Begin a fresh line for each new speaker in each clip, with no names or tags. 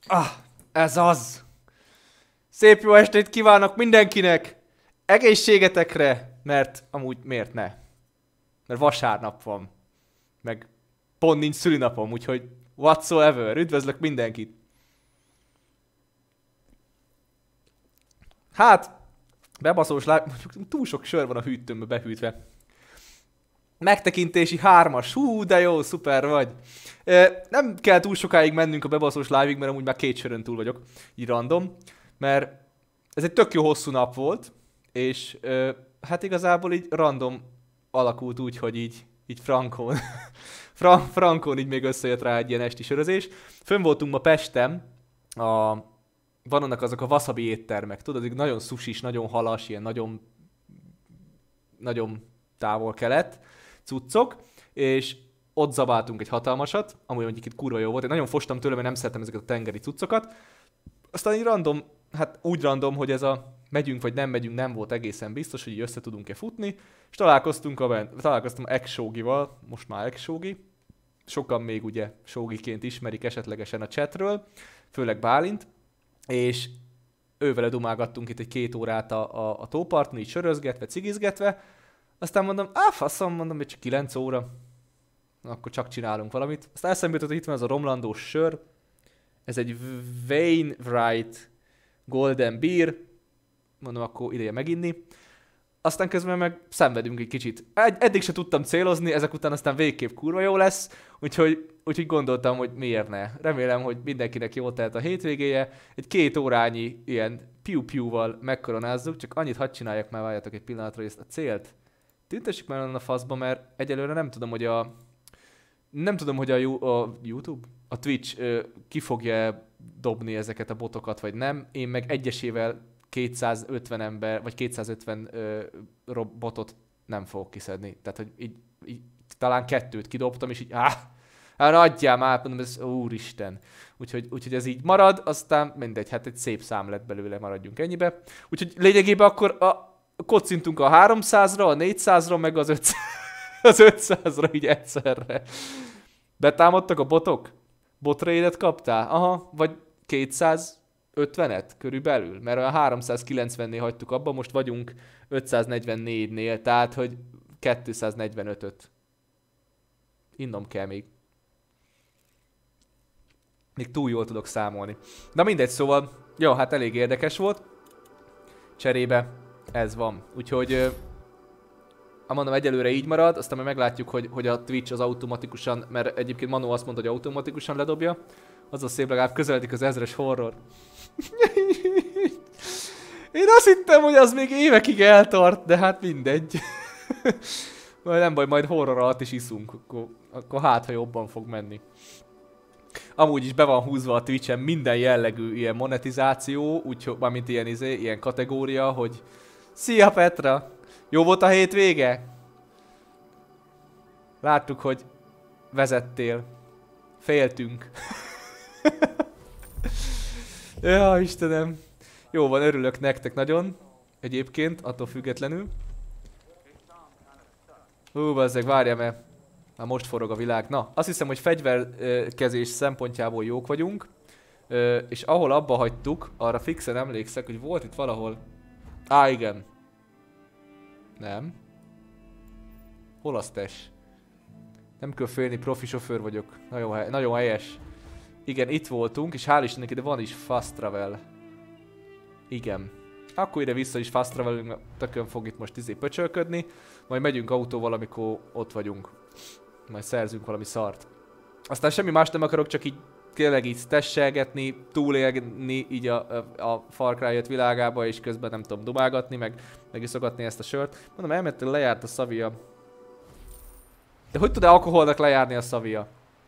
Ah, ez az! Szép jó estét kívánok mindenkinek! Egészségetekre! Mert amúgy miért ne? Mert vasárnap van. Meg pont nincs szülinapom, úgyhogy whatsoever. Üdvözlök mindenkit! Hát, bebaszós mondjuk túl sok sör van a hűtőmbe behűtve. Megtekintési 3-as. Hú, de jó, szuper vagy. Nem kell túl sokáig mennünk a bebaszós live-ig, mert amúgy már 2 sörön túl vagyok. Így random. Mert ez egy tök jó hosszú nap volt. És hát igazából így random alakult úgy, hogy így frankon. Frankon így még összejött rá egy ilyen esti sörözés. Fönn voltunk ma Pesten. Van annak azok a wasabi éttermek. Tudod, ezek nagyon sushis, nagyon halas, ilyen nagyon távol-kelet cuccok, és ott zabáltunk egy hatalmasat, amúgy mondjuk itt kurva jó volt, én nagyon fostam tőle, mert nem szeretem ezeket a tengeri cuccokat. Aztán így random, hát úgy random, hogy ez a megyünk vagy nem megyünk, nem volt egészen biztos, hogy így össze tudunk-e futni, és találkoztam Ex-Shogival, most már Ex-Shogi, sokan még ugye Shogiként ismerik esetlegesen a chatről, főleg Bálint, és ővele dumálgattunk itt egy 2 órát a tóparton, így sörözgetve, cigizgetve. Aztán mondom, faszom, mondom, hogy csak 9 óra. Akkor csak csinálunk valamit. Aztán eszembe jutott, hogy itt van ez a romlandós sör. Ez egy Wainwright Golden Beer. Mondom, akkor ideje meginni. Aztán közben meg szenvedünk egy kicsit. Eddig se tudtam célozni, ezek után aztán végképp kurva jó lesz. Úgyhogy gondoltam, hogy miért ne. Remélem, hogy mindenkinek jól telt a hétvégéje. Egy 2 órányi ilyen piu-piuval megkoronázzuk. Csak annyit hadd csináljak, már várjatok egy pillanatra, hogy ezt a célt tüntessük már onnan a faszba, mert egyelőre nem tudom, hogy a YouTube, a Twitch ki fogja dobni ezeket a botokat, vagy nem. Én meg egyesével 250 ember, vagy 250 botot nem fogok kiszedni. Tehát, hogy így talán 2-t kidobtam, és így hát adjál már, mondom, ez úristen. Úgyhogy ez így marad, aztán mindegy, hát egy szép szám lett belőle, maradjunk ennyibe. Úgyhogy lényegében akkor kocintunk a 300-ra, a 400-ra, meg az 500-ra így egyszerre. Betámadtak a botok? Botraidet kaptál? Aha, vagy 250-et körülbelül? Mert a 390-nél hagytuk abba, most vagyunk 544-nél, tehát hogy 245-öt. Innom kell még. Még túl jól tudok számolni. Na mindegy, szóval, jó, hát elég érdekes volt. Cserébe ez van. Úgyhogy mondom, egyelőre így marad, aztán majd meglátjuk, hogy a Twitch az automatikusan, mert egyébként Manu azt mondta, hogy automatikusan ledobja. Az a szép, legalább közeledik az 1000-es horror. Én azt hittem, hogy az még évekig eltart, de hát mindegy. Majd nem baj, majd horror alatt is iszunk, akkor hát, ha jobban fog menni. Amúgy is be van húzva a Twitch-en minden jellegű ilyen monetizáció, úgyhogy mármint ilyen kategória, hogy szia Petra! Jó volt a hétvége? Láttuk, hogy vezettél. Féltünk. Ja, Istenem. Jó van, örülök nektek nagyon. Egyébként, attól függetlenül. Bazzeg, várjál, mert már most forog a világ. Na, azt hiszem, hogy fegyverkezés szempontjából jók vagyunk. És ahol abba hagytuk, arra fixen emlékszek, hogy volt itt valahol... igen. Nem. Hol az tes? Nem kell félni, profi sofőr vagyok. Nagyon helyes. Igen, itt voltunk, és hál' Istennek ide van is fast travel. Igen. Akkor ide vissza is fast travelünk, tökön fog itt most pöcsölködni. Majd megyünk autóval, amikor ott vagyunk. Majd szerzünk valami szart. Aztán semmi más nem akarok, csak így tényleg így tesselgetni, túlélni így a Far Cry 5 világába, és közben nem tudom dumálgatni, meg iszogatni ezt a sört. Mondom, elméletben lejárt a szavia. De hogy tud-e alkoholnak lejárni a szavia?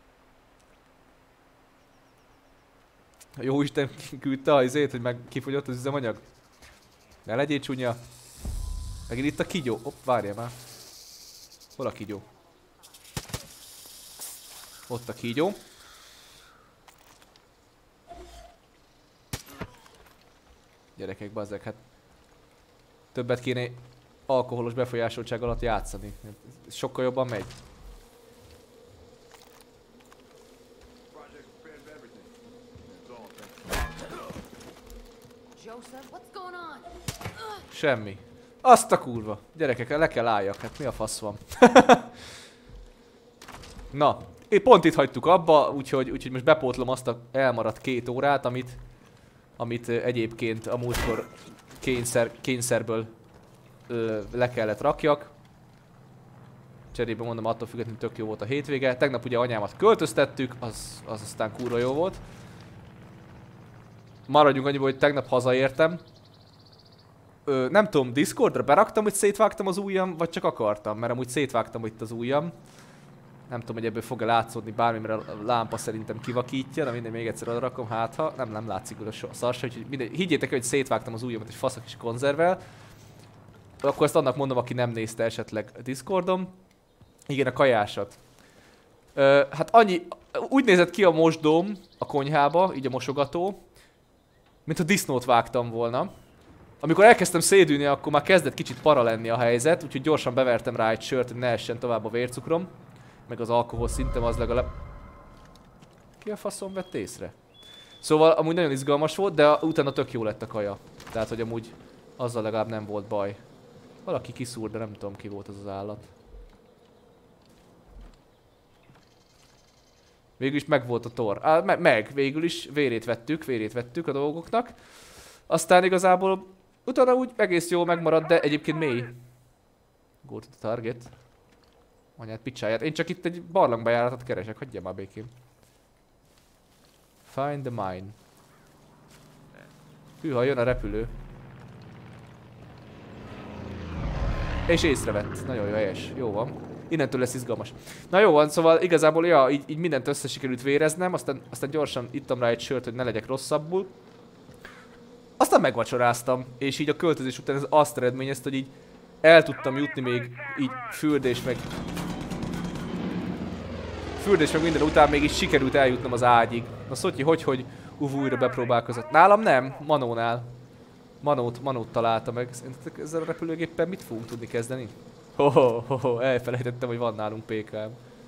Jóisten küldte a izét, hogy meg kifogyott az üzemanyag? Ne legyél csúnya. Megint itt a kígyó. Várjál már. Hol a kígyó? Ott a kígyó. Gyerekek, bazzeg, hát többet kéne alkoholos befolyásoltság alatt játszani. Sokkal jobban megy. Semmi. Azt a kurva. Gyerekek, le kell álljak, hát mi a fasz van. Na, pont itt hagytuk abba, úgyhogy most bepótlom azt a elmaradt 2 órát, amit egyébként a múltkor kényszerből le kellett rakjak. Cserébe mondom, attól függetlenül tök jó volt a hétvége. Tegnap ugye anyámat költöztettük, az aztán kurva jó volt. Maradjunk annyiból, hogy tegnap hazaértem. Nem tudom, Discordra beraktam, hogy szétvágtam az ujjam, vagy csak akartam, mert amúgy szétvágtam itt az ujjam. Nem tudom, hogy ebből fog-e látszódni bármi, mert a lámpa szerintem kivakítja, de mindegy, még egyszer oda rakom, hát ha nem látszik oda a szarsa, úgyhogy mindegy. Higgyétek, hogy szétvágtam az ujjamat egy faszak is konzervvel. Akkor ezt annak mondom, aki nem nézte esetleg a Discordon. Igen, a kajásat. Hát annyi, úgy nézett ki a mosdóm a konyhába, így a mosogató, mint a disznót vágtam volna. Amikor elkezdtem szédülni, akkor már kezdett kicsit para lenni a helyzet, úgyhogy gyorsan bevertem rá egy sört, hogy ne essen tovább a vércukrom. Meg az alkohol szintem az legalább... Ki a faszom vett észre? Szóval amúgy nagyon izgalmas volt, de utána tök jó lett a kaja. Tehát, hogy amúgy azzal legalább nem volt baj. Valaki kiszúr, de nem tudom ki volt az az állat. Végül is meg volt a tor. Végül is vérét vettük a dolgoknak. Aztán igazából utána úgy egész jól megmaradt, de egyébként mély. Go to the target. Anyát picsáját. Én csak itt egy barlangbejáratot keresek, hagyja már békén. Find the mine. Hűha, jön a repülő. És észrevett. Nagyon jó, helyes. Jó van. Innentől lesz izgalmas. Na jó van, szóval igazából ja, így mindent össze sikerült véreznem, aztán gyorsan ittam rá egy sört, hogy ne legyek rosszabbul. Aztán megvacsoráztam, és így a költözés után ez azt eredményezte, hogy így el tudtam jutni még így fürdés meg minden után még így sikerült eljutnom az ágyig. Na Szotyi, hogy újra bepróbálkozott. Nálam nem, Manónál. Manót találta meg. Szerintetek ezzel a repülőgéppel mit fogunk tudni kezdeni? Elfelejtettem, hogy van nálunk PKM.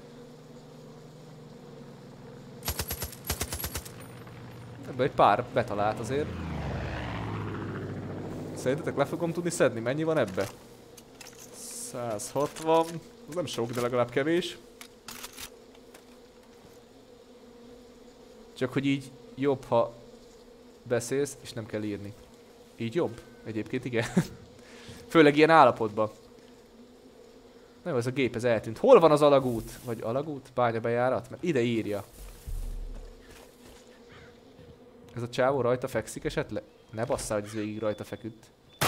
Ebből egy pár betalált azért. Szerintetek le fogom tudni szedni? Mennyi van ebbe? 160. Az nem sok, de legalább kevés. Csak hogy így jobb, ha beszélsz, és nem kell írni. Így jobb? Egyébként igen. Főleg ilyen állapotban. Na jó, ez a gép, ez eltűnt. Hol van az alagút? Vagy alagút? Bányabejárat? Mert ide írja. Ez a csávó rajta fekszik esetleg? Ne basszál, hogy ez végig rajta feküdt.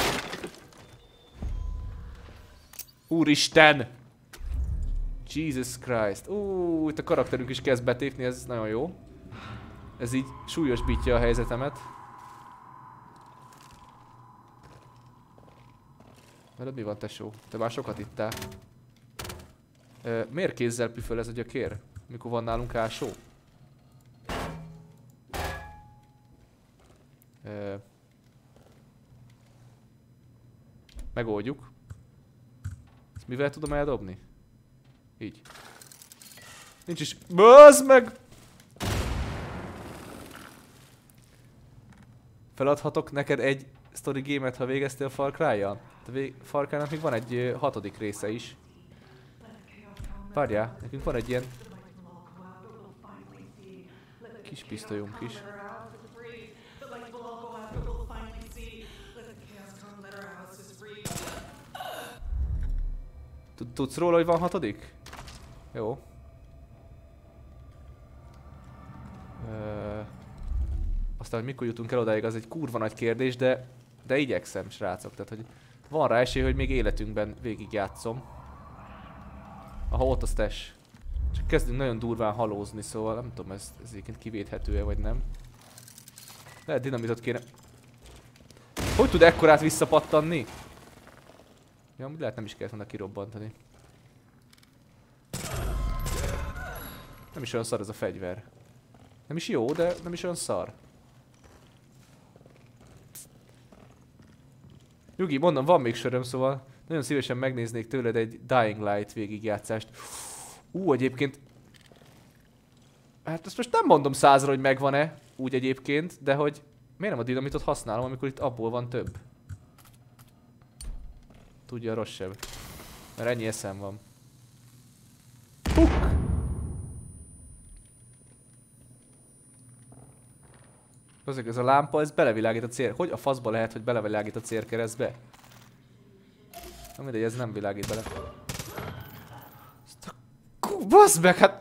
Úristen! Jesus Christ. Itt a karakterünk is kezd betépni, ez nagyon jó. Ez így súlyosbítja a helyzetemet. Veled mi van, tesó? Te már sokat ittál. Miért kézzel püföl ez a gyökér? Mikor van nálunk ásó? Megoldjuk. Ezt mivel tudom eldobni? Így. Nincs is... Bazd meg! Feladhatok neked egy story game-et, ha végeztél Far Cry-jal? Far Cry-nak még van egy 6. része is. Várjál, nekünk van egy ilyen... kis pisztolyunk is. Tudsz róla, hogy van 6? Jó. Aztán, hogy mikor jutunk el odáig, az egy kurva nagy kérdés, de igyekszem, srácok. Tehát, hogy van rá esély, hogy még életünkben végigjátszom. Aha, ott a stash. Csak kezdünk nagyon durván halózni, szóval nem tudom, ez egyébként kivéthető-e vagy nem. Lehet dinamitot kéne... Hogy tud ekkorát visszapattanni? Ja, amúgy lehet nem is kellett volna kirobbantani. Nem is olyan szar ez a fegyver. Nem is jó, de nem is olyan szar. Nyugi, mondom, van még söröm, szóval nagyon szívesen megnéznék tőled egy Dying Light végigjátszást. Egyébként... Hát ezt most nem mondom 100-ra, hogy megvan-e, úgy egyébként, de hogy Miért nem a dinamitot használom, amikor itt abból van több? Tudja a rosszabb. Mert ennyi eszem van. Puk! Azért ez a lámpa, ez belevilágít a cél. Hogy a faszba lehet, hogy belevilágít a célkeresztbe? Na mindegy, ez nem világít bele. Baszd meg, hát...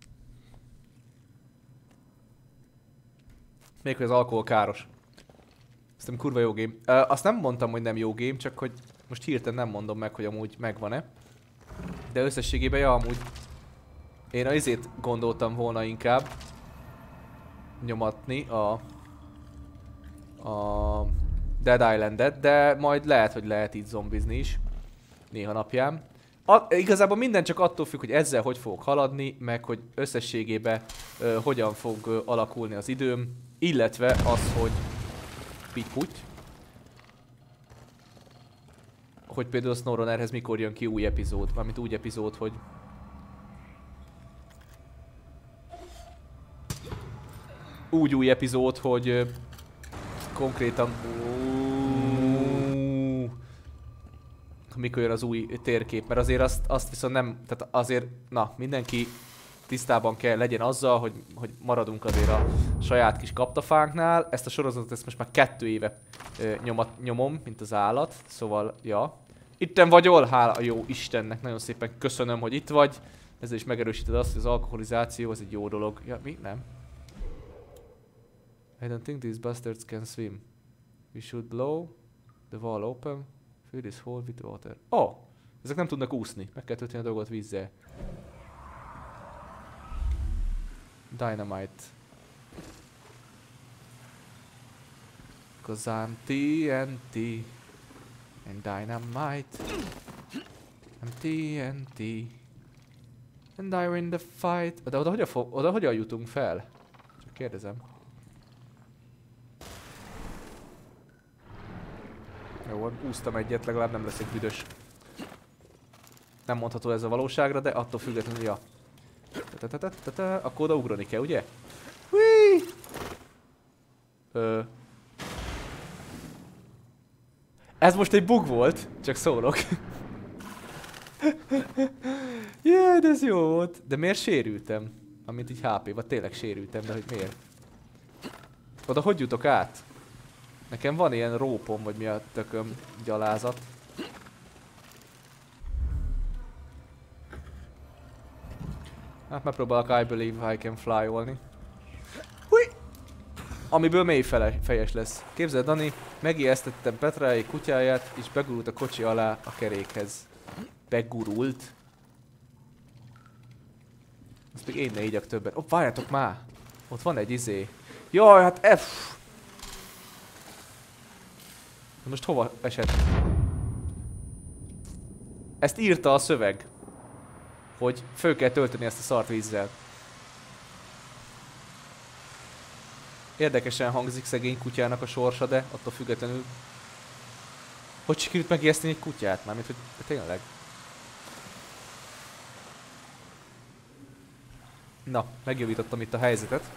Még hogy az alkohol káros. Szerintem kurva jó game. Azt nem mondtam, hogy nem jó game, csak hogy most hirtelen nem mondom meg, hogy amúgy megvan-e. De összességében, ja, amúgy én a izét gondoltam volna inkább nyomatni a Dead Island-et, de majd lehet, hogy lehet így zombizni is néha napján. Igazából minden csak attól függ, hogy ezzel hogy fogok haladni, meg hogy összességében hogyan fog alakulni az időm, illetve az, hogy pitty, hogy például a SnowRunnerhez mikor jön ki új epizód, mármint úgy epizód, hogy úgy új epizód, hogy konkrétan mikor jön az új térkép, mert azért azt viszont nem, tehát azért, na, mindenki tisztában kell legyen azzal, hogy maradunk azért a saját kis kaptafánknál. Ezt a sorozatot ezt most már 2 éve nyomom, mint az állat, szóval, ja. Itten vagyol? Hála jó Istennek, nagyon szépen köszönöm, hogy itt vagy. Ezzel is megerősíted azt, hogy az alkoholizáció az egy jó dolog. Ja, mi? Nem. I don't think these bastards can swim. We should blow the wall open. Fill this hole with water. Oh! Ezek nem tudnak úszni. Meg kell tölteni a dolgot vízzel. Dynamite. Cause I'm TNT. And dynamite. I'm TNT. And I win the fight. De oda hogyan jutunk fel? Csak kérdezem. Jó, úsztam egyet, legalább nem leszek büdös. Nem mondható ez a valóságra, de attól függetlenül, ja. Akkor oda ugrani kell, ugye? Hui! Ez most egy bug volt, csak szólok. Jaj, de ez jó volt. De miért sérültem? Amint így HP-ba tényleg sérültem, de hogy miért? Oda hogy jutok át? Nekem van ilyen rópom, vagy mi a tököm gyalázat. Hát megpróbálok I believe I can fly-olni. Hui! Amiből mély fejes lesz. Képzeld, Dani, megijesztettem Petráék kutyáját, és begurult a kocsi alá a kerékhez. Begurult? Azt még én ne igyak többet. Ó, várjátok már! Ott van egy izé. Jaj, hát most hova esett? Ezt írta a szöveg, hogy föl kell tölteni ezt a szart vízzel. Érdekesen hangzik szegény kutyának a sorsa, de attól függetlenül... Hogy sikerült megijeszteni egy kutyát? Mármint, hogy tényleg. Na, megjavítottam itt a helyzetet.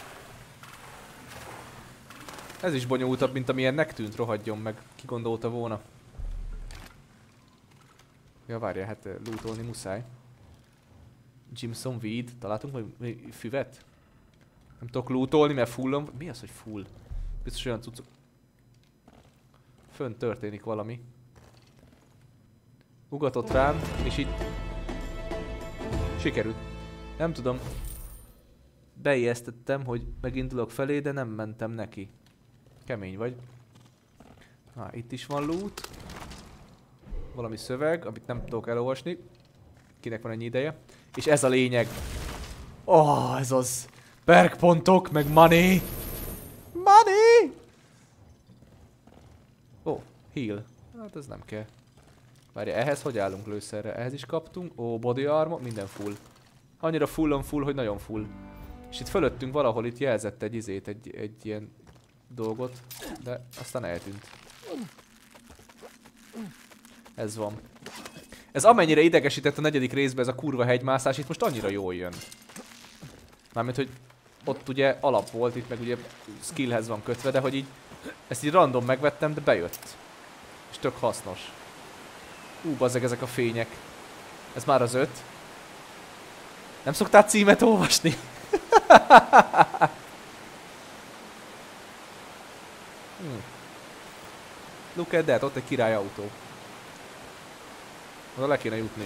Ez is bonyolultabb, mint amilyennek tűnt, rohadjon meg. Ki gondolta volna? Ja, várjál, hát lootolni muszáj. Jimson Weed. Találtunk vagy füvet? Nem tudok lootolni, mert fullon... Mi az, hogy full? Biztos olyan cuccok... Fönt történik valami. Ugatott rám, és itt... Sikerült. Nem tudom. Beijesztettem, hogy megindulok felé, de nem mentem neki. Kemény vagy. Na, itt is van loot. Valami szöveg, amit nem tudok elolvasni. Kinek van ennyi ideje. És ez a lényeg. Oh, ez az. Perkpontok, meg money. Money! Ó, heal. Hát ez nem kell. Várja, ehhez hogy állunk lőszerre? Ehhez is kaptunk. Ó, body armor, minden full. Annyira full, hogy nagyon full. És itt fölöttünk valahol itt jelzett egy izét, egy ilyen dolgot, de aztán eltűnt. Ez van. Ez amennyire idegesített a 4. részben ez a kurva hegymászás, itt most annyira jól jön. Mármint, hogy ott ugye alap volt, itt meg ugye skillhez van kötve, de hogy így ezt így random megvettem, de bejött. És tök hasznos. Bazzeg ezek a fények. Ez már az 5. Nem szoktál címet olvasni? Look at that, ott egy király autó. Oda le kéne jutni.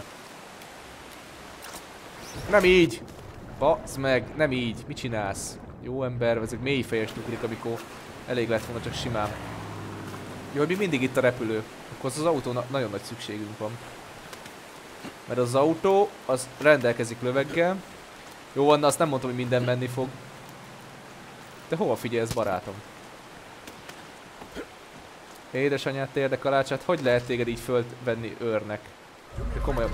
Nem így! Baszd meg, nem így. Mit csinálsz? Jó ember, ezek mély fejes ugrik, amikor elég lett volna csak simán. Jó, hogy még mindig itt a repülő. Akkor az autónak nagyon nagy szükségünk van. Mert az autó, az rendelkezik löveggel. Jó van, azt nem mondtam, hogy minden menni fog. De hova figyelsz, barátom? Édesanyát, térdekalácsát, hogy lehet téged így fölvenni őrnek? De komolyabb.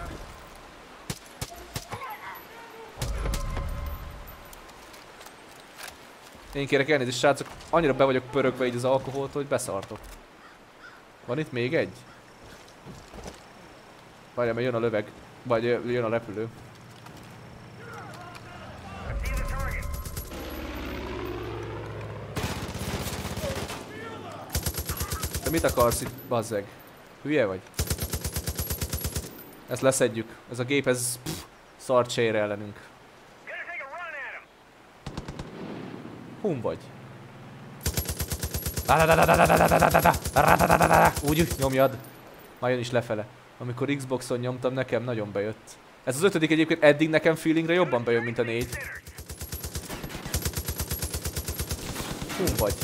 Én kérek elnézést, srácok, annyira be vagyok pörögve így az alkoholtól, hogy beszartok. Van itt még egy? Várjál, mert jön a löveg. Vagy jön a repülő. Te mit akarsz itt, bazzeg? Hülye vagy? Ezt leszedjük. Ez a gép, ez szart sére ellenünk. Hum vagy? Úgy nyomjad. Már jön is lefele. Amikor Xboxon nyomtam, nekem nagyon bejött. Ez az 5. egyébként eddig nekem feelingre jobban bejön, mint a 4. Hum vagy?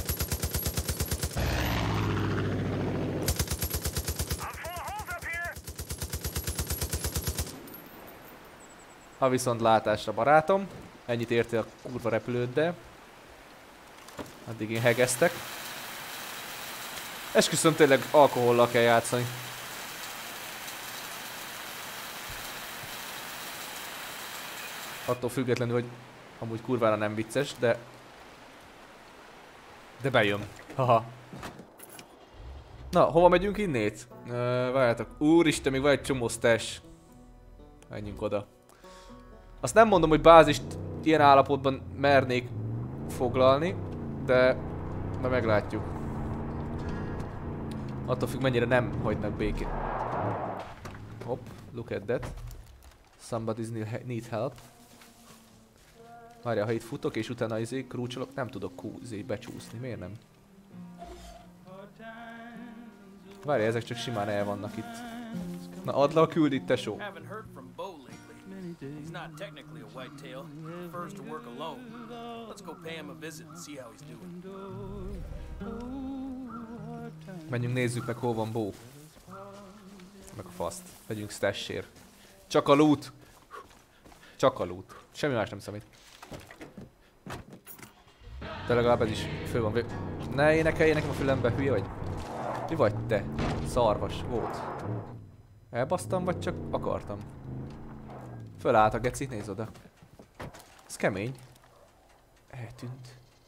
Ha viszont látásra, barátom. Ennyit értél a kurva repülőddel. Addig én hegeztek. Esküszöm, tényleg alkohollal kell játszani. Attól függetlenül, hogy amúgy kurvára nem vicces, de bejön. Haha. Na, hova megyünk innét? Várjátok. Úristen, még van egy csomó stash. Menjünk oda. Azt nem mondom, hogy bázist ilyen állapotban mernék foglalni, de meglátjuk. Attól függ, mennyire nem hagynak békén. Hopp, look at that. Somebody need help. Várjál, ha itt futok és utána krúcsolok, nem tudok becsúszni, miért nem? Várjál, ezek csak simán el vannak itt. Na, add le a küldit, tesó.
He's not technically a whitetail. He prefers to work alone. Let's go pay him a visit and see how he's doing.
Menjünk, nézzük meg, hol van Bó. Meg a faszt. Megyünk stashért. Csak a loot. Csak a loot. Semmi más nem számít. De legalább ez is föl van. Ne énekelj nekem a fülembe, hülye vagy? Mi vagy te? Szarvas volt. Elbasztam, vagy csak akartam? Fölállt a geci, nézd oda. Ez kemény. Eltűnt.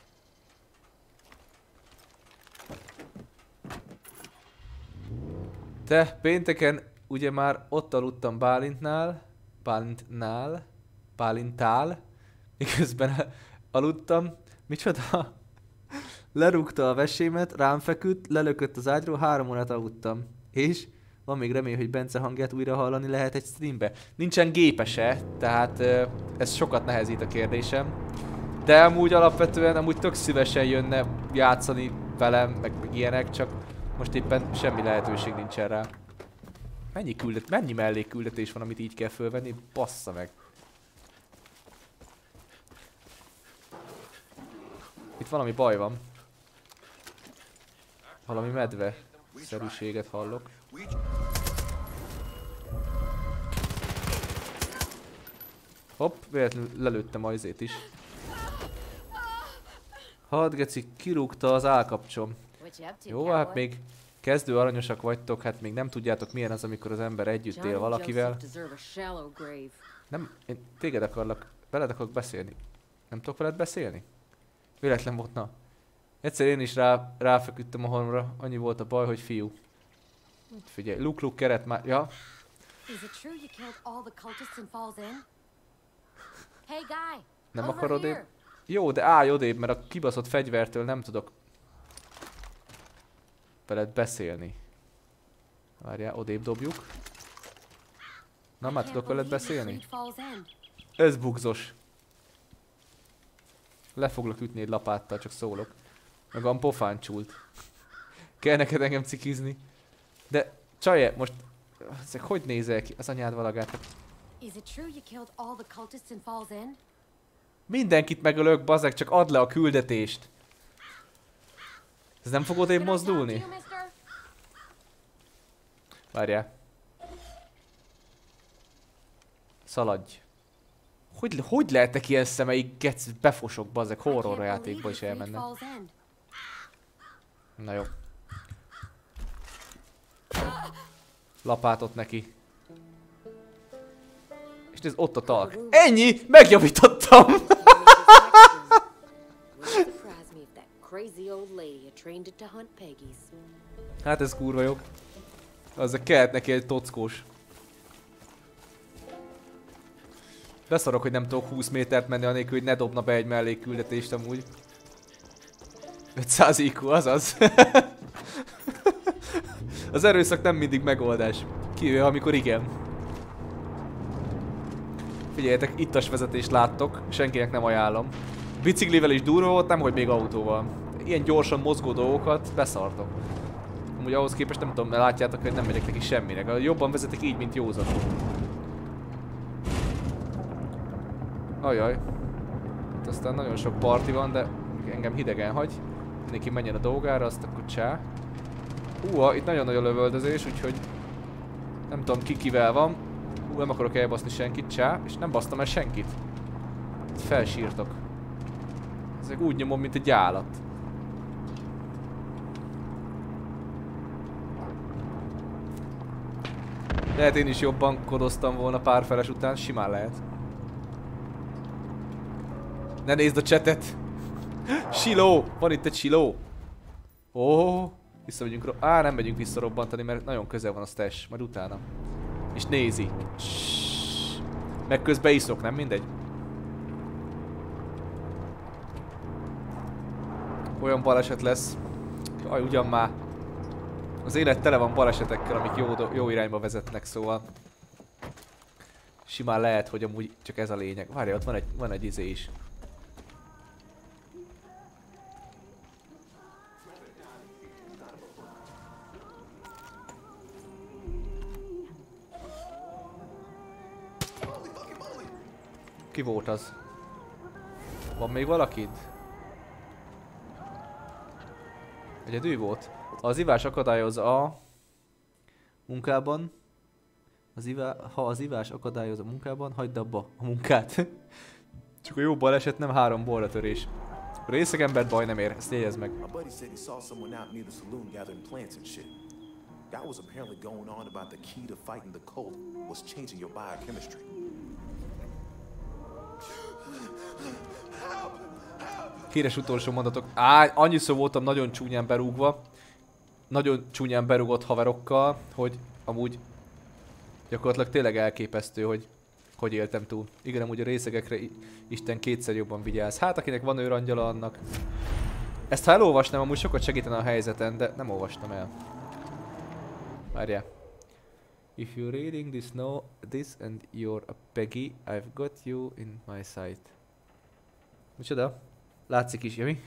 De pénteken ugye már ott aludtam Bálintál, miközben aludtam. Micsoda? Lerúgta a vesémet, rám feküdt, lelökött az ágyról, 3 órát aludtam. És van még remény, hogy Bence hangját újra hallani lehet egy streambe. Nincsen gépese, tehát ez sokat nehezít a kérdésem. De amúgy alapvetően amúgy tök szívesen jönne játszani velem, meg ilyenek, csak most éppen semmi lehetőség nincsen rá. Mennyi mellékküldetés van, amit így kell fölvenni? Bassza meg. Itt valami baj van. Valami medve szerűséget hallok. Hopp, véletlenül lelőttem a izét is. Hadd geci, kirúgta az állkapcsom. Jó, hát még kezdő aranyosak vagytok, hát még nem tudjátok milyen az, amikor az ember együtt él valakivel. Nem, én téged akarlak, veled akarok beszélni. Nem tudok veled beszélni? Véletlen volt, na. Egyszer én is ráfeküdtem a holmra, annyi volt a baj, hogy fiú. Figyelj, luk keret már, ja. Nem akarod én? Jó, de állj odébb, mert a kibaszott fegyvertől nem tudok veled beszélni. Várjál, odébb dobjuk. Na, már tudok veled beszélni? Ez bugzos. Le foglak ütni egy lapáttal, csak szólok. Meg a pofán csúlt. Kell neked engem cikizni. De csaje, most... Ezek hogy nézel ki? Az anyád valagát. Mindenkit megölök, bazeg, csak add le a küldetést. Ez nem fog odébb mozdulni? Várjál. Szaladj. Hogy lehetnek ilyen szemeik, gec, befosok, bazeg, horror játékba is elmenne. Na jó. Lapátot neki. És ez ott a talk. Ennyi! Megjavítottam! Hát ez kurva jó. Azzal kellett neki egy tockós. Beszarok, hogy nem tudok 20 métert menni anélkül, hogy ne dobna be egy mellékküldetést amúgy. 500 IQ, azaz. Az erőszak nem mindig megoldás. Kivéve, amikor igen. Figyeljetek, ittas vezetést láttok, senkinek nem ajánlom. Biciklivel is durva volt, nemhogy még autóval. Ilyen gyorsan mozgó dolgokat beszartok. Amúgy ahhoz képest nem tudom, mert látjátok, hogy nem megyek neki semminek. Jobban vezetek így, mint józanul. Ajaj. Itt aztán nagyon sok parti van, de engem hidegen hagy. Mindenki menjen a dolgára, azt akkor csá. Itt nagyon nagy a lövöldözés, úgyhogy nem tudom ki kivel van. Nem akarok elbaszni senkit, csá, és nem basztam el senkit. Felsírtok. Ezek úgy nyomom, mint egy állat. Lehet én is jobban kodoztam volna pár feles után, simán lehet. Ne nézd a chatet! Siló! Van itt egy siló! Visszamegyünk nem megyünk visszarobbantani, mert nagyon közel van a stash, majd utána. És nézi. Meg közben iszok, nem mindegy? Olyan baleset lesz. Jaj, ugyan már. Az élet tele van balesetekkel, amik jó irányba vezetnek, szóval... Simán lehet, hogy amúgy csak ez a lényeg. Várj, ott van egy izé is. Ki volt az? Van még valakid? Egyedül volt? Az ivás akadályoz a munkában. Ha az ivás akadályoz a munkában, hagyd abba a munkát. Csak a jó baleset nem 3 borratörés. A részeg embert baj nem ér, ezt jegyezd meg. Híres utolsó mondatok. Annyiszor voltam nagyon csúnyán berúgva. Nagyon csúnyán berúgott haverokkal, hogy amúgy gyakorlatilag tényleg elképesztő, hogy éltem túl. Igen, amúgy a részegekre Isten kétszer jobban vigyáz. Hát akinek van őrangyala, annak. Ezt ha elolvasnám, amúgy sokat segítene a helyzeten, de nem olvastam el. Várjál. If you're reading this and you're a Peggy, I've got you in my sight. Micsoda? Látszik is, mi?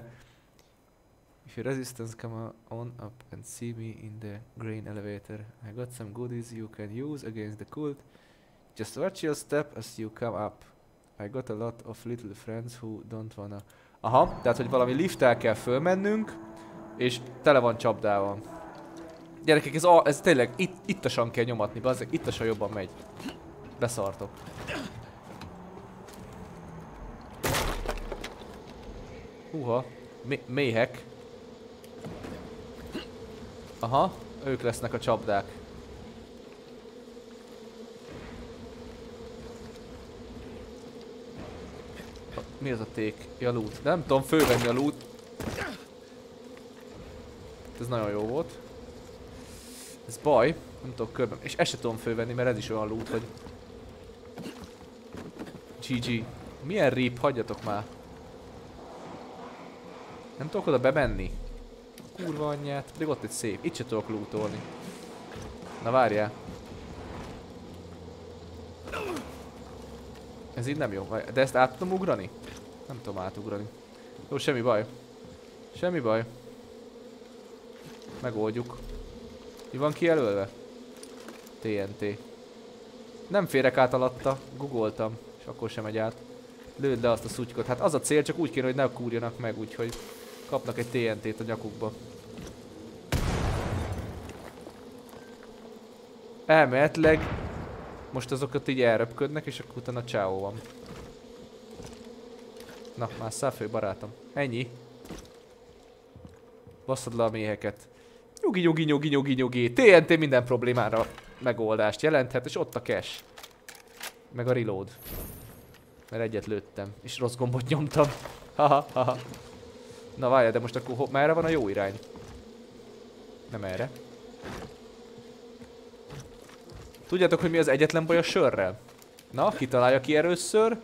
If your resistance come on up and see me in the grain elevator, I got some goodies you can use against the cult. Just watch your step as you come up. I got a lot of little friends who don't wanna... Aha, tehát hogy valami lifttel kell fölmennünk, és tele van csapdával. Gyerekek, ez tényleg ittasan kell nyomatni, bazzeg, ittasan jobban megy. Beszartok. Húha, méhek. Aha, ők lesznek a csapdák. Mi az a ték? Ja, loot. Nem tudom fölvenni a loot. Ez nagyon jó volt. Ez baj. Nem tudok körben. És ezt sem tudom fölvenni, mert ez is olyan loot, hogy... GG. Milyen rip? Hagyjatok már. Nem tudok oda bemenni. Kurva anyját. Pedig ott egy szép. Itt se tudok lootolni. Na várjál. Ez így nem jó. De ezt át tudom ugrani? Nem tudom átugrani. Jó, semmi baj. Semmi baj. Megoldjuk. Mi van kijelölve? TNT. Nem férek át alatta. Googoltam. És akkor sem megy át. Lőd le azt a szutykot. Hát az a cél, csak úgy kéne, hogy ne kúrjanak meg, úgyhogy kapnak egy TNT-t a nyakukba. Elméletileg most azokat így elröpködnek, és akkor utána csáó van. Na, másszál fő, barátom. Ennyi. Basszad le a méheket. Nyugi, nyugi, nyugi, nyugi, nyugi. TNT minden problémára megoldást jelenthet, és ott a cash. Meg a reload. Mert egyet lőttem, és rossz gombot nyomtam. Haha, haha. Na várjál, de most akkor merre van a jó irány? Nem erre. Tudjátok, hogy mi az egyetlen baj a sörrel? Na, kitalálja ki először.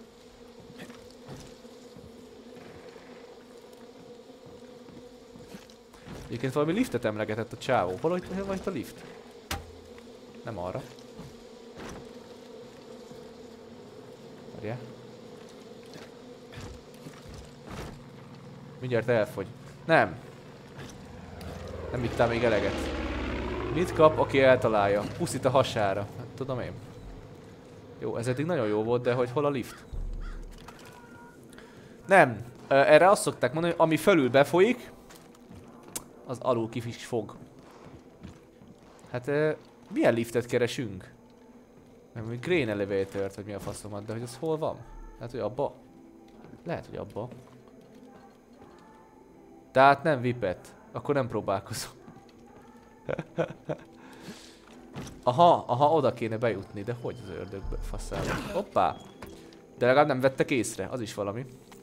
Egyébként valami liftet emlegetett a csávó. Valahogy van itt a lift? Nem arra. Várjál. Mindjárt elfogy. Nem. Nem ittál még eleget. Mit kap, aki eltalálja? Puszít a hasára. Hát, tudom én. Jó, ez eddig nagyon jó volt, de hogy hol a lift? Nem. Erre azt szokták mondani, hogy ami felül befolyik, az alul ki is fog. Hát milyen liftet keresünk? Nem, hogy Grain Elevator-t, vagy mi a faszomat, de hogy az hol van? Lehet, hogy abba? Lehet, hogy abba. Tehát nem vipet. Akkor nem próbálkozom. Aha, oda kéne bejutni, de hogy az ördögbe faszába? Hoppá! De legalább nem vettek észre, az is valami.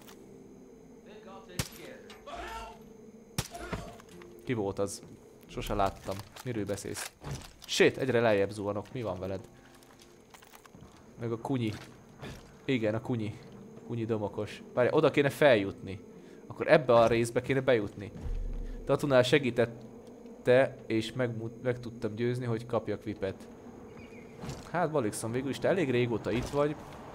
Ki volt az? Sose láttam. Miről beszélsz? Shit, egyre lejjebb zuhanok. Mi van veled? Meg a kunyi. Igen, a kunyi. Kunyi domokos. Várj, oda kéne feljutni. Akkor ebbe a részbe kéne bejutni. Tatunál segítette, és meg tudtam győzni, hogy kapjak vipet. Hát Valixon, végül is te elég régóta itt vagy.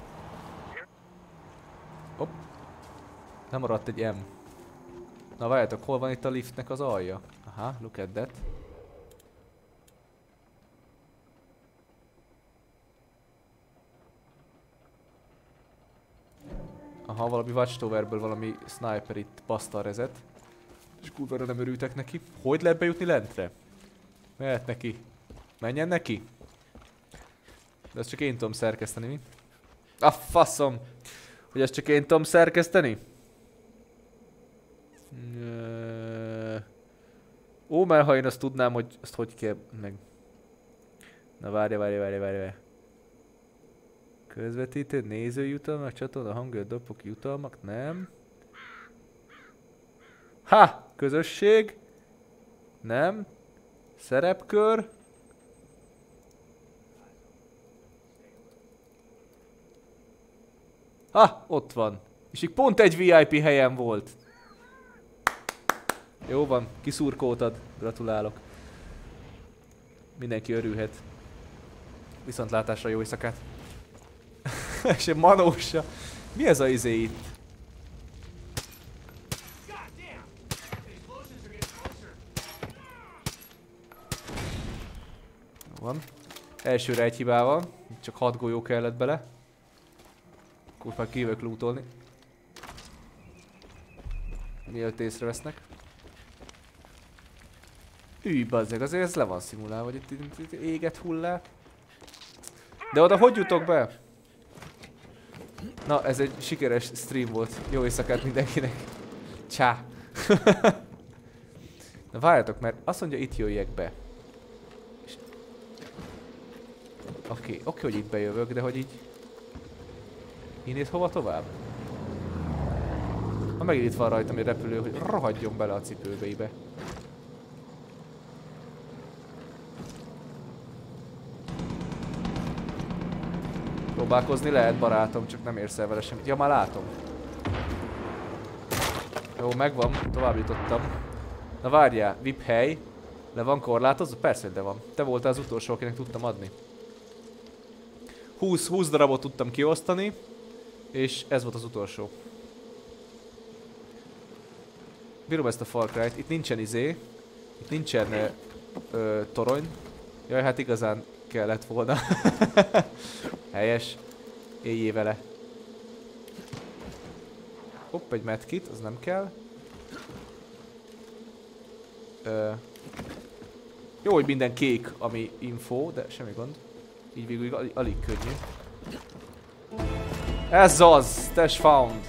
Hopp. Nem maradt egy M. Na várjátok, hol van itt a liftnek az alja? Aha, look at that. Aha, valami Watchtowerből valami sniper itt baszta a rezet. És kurvára nem örültek neki. Hogy lehet bejutni lentre? Mehet neki. Menjen neki. De ezt csak én tudom szerkeszteni, mi? A faszom! Hogy ezt csak én tudom szerkeszteni? Ó, mert ha én azt tudnám, hogy azt hogy kell meg... Na várj. Közvetítő, nézőjutalmak, csatorna, hangja, dopok, jutalmak, nem. Ha! Közösség. Nem. Szerepkör. Ha! Ott van. És így pont egy VIP helyen volt. Jó van, kiszurkoltad. Gratulálok. Mindenki örülhet. Viszontlátásra, jó éjszakát. És egy manósa. Mi ez a izé itt? Van. Elsőre egy hibával. Csak 6 golyó kellett bele. Akkor már kijövök lootolni. Mielőtt észrevesznek. Üj, bazzeg, azért ez le van szimulálva, hogy itt éget hullák. De oda hogy jutok be? Na, ez egy sikeres stream volt. Jó éjszakát mindenkinek. Csá. Na várjatok, mert azt mondja, itt jöjjek be. Oké, hogy itt bejövök, de hogy így... Innét hova tovább? Ha megint itt van rajtam egy repülő, hogy rohadjon bele a cipőbeibe. Próbálkozni lehet, barátom, csak nem érsz el vele semmit. Ja, már látom. Jó, megvan, tovább jutottam. Na várjál, VIP hely. Le van korlátozva? Persze, hogy le van. Te voltál az utolsó, akinek tudtam adni. 20 darabot tudtam kiosztani, és ez volt az utolsó. Bírom ezt a Far Cry-t. Itt nincsen itt nincsen torony. Jaj, hát igazán kellett volna. Helyes. Éljé vele. Hopp, egy medkit, az nem kell. Jó, hogy minden kék, ami info, de semmi gond. Így végül alig könnyű. Ez az! Stash found!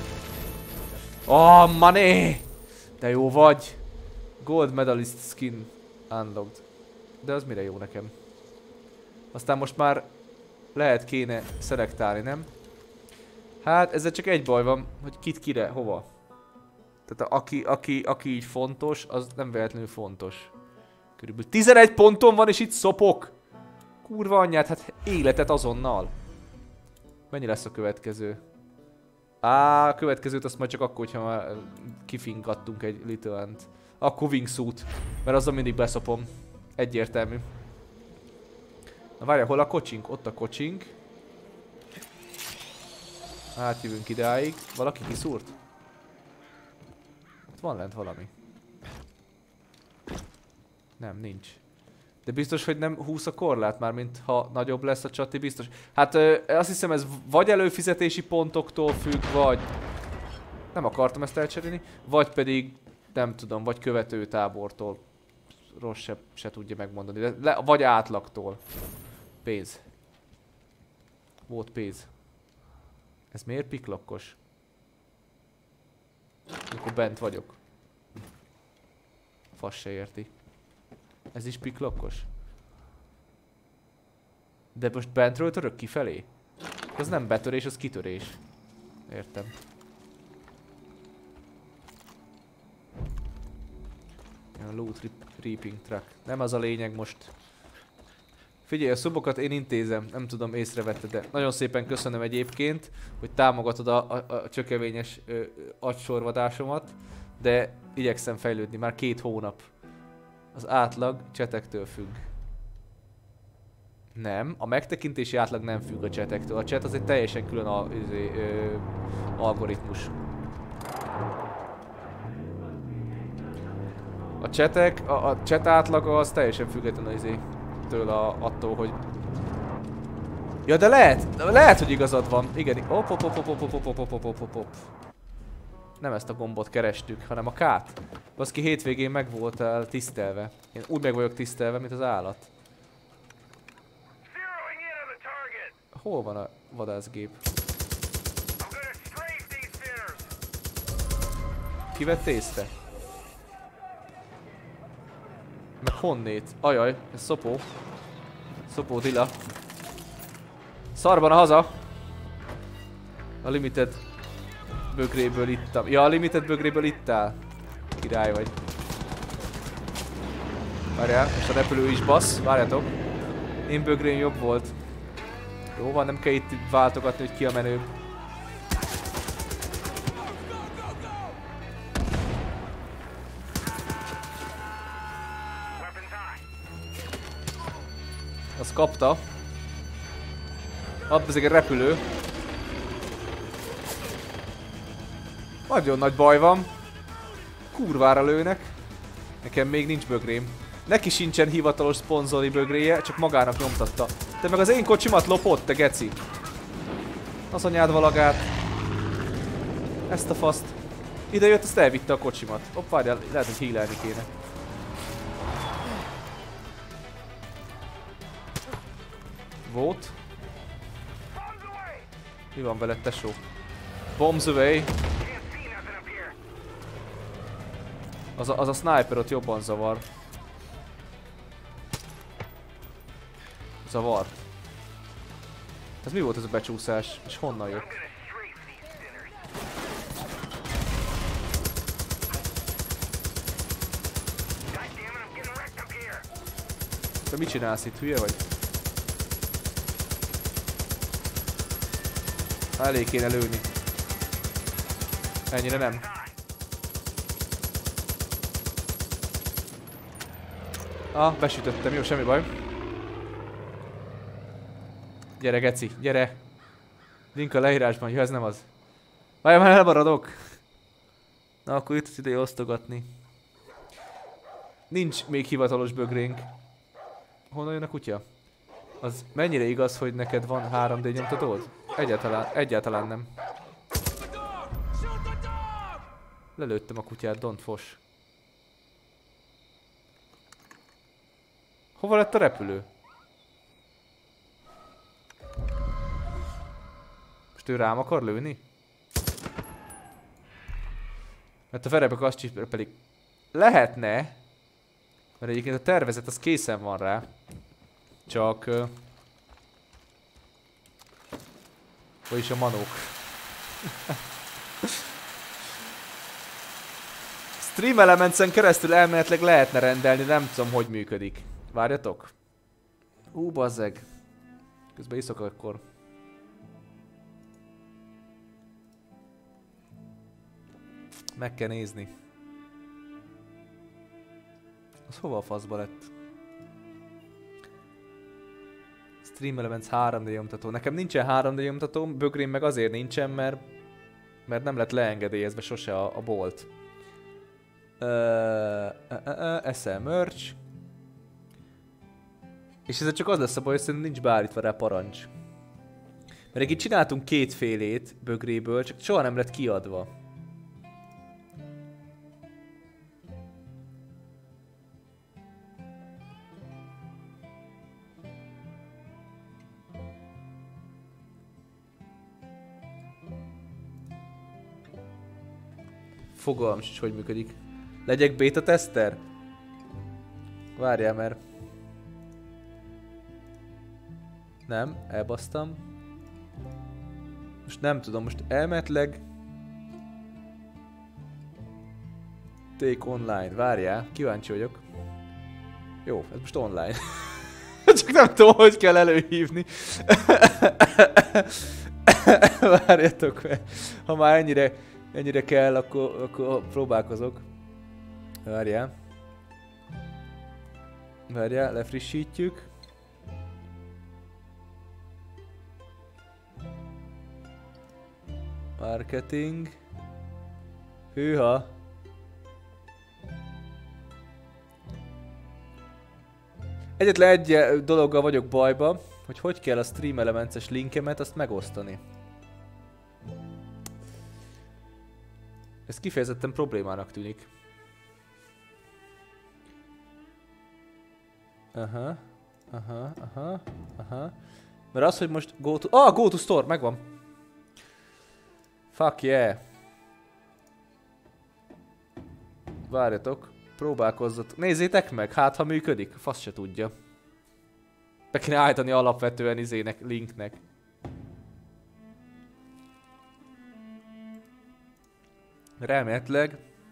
Oh, money! De jó vagy! Gold medalist skin unlocked. De az mire jó nekem? Aztán most már kéne szelektálni, nem? Hát ezzel csak egy baj van, hogy kit kire, hova. Tehát aki így fontos, az nem véletlenül fontos. Körülbelül 11 ponton van és itt szopok! Kurva anyját, hát életet azonnal. Mennyi lesz a következő? A következőt azt majd csak akkor, hogyha már kifinkattunk egy Little-ant. Akkor wingsuit, mert azzal mindig beszopom. Egyértelmű. Na várjál, hol a kocsink? Ott a kocsink. Átjövünk idáig. Valaki kiszúrt? Ott van lent valami. Nem, nincs. De biztos, hogy nem 20 a korlát már, mint ha nagyobb lesz a csati, biztos. Hát azt hiszem ez vagy előfizetési pontoktól függ, vagy... Nem akartam ezt elcserélni. Vagy pedig, nem tudom, vagy követőtábortól. Rossz se tudja megmondani. De vagy átlagtól. Pénz. Volt pénz. Ez miért piklokkos? Amikor bent vagyok. Fasz se érti. Ez is piklokkos? De most bentről török kifelé? Az nem betörés, az kitörés. Értem. A loot reaping truck. Nem az a lényeg most. Figyelj, a szubokat én intézem, nem tudom, észrevetted, de nagyon szépen köszönöm egyébként, hogy támogatod a csökevényes agysorvadásomat, de igyekszem fejlődni, már 2 hónap. Az átlag csetektől függ. Nem, a megtekintési átlag nem függ a csetektől. A chat az egy teljesen külön algoritmus. A csetek, a chat átlaga az teljesen független attól, hogy... Ja, de lehet, hogy igazad van. Igen, Hopp. Nem ezt a gombot kerestük, hanem a K-t. Baszki, hétvégén meg voltál tisztelve. Én úgy meg vagyok tisztelve, mint az állat. Hol van a vadászgép? Ki vett észre? Meg honnét? Ajaj, ez szopó. Szopó Dila. Szarban a haza! A limited bögréből ittam. Ja, a limited bögréből ittál. Király vagy. Várjál, most a repülő is bassz. Várjátok. Én bögrém jobb volt. Jó van, nem kell itt váltogatni, hogy ki a menő. Azt kapta. Ott ezek egy repülő. Nagyon nagy baj van. Kurvára lőnek. Nekem még nincs bögrém. Neki sincsen hivatalos szponzori bögréje, csak magának nyomtatta. Te meg az én kocsimat lopott, te geci. Az anyád valagát. Ezt a faszt. Ide jött, azt elvitte a kocsimat. Hopp, várjál, lehet, hogy healelni kéne. Volt. Mi van veled, tesó? Bombs away. Az a sniper ott jobban zavar. Zavart. Ez mi volt ez a becsúszás? És honnan jött? Te mit csinálsz itt? Hülye vagy? Elég kéne lőni. Ennyire nem. Besütöttem, jó, semmi baj. Gyere, geci, gyere. Link a leírásban, jó, ez nem az. Várj, már elmaradok. Na, akkor itt az ideje osztogatni. Nincs még hivatalos bögrénk. Honnan jön a kutya? Az mennyire igaz, hogy neked van 3D nyomtatód? Egyáltalán nem. Lelőttem a kutyát, don't fosh. Hova lett a repülő? Most ő rám akar lőni? Mert a verebek azt csípelik. Lehetne. Mert egyébként a tervezet az készen van rá. Csak... Vagyis a manók. Stream Elements-en keresztül elméletileg lehetne rendelni, nem tudom, hogy működik. Várjatok. Bazzeg. Közben iszok akkor. Meg kell nézni. Az hova a faszba lett? Stream Elements 3D nyomtató. Nekem nincsen 3D nyomtatóm, bögrém meg azért nincsen, mert nem lett leengedélyezve sose a bolt. SL merch. És ez csak az lesz a baj, hogy szerintem nincs beállítva rá parancs. Mert itt csináltunk kétfélét bögréből, csak soha nem lett kiadva. Fogalmam sincs, hogy működik. Legyek beta tester? Várjál, mert... Nem, elbasztam. Most nem tudom, most elmetleg... Take online, várjál, kíváncsi vagyok. Jó, ez most online. Csak nem tudom, hogy kell előhívni. Várjatok, mert ha már ennyire kell, akkor próbálkozok. Várjál. Várjál, lefrissítjük. Marketing. Hűha. Egyetlen egy dologgal vagyok bajba, hogy kell a Stream Elements-es linkemet azt megosztani. Ez kifejezetten problémának tűnik. Aha. Mert az, hogy most go to... go to store, megvan. Fuck yeah. Várjatok, próbálkozzatok. Nézzétek meg, hát ha működik, fasz se tudja. Be kéne állítani alapvetően linknek. Remélhetőleg.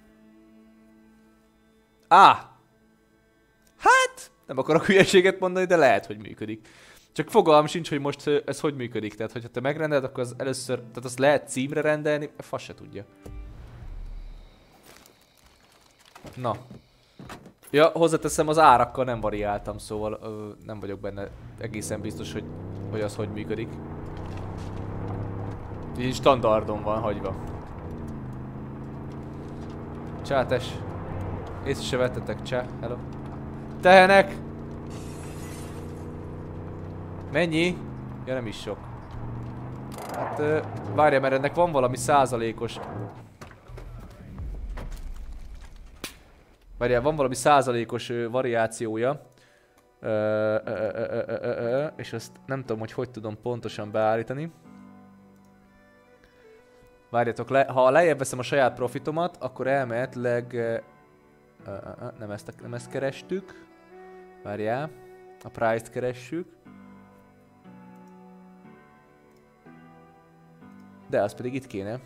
Hát, nem akarok hülyeséget mondani, de lehet, hogy működik. Csak fogalmam sincs, hogy most ez hogy működik. Tehát, hogyha te megrendeled, akkor az először... Tehát azt lehet címre rendelni, fasz se tudja. Na. Ja, hozzáteszem, az árakkal nem variáltam, szóval nem vagyok benne egészen biztos, hogy az hogy működik. Így standardon van hagyva. Csátes. Észre se vettetek, csá, hello. Tehenek! Mennyi? Ja, nem is sok. Hát várja, mert ennek van valami százalékos... Várjál, van valami százalékos variációja. És azt nem tudom, hogy tudom pontosan beállítani. Várjatok, ha lejjebb veszem a saját profitomat, akkor elméletileg... nem ezt kerestük. Várjál. A price-t keressük. De az pedig itt kéne.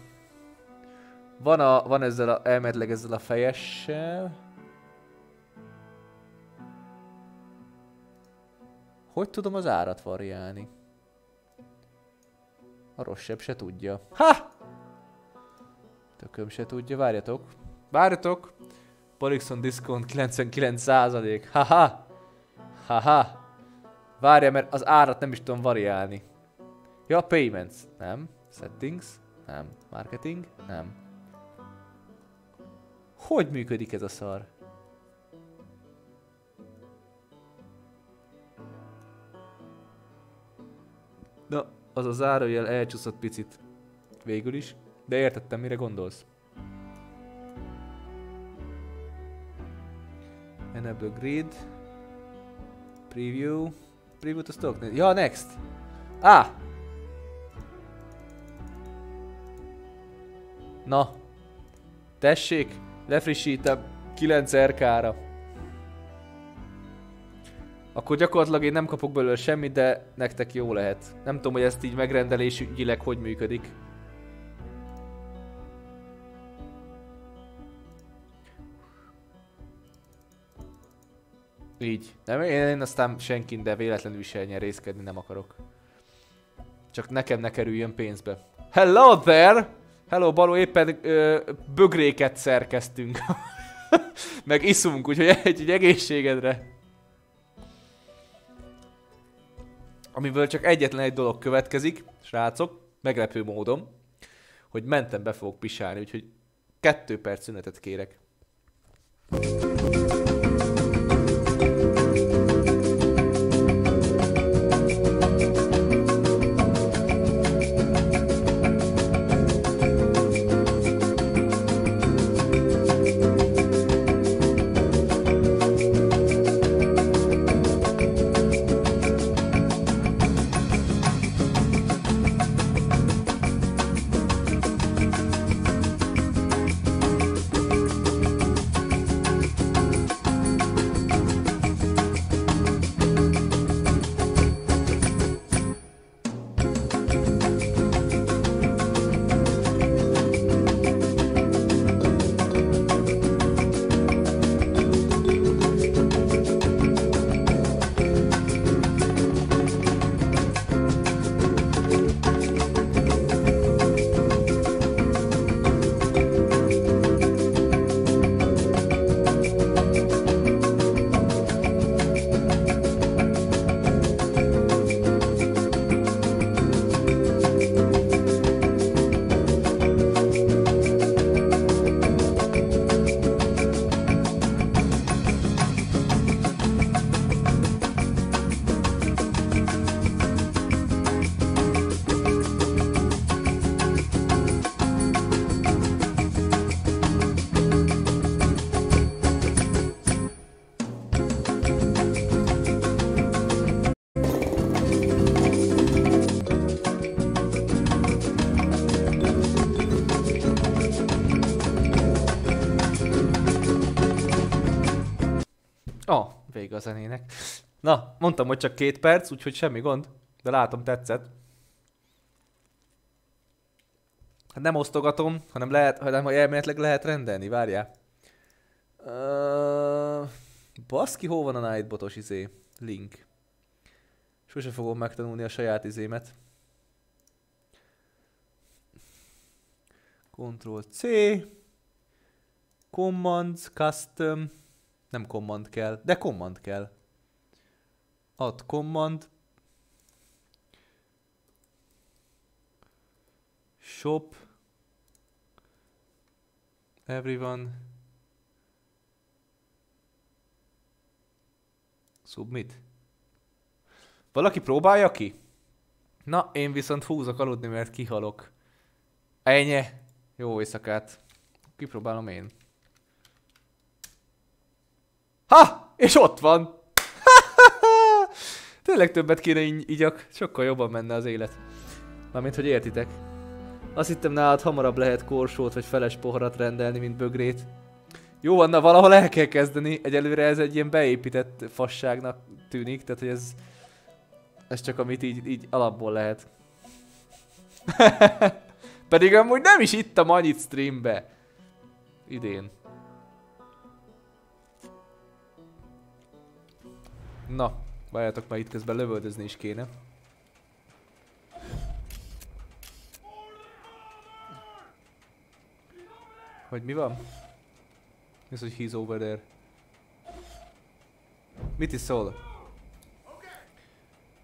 Van elméletileg ezzel a fejessel. Hogy tudom az árat variálni? A rosszabb se tudja. Ha! Tököm se tudja, várjatok. Várjatok! Polixon discount 99%. Haha! Haha. Várja, mert az árat nem is tudom variálni. Ja, payments. Nem. Settings. Nem. Marketing. Nem. Hogy működik ez a szar? Na, az a zárójel elcsúszott picit. Végül is. De értettem, mire gondolsz. Enable grid. Preview. Preview to stock. Ja, next. Ah! Na. Tessék, lefrissítem 9 RK-ra. Akkor gyakorlatilag én nem kapok belőle semmit, de nektek jó lehet. Nem tudom, hogy ezt így megrendelésügyileg hogy működik. Így. Nem, én aztán senkin, de véletlenül se nyerészkedni nem akarok. Csak nekem ne kerüljön pénzbe. Hello there! Hello, Baló, éppen bögréket szerkeztünk. Meg iszunk, úgyhogy egy egészségedre. Amiből csak egyetlen egy dolog következik, srácok, meglepő módon, hogy mentem be fogok pisálni, úgyhogy 2 perc szünetet kérek. Vége a zenének. Na, mondtam, hogy csak 2 perc, úgyhogy semmi gond. De látom, tetszett. Hát nem osztogatom, hanem elméletileg lehet rendelni, várjál. Baszki, hol van a Nightbotos link? Sose fogom megtanulni a saját izémet. Ctrl-C. Commands, custom. Nem command kell, de command kell. Add command. Shop. Everyone. Submit. Valaki próbálja ki? Na, én viszont húzok aludni, mert kihalok. Ennyi. Jó éjszakát. Kipróbálom én. Ha! És ott van! Tényleg többet kéne igyak, sokkal jobban menne az élet. Mármint, hogy értitek. Azt hittem, nálad hamarabb lehet korsót vagy feles poharat rendelni, mint bögrét. Jó van, na valahol el kell kezdeni. Egyelőre ez egy ilyen beépített fasságnak tűnik, tehát hogy ez csak amit így alapból lehet. Pedig amúgy nem is ittam annyit streambe. Idén. Na, várjátok, már itt közben lövöldözni is kéne. Hogy mi van? Mi az, hogy he's over there? Mit is szól?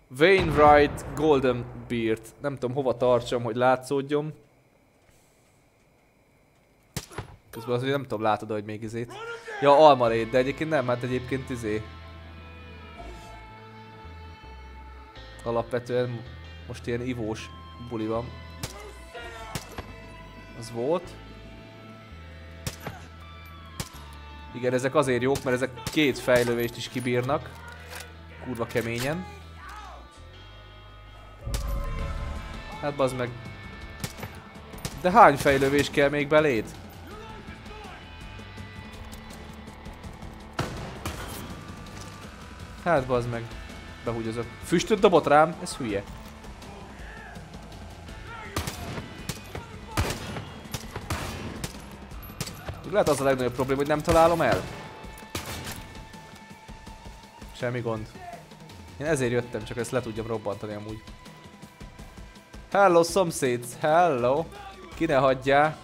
Wainwright Golden Beard. Nem tudom hova tartsam, hogy látszódjon. Közben azért nem tudom, látod, hogy még izét. Ja, almarét, de egyébként nem, hát egyébként izé. Alapvetően most ilyen ivós buli van. Az volt. Igen, ezek azért jók, mert ezek 2 fejlővést is kibírnak. Kurva keményen. Hát bazd meg. De hány fejlővés kell még beléd? Hát bazd meg. Behúgyozok. Füstöt dobott rám? Ez hülye. Lehet az a legnagyobb probléma, hogy nem találom el. Semmi gond. Én ezért jöttem, csak ezt le tudjam robbantani amúgy. Hello szomszéd, hello. Ki ne hagyjál.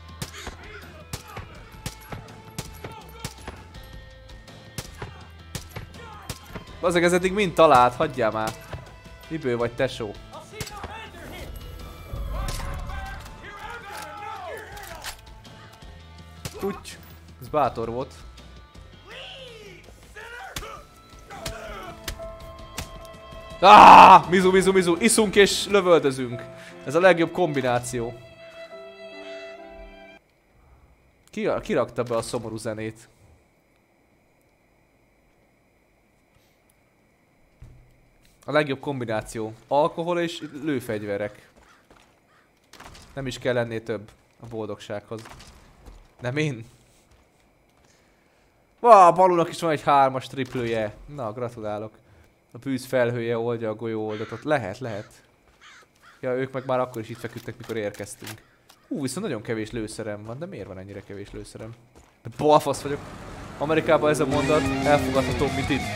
Azok ez eddig mind talált, hagyjál már. Miből vagy tesó? Kuty. Ez bátor volt. Mizu, mizu, mizu. Iszunk és lövöldözünk. Ez a legjobb kombináció. Ki rakta be a szomorú zenét? A legjobb kombináció. Alkohol és lőfegyverek. Nem is kell ennél több a boldogsághoz. Nem én? A Balúnak is van egy 3-as triplője. Na, gratulálok. A bűz felhője oldja a golyó oldatot. Lehet. Ja, ők meg már akkor is itt feküdtek, mikor érkeztünk. Viszont nagyon kevés lőszerem van, de miért van ennyire kevés lőszerem? De balfasz vagyok. Amerikában ez a mondat elfogadhatóbb, mint itt.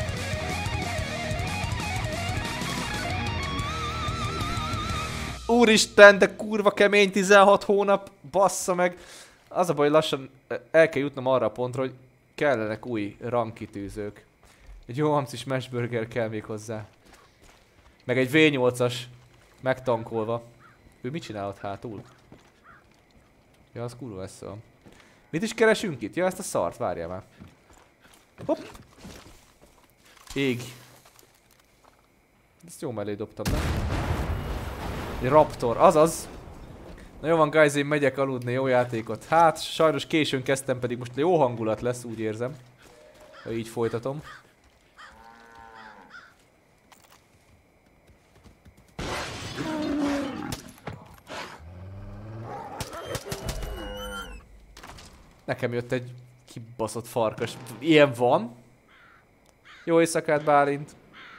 Úristen, de kurva kemény 16 hónap, bassza meg. Az a baj, hogy lassan el kell jutnom arra a pontra, hogy kellenek új rangkitűzők. Egy jó hamcis mashburger kell még hozzá. Meg egy V8-as megtankolva. Ő mit csinál ott hátul? Ja, az kurva lesz van. Mit is keresünk itt? Ja, ezt a szart, várjál már. Hopp! Ég. Ezt jó mellé dobtam, nem? Egy raptor, azaz! Na jó van guys, én megyek aludni, jó játékot. Hát, sajnos későn kezdtem, pedig most jó hangulat lesz, úgy érzem. Ha így folytatom. Nekem jött egy kibaszott farkas. Ilyen van? Jó éjszakát, Bálint.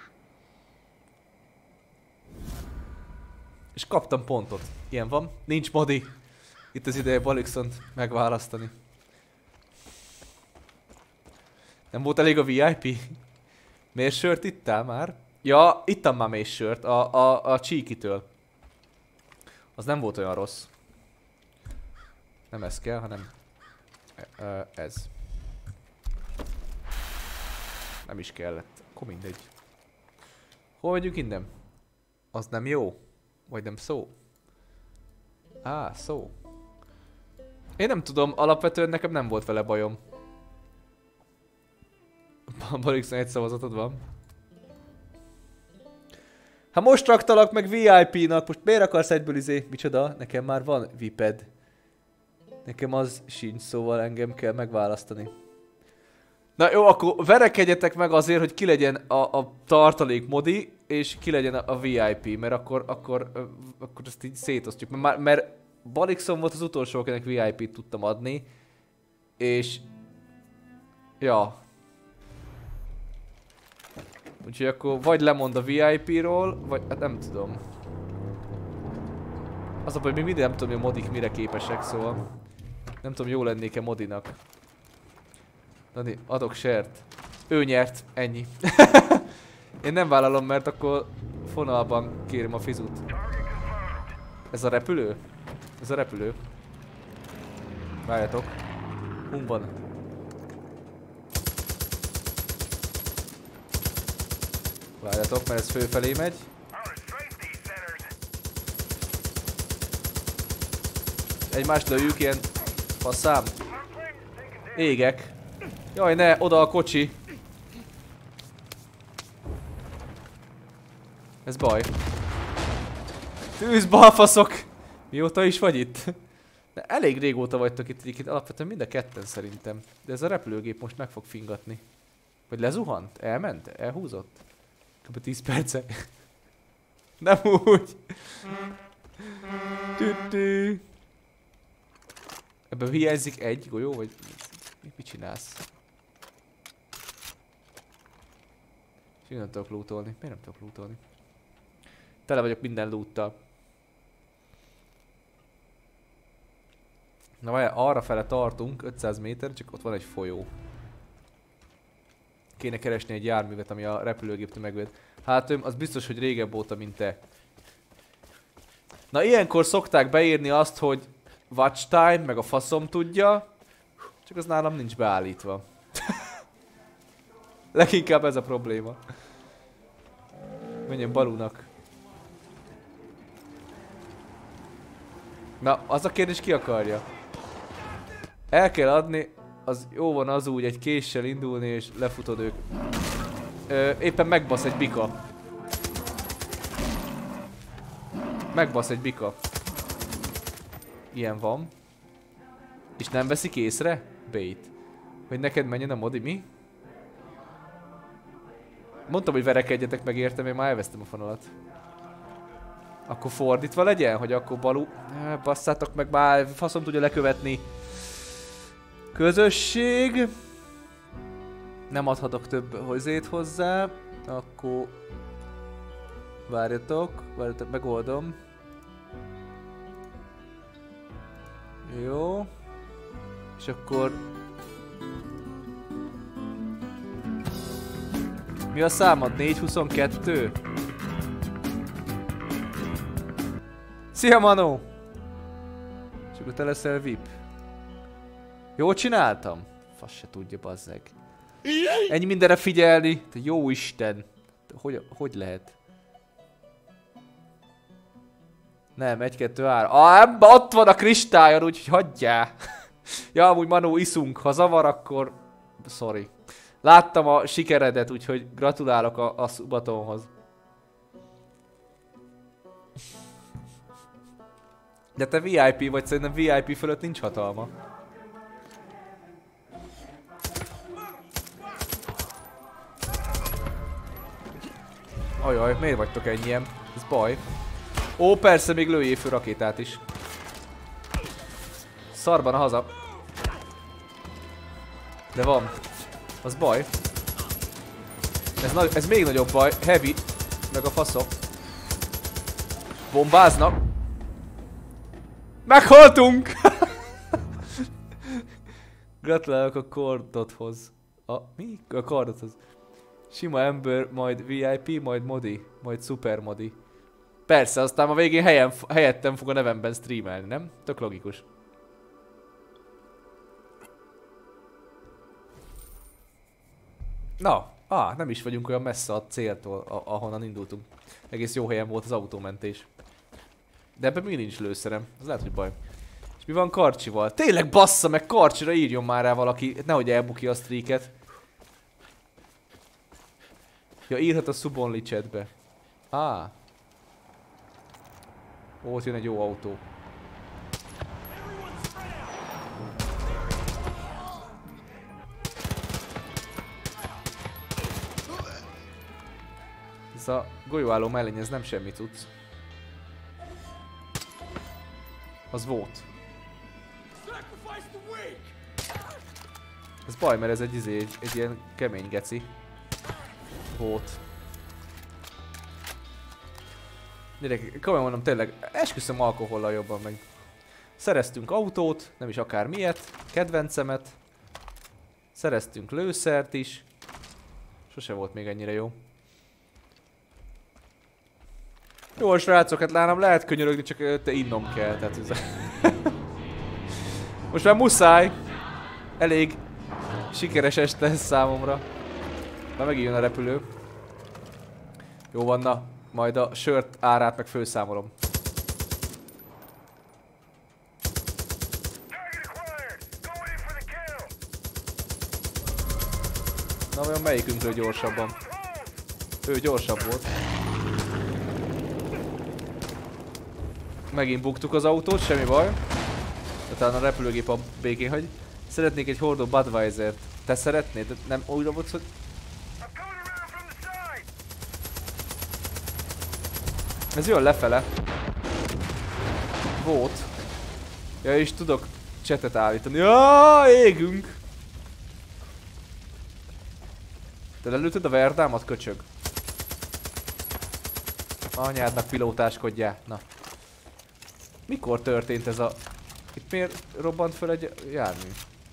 És kaptam pontot. Ilyen van. Nincs modi. Itt az ideje Balixont megválasztani. Nem volt elég a VIP? Miért sört ittál már? Ja, ittam már mély sört. A csíkitől. Az nem volt olyan rossz. Nem ez kell, hanem ez. Nem is kellett. Akkor mindegy. Hol vagyunk innen? Az nem jó? Vagy nem szó? Szó. Én nem tudom, alapvetően nekem nem volt vele bajom. Balixon egy szavazatod van. Hát most raktalak meg VIP-nak, most miért akarsz egyből izé? Micsoda? Nekem már van VIP-ed. Nekem az sincs, szóval engem kell megválasztani. Na jó, akkor verekedjetek meg azért, hogy ki legyen a tartalék modi, és ki legyen a VIP, mert akkor ezt így szétosztjuk. Mert Balixon volt az utolsó, akinek VIP-t tudtam adni, és... Ja. Úgyhogy akkor vagy lemond a VIP-ról, vagy hát nem tudom. Az a baj, hogy még mindig nem tudom, hogy a modik mire képesek, szóval... Nem tudom, jó lennék-e modinak. Dani, adok sert. Ő nyert, ennyi. Én nem vállalom, mert akkor fonalban kérem a fizut. Ez a repülő? Ez a repülő. Várjátok. Hunk van. Várjatok, mert ez fölfelé megy. Egymást lőjük, ilyen faszám. Égek. Jaj, ne, oda a kocsi. Ez baj. Tűz, balfaszok! Mióta is vagy itt? De elég régóta vagytok itt, alapvetően mind a ketten szerintem. De ez a repülőgép most meg fog fingatni. Vagy lezuhant? Elment? Elhúzott? Kb. 10 perce. Nem úgy. Tütü. Ebben hiányzik egy golyó, vagy mit csinálsz? És én nem tudok lootolni. Miért nem tudok lootolni? Tele vagyok minden loottal. Na várjál, arra fele tartunk, 500 méter, csak ott van egy folyó. Kéne keresni egy járművet, ami a repülőgéptől megvéd. Hát az biztos, hogy régebb óta, mint te. Na ilyenkor szokták beírni azt, hogy watch time, meg a faszom tudja. Csak az nálam nincs beállítva. Leginkább ez a probléma. Menjen Balúnak. Na, az a kérdés, ki akarja? El kell adni, az jó van az úgy egy késsel indulni és lefutod ők. Éppen megbasz egy bika. Megbasz egy bika. Ilyen van. És nem veszik észre? Bait. Hogy neked menjen a modi, mi? Mondtam, hogy verekedjetek meg értem, én már elvesztem a fonalat. Akkor fordítva legyen, hogy akkor Balú... Basszátok meg már, faszom tudja lekövetni. Közösség. Nem adhatok több hozét hozzá. Akkor... Várjatok, megoldom. Jó. És akkor... Mi a számod? 422? Szia Manó! És akkor te leszel VIP. Jól csináltam? Fasz se tudja, bazzeg. Ennyi mindenre figyelni. Te jó Isten. Hogy lehet? Nem, 1, 2, 3. Ott van a kristályon, úgyhogy hagyjál. Ja, amúgy Manó, iszunk. Ha zavar, akkor... Sorry. Láttam a sikeredet, úgyhogy gratulálok a subatonhoz. De te VIP vagy, szerintem VIP fölött nincs hatalma. Ajaj, miért vagytok ennyien? Ez baj. Ó, persze, még lőjél föl rakétát is. Szarban a haza. De van. Az baj. Ez még nagyobb baj. Heavy. Meg a faszok. Bombáznak. Meghaltunk! Gratulálok a kordothoz. Mi? A kordothoz. Sima ember, majd VIP, majd modi, majd super modi. Persze, aztán a végén helyettem fog a nevemben streamelni, nem? Tök logikus. Na, nem is vagyunk olyan messze a céltól, ahonnan indultunk. Egész jó helyen volt az autómentés. De ebben még nincs lőszerem, az lehet, hogy baj. És mi van Karcsival? Tényleg bassza meg, Karcsira írjon már rá valaki, nehogy elbuki a streaket. Ja, írhat a Subonli chatbe. Ott jön egy jó autó. Ez a golyóálló mellény, ez nem semmi tudsz. Az volt. Ez baj, mert ez egy ilyen kemény geci. Volt. Gyerek, komolyan mondom, tényleg, esküszöm alkohollal jobban meg. Szereztünk autót, nem is akár miért, kedvencemet. Szereztünk lőszert is. Sose volt még ennyire jó. Jó, srácok, hát nálam lehet könyörögni, csak te innom kell, tehát ez... Most már muszáj. Elég sikeres este ez számomra. Már megint jön a repülő. Jó van, na. Majd a sört árát meg főszámolom. Na vajon melyikünkről gyorsabban? Ő gyorsabb volt. Megint buktuk az autót, semmi baj. De talán a repülőgép a békén hagy. Szeretnék egy hordó Budweiser-t. Te szeretnéd? Nem újra volt, hogy... Ez jön lefele. Volt. Ja, és tudok csetet állítani. Ja, égünk! Te lelőtted a verdámat, köcsög? Anyádnak pilótáskodjál. Na. Mikor történt ez a... Itt miért robbant föl egy jármű?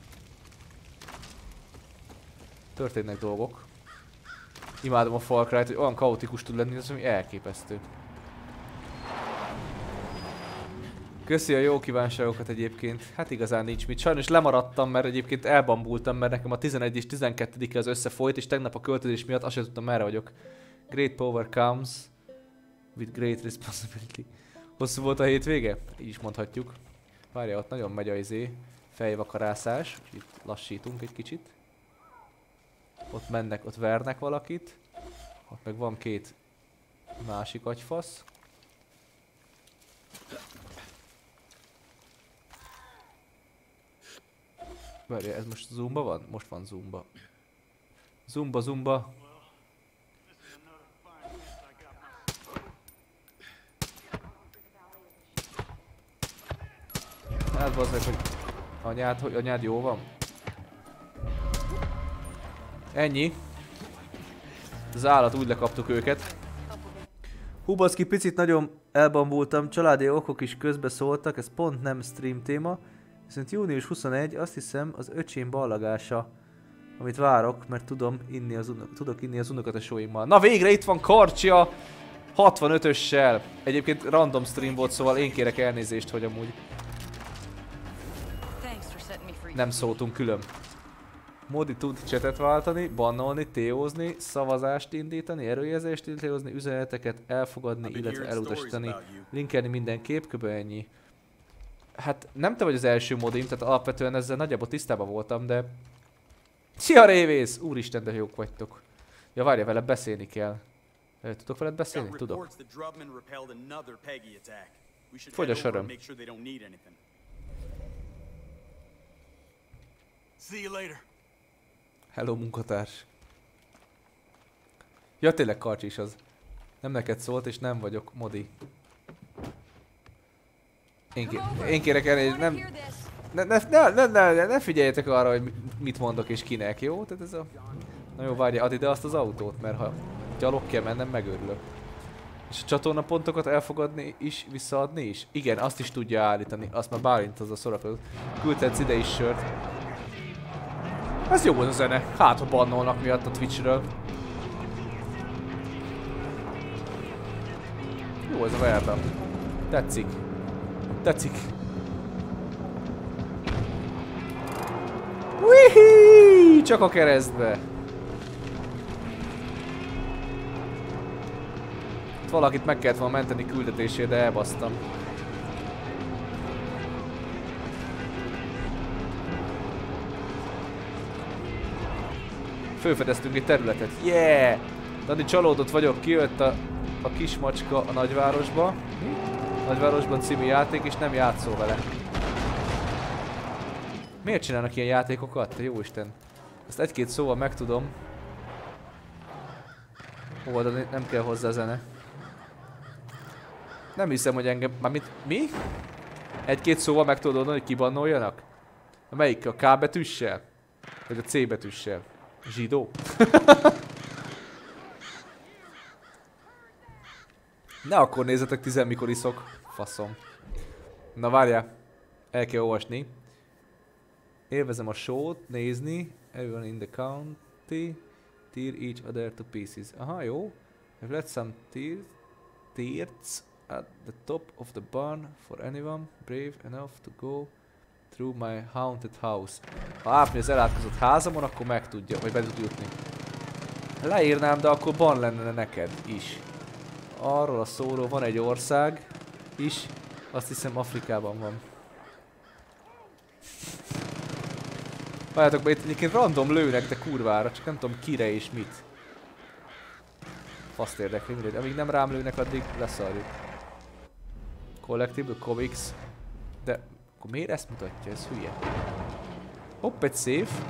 Történnek dolgok. Imádom a Far Cry-t, hogy olyan kaotikus tud lenni, az ami elképesztő. Köszi a jó kívánságokat egyébként. Hát igazán nincs mit. Sajnos lemaradtam, mert egyébként elbambultam, mert nekem a 11 és 12-e az összefolyt, és tegnap a költözés miatt azt sem tudtam, merre vagyok. Great power comes with great responsibility. Hosszú volt a hétvége? Így is mondhatjuk. Várja, ott nagyon megy a fejvakarászás. Itt lassítunk egy kicsit. Ott mennek, ott vernek valakit. Ott meg van két másik agyfasz. Várja, ez most zoomba van? Most van zoomba. Zoomba, zoomba. Hát bazdmeg, hogy anyád jó van? Ennyi. Az állat, úgy lekaptuk őket. Hú, baszki, picit nagyon elbambultam, családi okok is közbeszóltak, ez pont nem stream téma. Viszont június 21, azt hiszem, az öcsém ballagása, amit várok, mert tudok inni az unokatesóimmal. Na végre itt van Karcsia 65-össel. Egyébként random stream volt, szóval én kérek elnézést, hogy amúgy nem szóltunk külön. Modi tud csetet váltani, bannolni, téózni, szavazást indítani, erőjelzést indítani, üzeneteket elfogadni, illetve elutasítani, linkelni mindenképp, kb. Ennyi. Hát nem te vagy az első modim, tehát alapvetően ezzel nagyjából tisztában voltam, de... Szia Révész! Úristen, de jók vagytok. Ja, várja, vele beszélni kell. Tudok veled beszélni? Tudok. Fogy a söröm. Hello, munkatárs. Ja, tényleg Karcsi is az. Nem neked szólt, és nem vagyok modi. Én kérek el, ne figyeljetek arra, hogy mit mondok és kinek, jó? Tehát ez a... Na jó, várja, add ide azt az autót, mert ha gyalog kell mennem, megörülök. És a csatornapontokat elfogadni is, visszaadni is? Igen, azt is tudja állítani, azt már Bálint az a szorakozó. Küldhetsz ide is sört. Ez jó az a zene, hát ha bannolnak miatt a Twitchről. Jó ez a verda. Tetszik. Tetszik. Wihi! Csak a keresztbe. Itt valakit meg kellett volna menteni küldetésére, de elbasztam. Fölfedeztünk egy területet. Yeah! Dani, csalódott vagyok, kijött a kismacska a nagyvárosba. Nagyvárosban című játék, és nem játszol vele. Miért csinálnak ilyen játékokat? Te jóisten. Ezt egy-két szóval megtudom. Ó, de nem kell hozzá zene. Nem hiszem, hogy engem... Mármint... Mi? Egy-két szóval meg tudod mondani, hogy kibannoljanak? Melyik? A K betűssel? Vagy a C betűssel? Zsidó? Ne akkor nézzetek 10 mikor iszok. Faszom. Na várjál. El kell olvasni. Élvezem a show-t, nézni. Everyone in the county. Tear each other to pieces. Aha, jó. I've left some tears at the top of the barn for anyone brave enough to go through my haunted house. Ha ápni az elátkozott házamon, akkor meg tudja, vagy be tud jutni. Leírnám, de akkor ban lenne neked is. arról a szóról van egy ország is, azt hiszem Afrikában van. Várjátok be, itt egyébként random lőnek, de kurvára, csak nem tudom kire és mit. Faszt érdekli, mindegy. Amíg nem rám lőnek, addig leszarjuk. Collectible Comics. De akkor miért ezt mutatja? Ez hülye. Hopp, egy safe.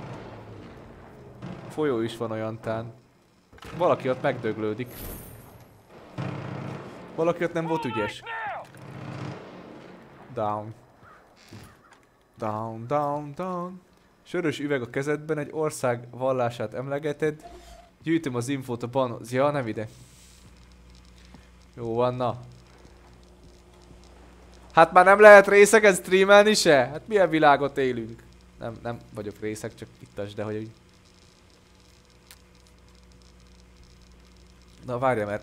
Folyó is van olyantán. Valaki ott megdöglődik. Valaki ott nem volt ügyes. Down. Down, down, down. Sörös üveg a kezedben, egy ország vallását emlegeted. Gyűjtöm az infót a banhoz. Ja, nem ide. Jó van, na. Hát már nem lehet részeket streamelni se? Hát milyen világot élünk? Nem vagyok részek, csak ittas, de hogy... Na várja, mert...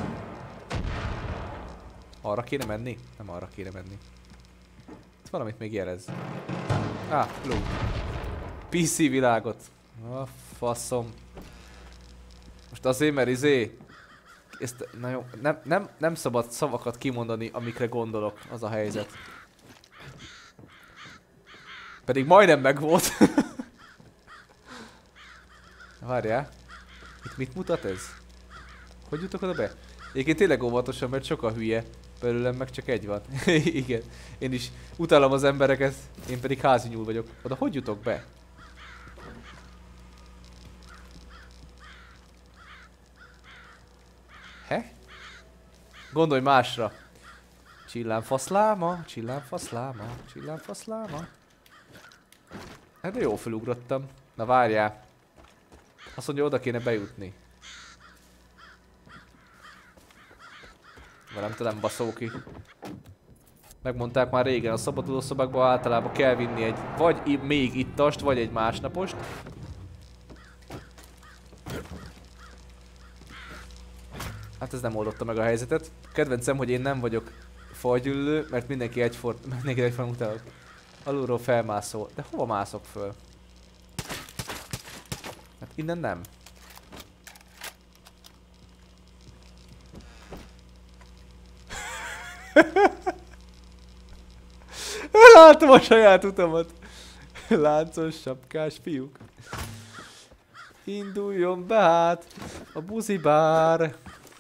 Arra kéne menni? Nem arra kéne menni. Itt valamit még jelez. Loot. PC világot. Faszom. Most azért, mert ezt, na jó, nem szabad szavakat kimondani, amikre gondolok, az a helyzet. Pedig majdnem megvolt. Várjál. Itt mit mutat ez? Hogy jutok oda be? Egyébként tényleg óvatosan, mert sok a hülye. Belőlem meg csak egy van. Igen. Én is utálom az embereket, én pedig házi nyúl vagyok. Oda hogy jutok be? He? Gondolj másra. Csillámfaszláma, csillámfaszláma, csillámfaszláma. Hát de jó felugrottam. Na várjál. Azt mondja, oda kéne bejutni. Nem tudom, baszó ki. Megmondták már régen, a szabadulószobákban általában kell vinni egy vagy még ittast, vagy egy másnapost. Hát ez nem oldotta meg a helyzetet. Kedvencem, hogy én nem vagyok fajgyűlölő, mert mindenki egyforma utálok. Alulról felmászol. De hova mászok föl? Hát innen nem. Látom a saját utamat. Láncos sapkás fiúk. Induljon be hát a buzibár.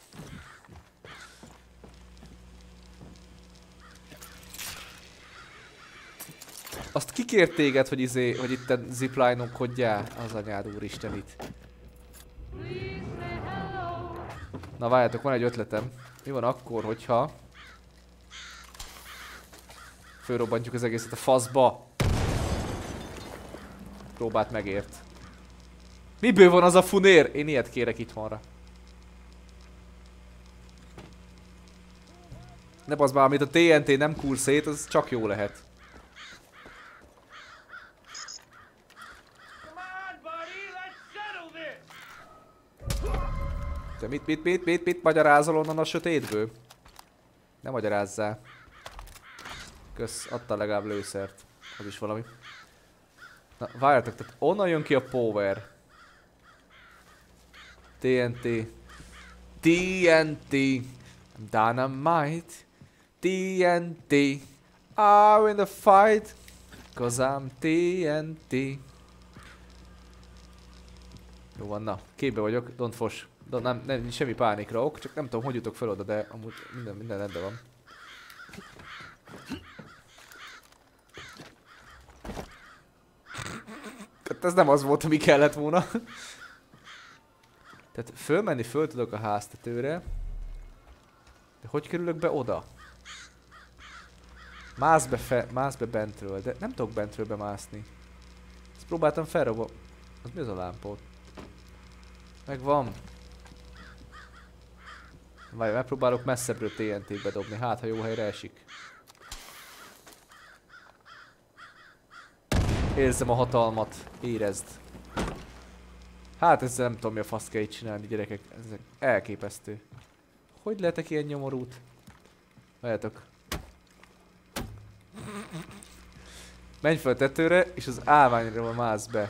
Azt kikért téged, hogy hogy itten zipline-okodjál? Az anyád úristen itt. Na várjátok, van egy ötletem. Mi van akkor, hogyha fölrobbantjuk az egészet a faszba? Próbát megért. Miből van az a funér? Én ilyet kérek itthonra. Ne bazd már, amit a TNT nem kúr szét, az csak jó lehet. Te mit magyarázol onnan a sötétből? Ne magyarázzál. Kösz, adta legalább lőszert. Az is valami. Na, várjátok, tehát onnan jön ki a power. TNT. TNT. Dynamite. TNT. I'm in the fight. Cause I'm TNT. Jó van, na. Képbe vagyok, don't fosh. Nem, semmi pánikra ok, csak nem tudom, hogy jutok fel oda, de amúgy minden rendben van. Tehát ez nem az volt, ami kellett volna. Tehát fölmenni föl tudok a háztetőre. De hogy kerülök be oda? Mász be bentről, de nem tudok bentről bemászni. Ezt próbáltam felrobba... Az mi az a lámpót? Megvan. Várj, megpróbálok messzebbről TNT-t bedobni, hát ha jó helyre esik. Érzem a hatalmat, érezd. Hát ezzel nem tudom, mi a fasz kell itt csinálni, gyerekek. Ez elképesztő. Hogy lehetek ilyen nyomorút? Várjátok. Menj fel a tetőre, és az állványra mász be.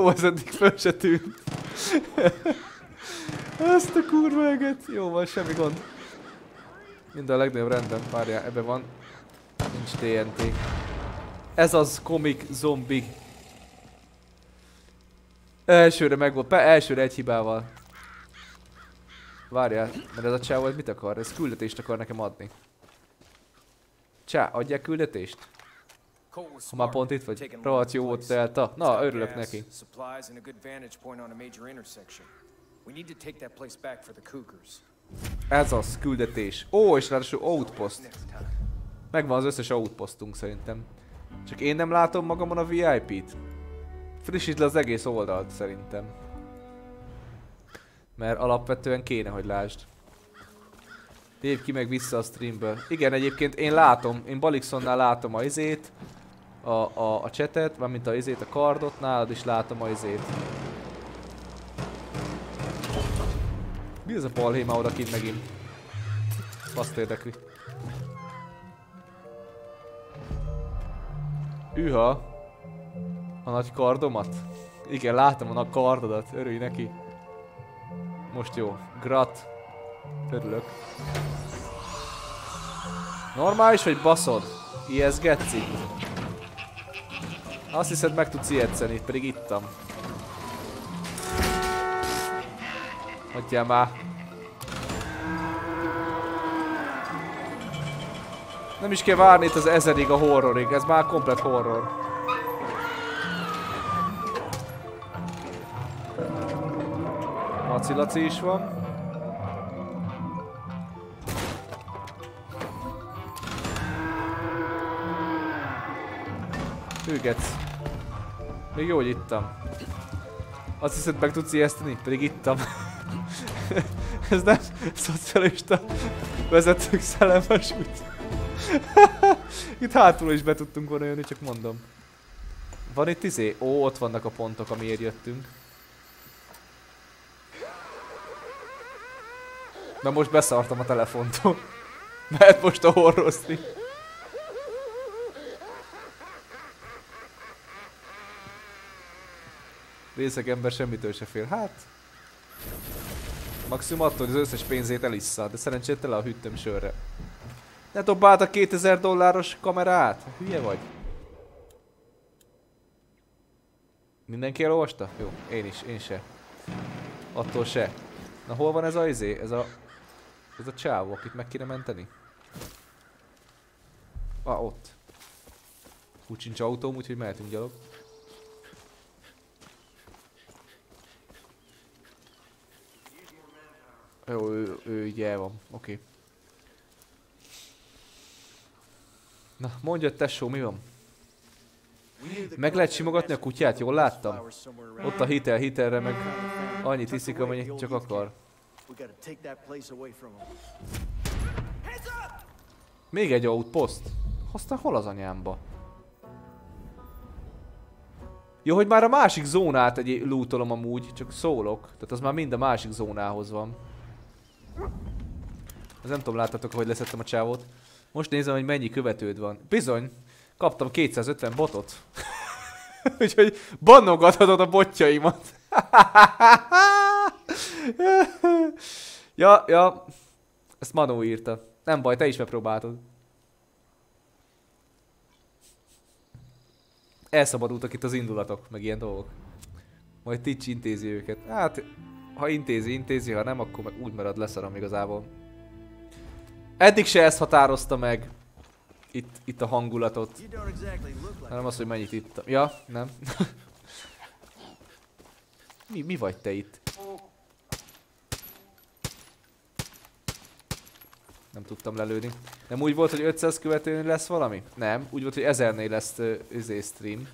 Jó, az eddig föl se tűnt. Ezt a kurva eget. Jó van, semmi gond. Minden a legnagyobb rendben. Várjál, ebben van. Nincs TNT. Ez az Comic Zombie. Elsőre meg volt. Elsőre egy hibával. Várjál, mert ez a csávó mit akar? Ez küldetést akar nekem adni. Csá, adják küldetést? Ha már pont itt vagy. Rohadt jó volt Delta. Na, örülök neki. Ez az, küldetés. Ó, és ráadásul outpost. Megvan az összes outpostunk szerintem. Csak én nem látom magamon a VIP-t. Frissítsd le az egész oldalt szerintem. Mert alapvetően kéne, hogy lásd. Lépj ki meg vissza a streamből. Igen, egyébként én látom, én Balixonnál látom a izét, a chatet, valamint a izét, a kardot, nálad is látom a izét. Mi az a balhé már odakint megint? Azt érdekli. Üha! A nagy kardomat? Igen, látom a nagy kardodat, örülj neki. Most jó. Grat. Örülök. Normális vagy baszod? Ijeszgetsz itt? Azt hiszed meg tudsz ijeszteni, pedig ittam. Hagyjál már. Nem is kell várni itt az 1000-ig a horrorig, ez már komplet horror. Macilaci is van. Hűgetsz. Még jó, hogy ittam. Azt hiszed meg tudsz ijeszteni? Pedig ittam. Ez nem szocialista vezetők szellemes úgy. Itt hátul is be tudtunk volna jönni, csak mondom. Van itt izé? Ó, ott vannak a pontok, amiért jöttünk. Na most beszartam a telefontól. Mert most a horror stream. Részeg ember semmitől se fél. Hát... maximum attól, hogy az összes pénzét elissza, de szerencsét tele a hűtőm sörre. Ne dobáld a $2000 kamerát! Hülye vagy? Mindenki elolvasta? Jó, én is, én se. Attól se. Na hol van ez a izé? Ez a csávó, akit meg kéne menteni? Ott. Úgy sincs autóm, úgyhogy mehetünk gyalog. Jó, ő így el van, oké. Na, mondja, tesó, mi van? Meg lehet simogatni a kutyát, jól láttam? Ott a hitelre meg annyit iszik, amennyit csak akar. Még egy outpost? Aztán hol az anyámba? Jó, hogy már a másik zónát lootolom amúgy, csak szólok. Tehát az már mind a másik zónához van. Az nem tudom, láttatok, hogy leszettem a csávót. Most nézem, hogy mennyi követőd van. Bizony, kaptam 250 botot. Úgyhogy bannogathatod a botjaimat. Ja. Ezt Manó írta. Nem baj, te is megpróbáltad. Elszabadultak itt az indulatok, meg ilyen dolgok. Majd Twitch intézi őket. Hát, ha intézi, ha nem, akkor meg úgy marad, leszarom igazából. Eddig se ezt határozta meg. Itt a hangulatot. Nem az, hogy mennyit ittam. Ja, nem. Mi vagy te itt? Nem tudtam lelőni. Nem úgy volt, hogy 500 követőnél lesz valami? Nem, úgy volt, hogy 1000-nél lesz stream.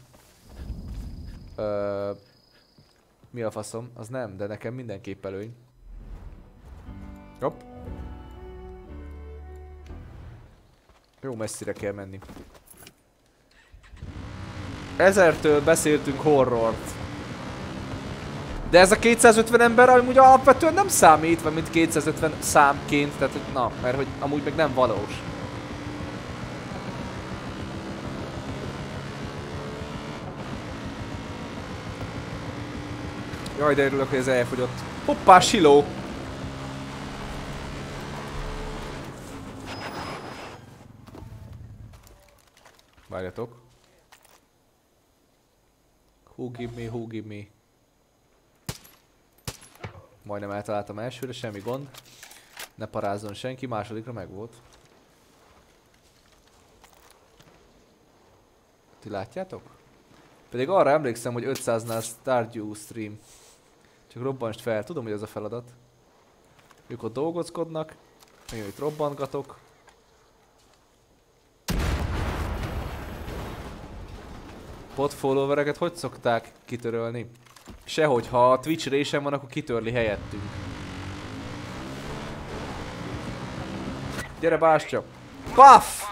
Mi a faszom? Az nem, de nekem mindenképp előny. Hopp. Jó messzire kell menni. 1000-től beszéltünk horrort. De ez a 250 ember amúgy alapvetően nem számít, vagy mint 250 számként, tehát hogy na, mert hogy amúgy meg nem valós. Jaj, de örülök, hogy ez elfogyott. Hoppá, siló! Várjatok. Who give me. Majdnem eltaláltam elsőre, semmi gond. Ne parázzon senki, másodikra megvolt. Ti látjátok? Pedig arra emlékszem, hogy 500-nál Stardew stream. Csak robbansd fel, tudom, hogy ez a feladat. Ők ott dolgozkodnak, én itt robbantgatok. Pot followereket hogy szokták kitörölni? Sehogy, ha a Twitch résen van, akkor kitörli helyettünk. Gyere, bástya! Puff!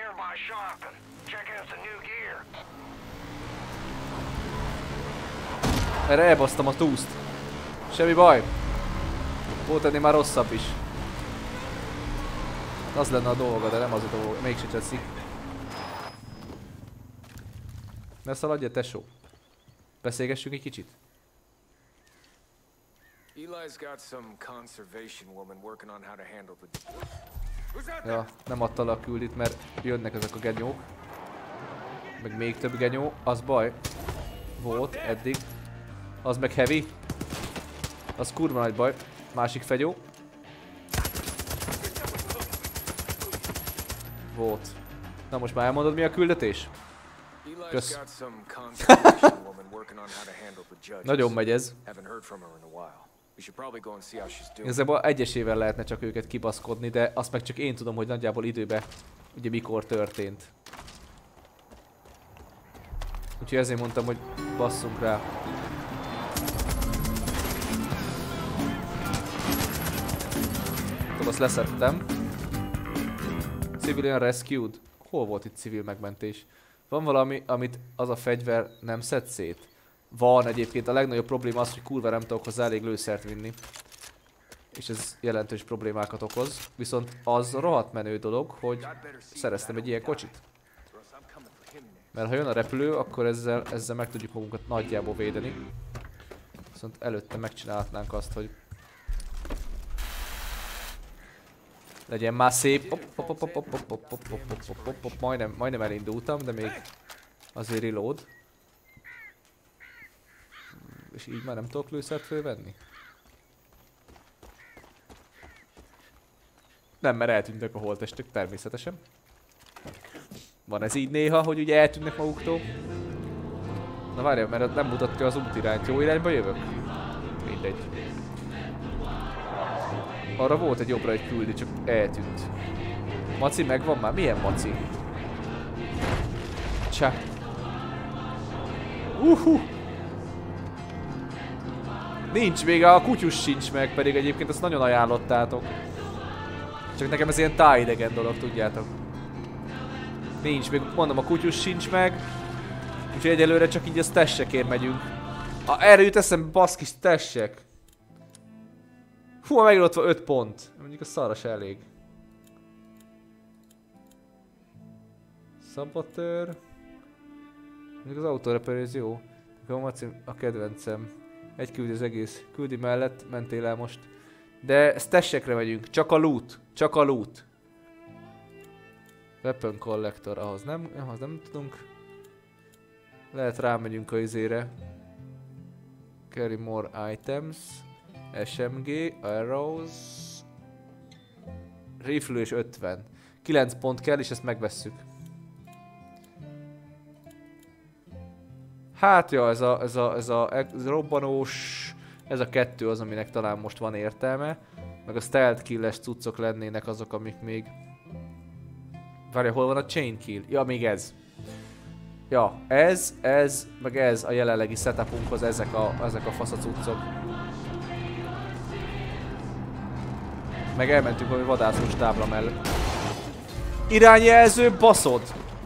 Erre elbasztam a túszt. Semmi baj. Volt ennél már rosszabb is. Az lenne a dolga, de nem az a dolga. Mégse teszik. Ne szaladj, tesó. Beszélgessünk egy kicsit. Ja, nem adta le a küldit, mert jönnek ezek a genyók. Meg még több genyó, az baj. Volt eddig. Az meg heavy. Az kurva nagy baj. Másik fegyó. Volt. Na most már elmondod, mi a küldetés? Kösz. Nagyon megy ez. Igazából egyesével lehetne csak őket kibaszkodni, de azt meg csak én tudom, hogy nagyjából időben ugye mikor történt. Úgyhogy ezért mondtam, hogy basszunk rá. Azt leszedtem. Civilian rescued. Hol volt itt civil megmentés? Van valami, amit az a fegyver nem szed szét? Van egyébként. A legnagyobb probléma az, hogy kurva nem tudok hozzá elég lőszert vinni. És ez jelentős problémákat okoz. Viszont az rohadt menő dolog, hogy szereztem egy ilyen kocsit. Mert ha jön a repülő, akkor ezzel meg tudjuk magunkat nagyjából védeni. Viszont előtte megcsinálhatnánk azt, hogy legyen már szép. Majdnem elindultam, de még azért reload. És így már nem tudok lőszert fölvenni? Nem, mert eltűntek a holttestek természetesen. Van ez így néha, hogy ugye eltűnnek maguktól? Na várjál, mert nem mutatja az útirányt. Jó irányba jövök? Mindegy. Arra volt egy jobbra egy küldi, csak eltűnt. Maci megvan már? Milyen maci? Csá. Nincs még, a kutyus sincs meg, pedig egyébként ezt nagyon ajánlottátok. Csak nekem ez ilyen tájidegen dolog, tudjátok. Nincs még, mondom, a kutyus sincs meg. Úgyhogy egyelőre csak így a stessekért megyünk. Erre jut eszembe, baszki, stessek. Hú, megint ott van 5 pont. Mondjuk a szarra se elég. Szabotőr. Mondjuk az autóreperő ez jó. A kedvencem. Egy küldi az egész. Küldi mellett mentél el most. De stessekre megyünk. Csak a loot. Csak a loot. Weapon collector. Ahhoz nem tudunk. Lehet rámegyünk a izére. Carry more items. SMG, arrows. Rifle és 50. 9 pont kell, és ezt megvesszük. Hát ja, ez a robbanós, ez a kettő az, aminek talán most van értelme. Meg a stealth kill-es cuccok lennének azok, amik még... Várja, hol van a chain kill? Ja, még ez. Ja, ez, meg ez a jelenlegi setupunkhoz ezek a faszacuccok. Meg elmentünk valami vadászós tábla mellett. Irányjelző, baszod!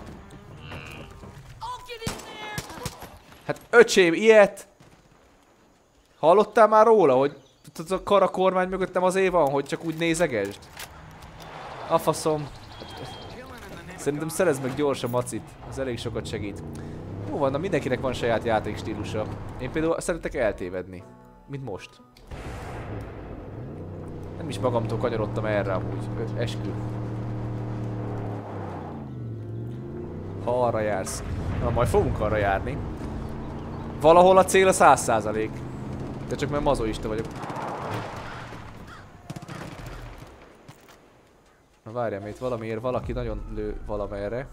Hát öcsém, ilyet! Hallottál már róla, hogy a karakormány mögöttem azért van, hogy csak úgy nézegesd? A faszom. Szerintem szerezd meg gyorsan macit, az elég sokat segít. Jó van, na mindenkinek van saját játékstílusa. Én például szeretek eltévedni. mint most. Nem is magamtól kanyarodtam erre amúgy, eskü. Ha arra jársz. Na, majd fogunk arra járni. Valahol a cél a 100%. De csak mert mazoista vagyok. Na várjál, mert itt valamiért valaki nagyon lő valamerre.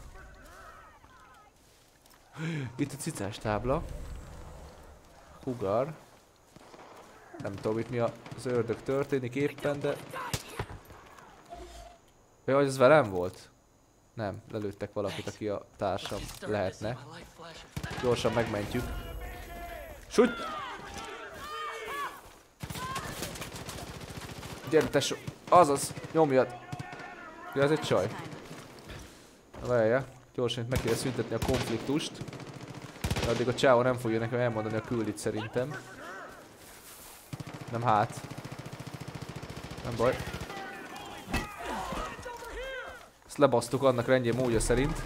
Itt a cicás tábla. Hugar. Nem tudom itt mi az ördög történik éppen, de... Jaj, ez velem volt? Nem, lelőttek valakit, aki a társam lehetne. Gyorsan megmentjük. Sújt! Gyere tesó! Azaz! Nyomjad! Ja, ez egy csaj. Várjál, gyorsan itt meg kell szüntetni a konfliktust. De addig a csávó nem fogja nekem elmondani a küldit szerintem. Nem hát. Nem baj. Ezt lebasztuk annak rendjén módja szerint.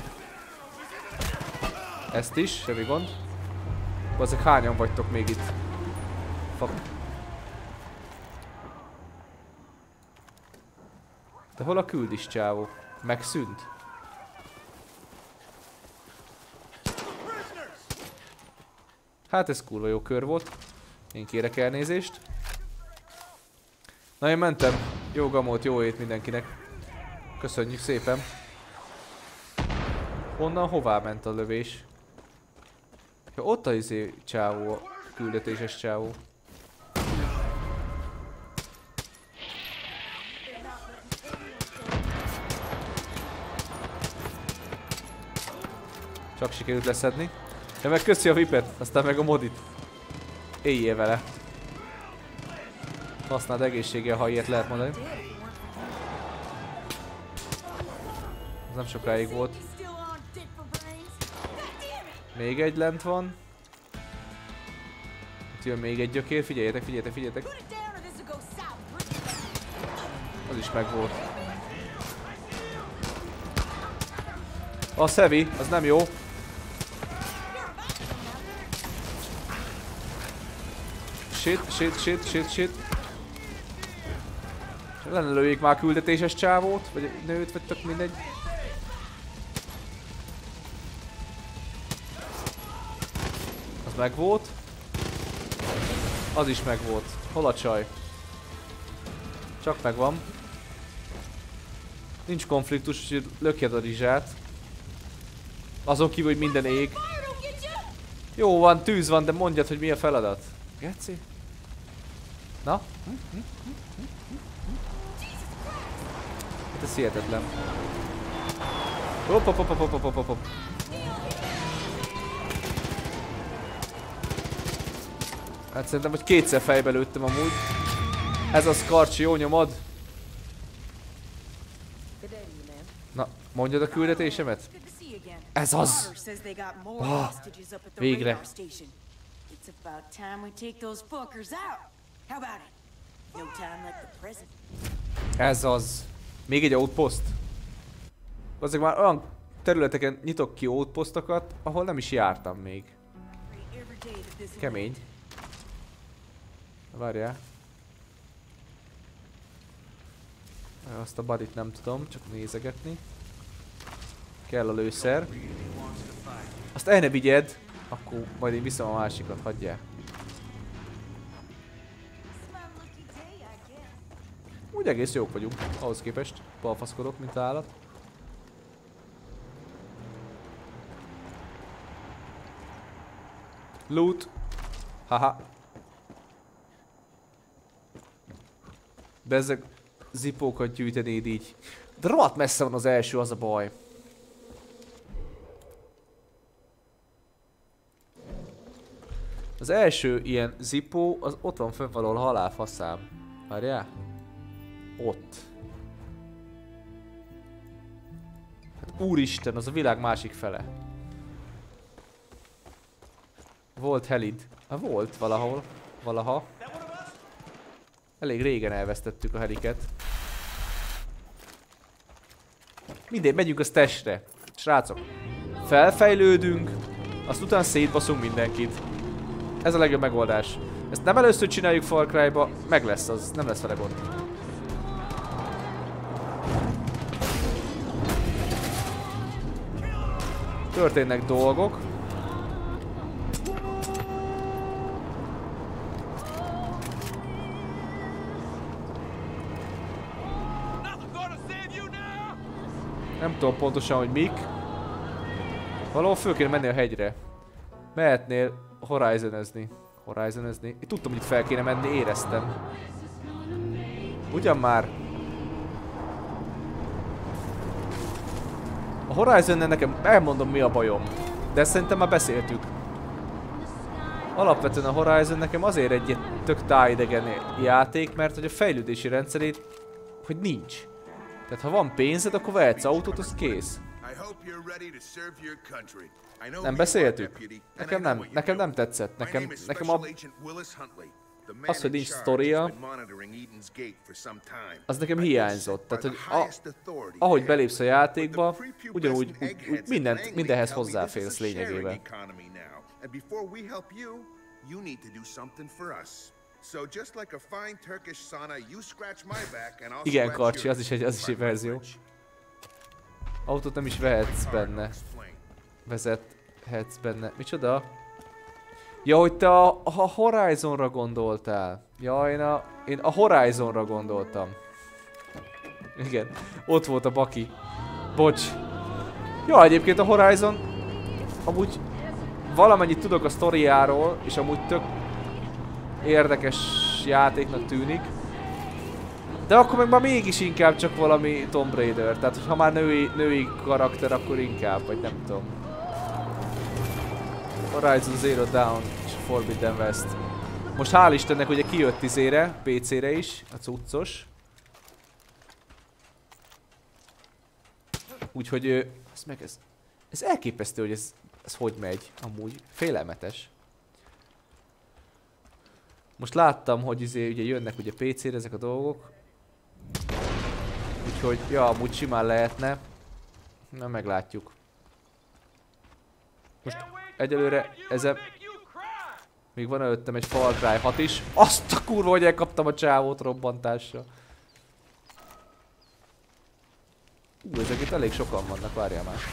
Ezt is, semmi gond. Bazzeg, hányan vagytok még itt? Fuck. De hol a küldis csávó? Megszűnt? Hát ez kurva jó kör volt. Én kérek elnézést. Na én mentem. Jó gamót, jó ét mindenkinek. Köszönjük szépen. Honnan hová ment a lövés? Ja, ott a izé csávó, a küldetéses csávó. Csak sikerült leszedni. Ja, meg köszi a vipet, aztán meg a modit. Éljél vele. Használd egészséggel, ha ilyet lehet mondani. Ez nem sokáig volt. Még egy lent van. Itt jön még egy gyökér, figyeljetek, figyeljetek, figyeljetek. Az is megvolt. Az heavy, az nem jó. Shit, shit, shit, shit, shit. Lenne lőjék már küldetéses csávót, vagy nőt, vagy tök mindegy. Az megvolt. Az is megvolt. Hol a csaj? Csak megvan. Nincs konfliktus, úgyhogy lökjed a rizsát. Azon kívül, hogy minden ég. Jó van, tűz van, de mondjad, hogy mi a feladat. Geci? Na? Hát ez hihetetlen. Hopp, hopp, hopp, hopp, hopp, hopp, hopp. Hát szerintem, hogy kétszer fejbe lőttem amúgy. Ez az Karcsi, jó nyomod? Na, mondjad a küldetésemet? Ez az! Oh, végre! Ez az! Még egy outpost? Azért már olyan területeken nyitok ki outpostokat, ahol nem is jártam még. Kemény. Várjál. Azt a buddyt nem tudom, csak nézegetni. Kell a lőszer. Azt el ne vigyed, akkor majd én viszem a másikat, hagyjál. Úgy egész jók vagyunk, ahhoz képest. Balfaszkodok, mint állat. Loot. Haha. Bezzeg zipókat gyűjtenéd így. De rohadt messze van az első, az a baj. Az első ilyen zipó, az ott van fönn valahol halálfaszám. Várjál? Ott. Hát úristen, az a világ másik fele. Volt helid. Hát volt valahol. Valaha. Elég régen elvesztettük a heliket. Mindegy, megyünk a stashre. Srácok, felfejlődünk, azt utána szétbaszunk mindenkit. Ez a legjobb megoldás. Ezt nem először csináljuk Far Cry-ba, meg lesz az, nem lesz vele gond. Történnek dolgok. Nem tudom pontosan, hogy mik. Valahol föl kéne menni a hegyre. Mehetnél Horizon-özni. Horizon-özni? Én tudtam, hogy itt fel kéne menni, éreztem. Ugyan már. A Horizon-nel nekem elmondom, mi a bajom. De szerintem már beszéltük. Alapvetően a Horizon nekem azért egy tök tájidegen játék, mert hogy a fejlődési rendszerét, hogy nincs. Tehát ha van pénzed, akkor vehetsz autót, az kész. Nem beszéltük? Nekem nem tetszett. Nekem az, hogy nincs sztoria, az nekem hiányzott. Tehát, hogy ahogy belépsz a játékba, ugyanúgy mindenhez hozzáférsz lényegében. Igen, Karcsi, az is egy verzió. Autót nem is vehetsz benne. Vezethetsz benne. Micsoda? Ja, hogy te a Horizonra gondoltál. Ja, én a Horizonra gondoltam. Igen, ott volt a baki. Bocs. Ja, egyébként a Horizon amúgy valamennyit tudok a sztoriáról, és amúgy tök érdekes játéknak tűnik. De akkor meg már mégis inkább csak valami Tomb Raider. Tehát, ha már női karakter, akkor inkább, vagy nem tudom. Horizon Zero Dawn és Forbidden West. Most hál' Istennek ugye kijött izére, PC-re is, a cuccos. Úgyhogy ez elképesztő, hogy ez hogy megy, amúgy félelmetes. Most láttam, hogy ugye jönnek ugye PC-re ezek a dolgok. Úgyhogy, ja, amúgy simán lehetne. Na, meglátjuk. Most egyelőre ezen... Még van előttem egy Far Cry 6 is. Azt a kurva, hogy elkaptam a csávót robbantásra. Ezek itt elég sokan vannak, várjál már.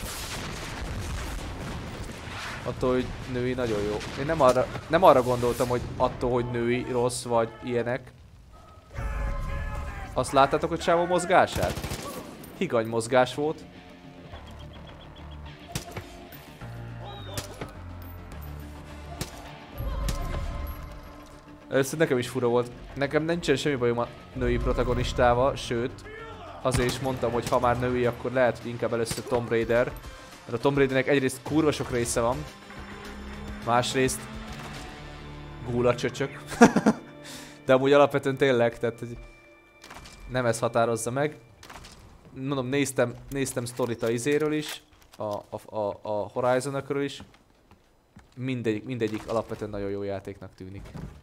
Attól, hogy női nagyon jó. Én nem arra gondoltam, hogy attól, hogy női rossz vagy ilyenek. Azt láttátok a csávó mozgását? Higany mozgás volt. Először nekem is fura volt. Nekem nincsen semmi bajom a női protagonistával, sőt, azért is mondtam, hogy ha már női, akkor lehet, hogy inkább először Tomb Raider. Mert a Tomb Raidernek egyrészt kurva sok része van, másrészt gúla csöcsök. De amúgy alapvetően tényleg, tehát nem ez határozza meg. Mondom, néztem sztorit a izéről is, a Horizon-okról is. Mindegyik alapvetően nagyon jó játéknak tűnik.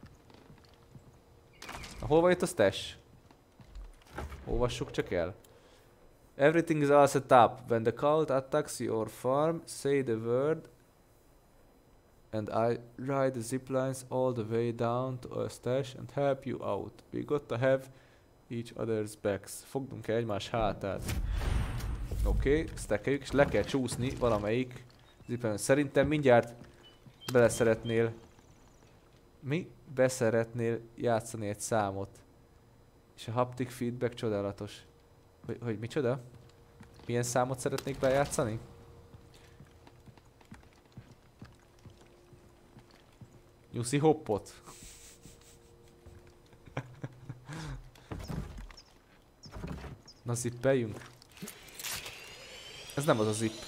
Hol van itt a stash? Olvassuk csak el. Everything is all set up. When the cult attacks your farm, say the word and I ride the ziplines all the way down to a stash and help you out. We got to have each other's backs. Fogdunk el egymás hátát. Oké, stackeljük, és le kell csúszni valamelyik zipline. Szerintem mindjárt beleszeretnél... Mi? Beszeretnél játszani egy számot. És a haptic feedback csodálatos. Hogy micsoda? Milyen számot szeretnék bejátszani? Nyuszi hoppot. Na zippeljünk. Ez nem az a zip.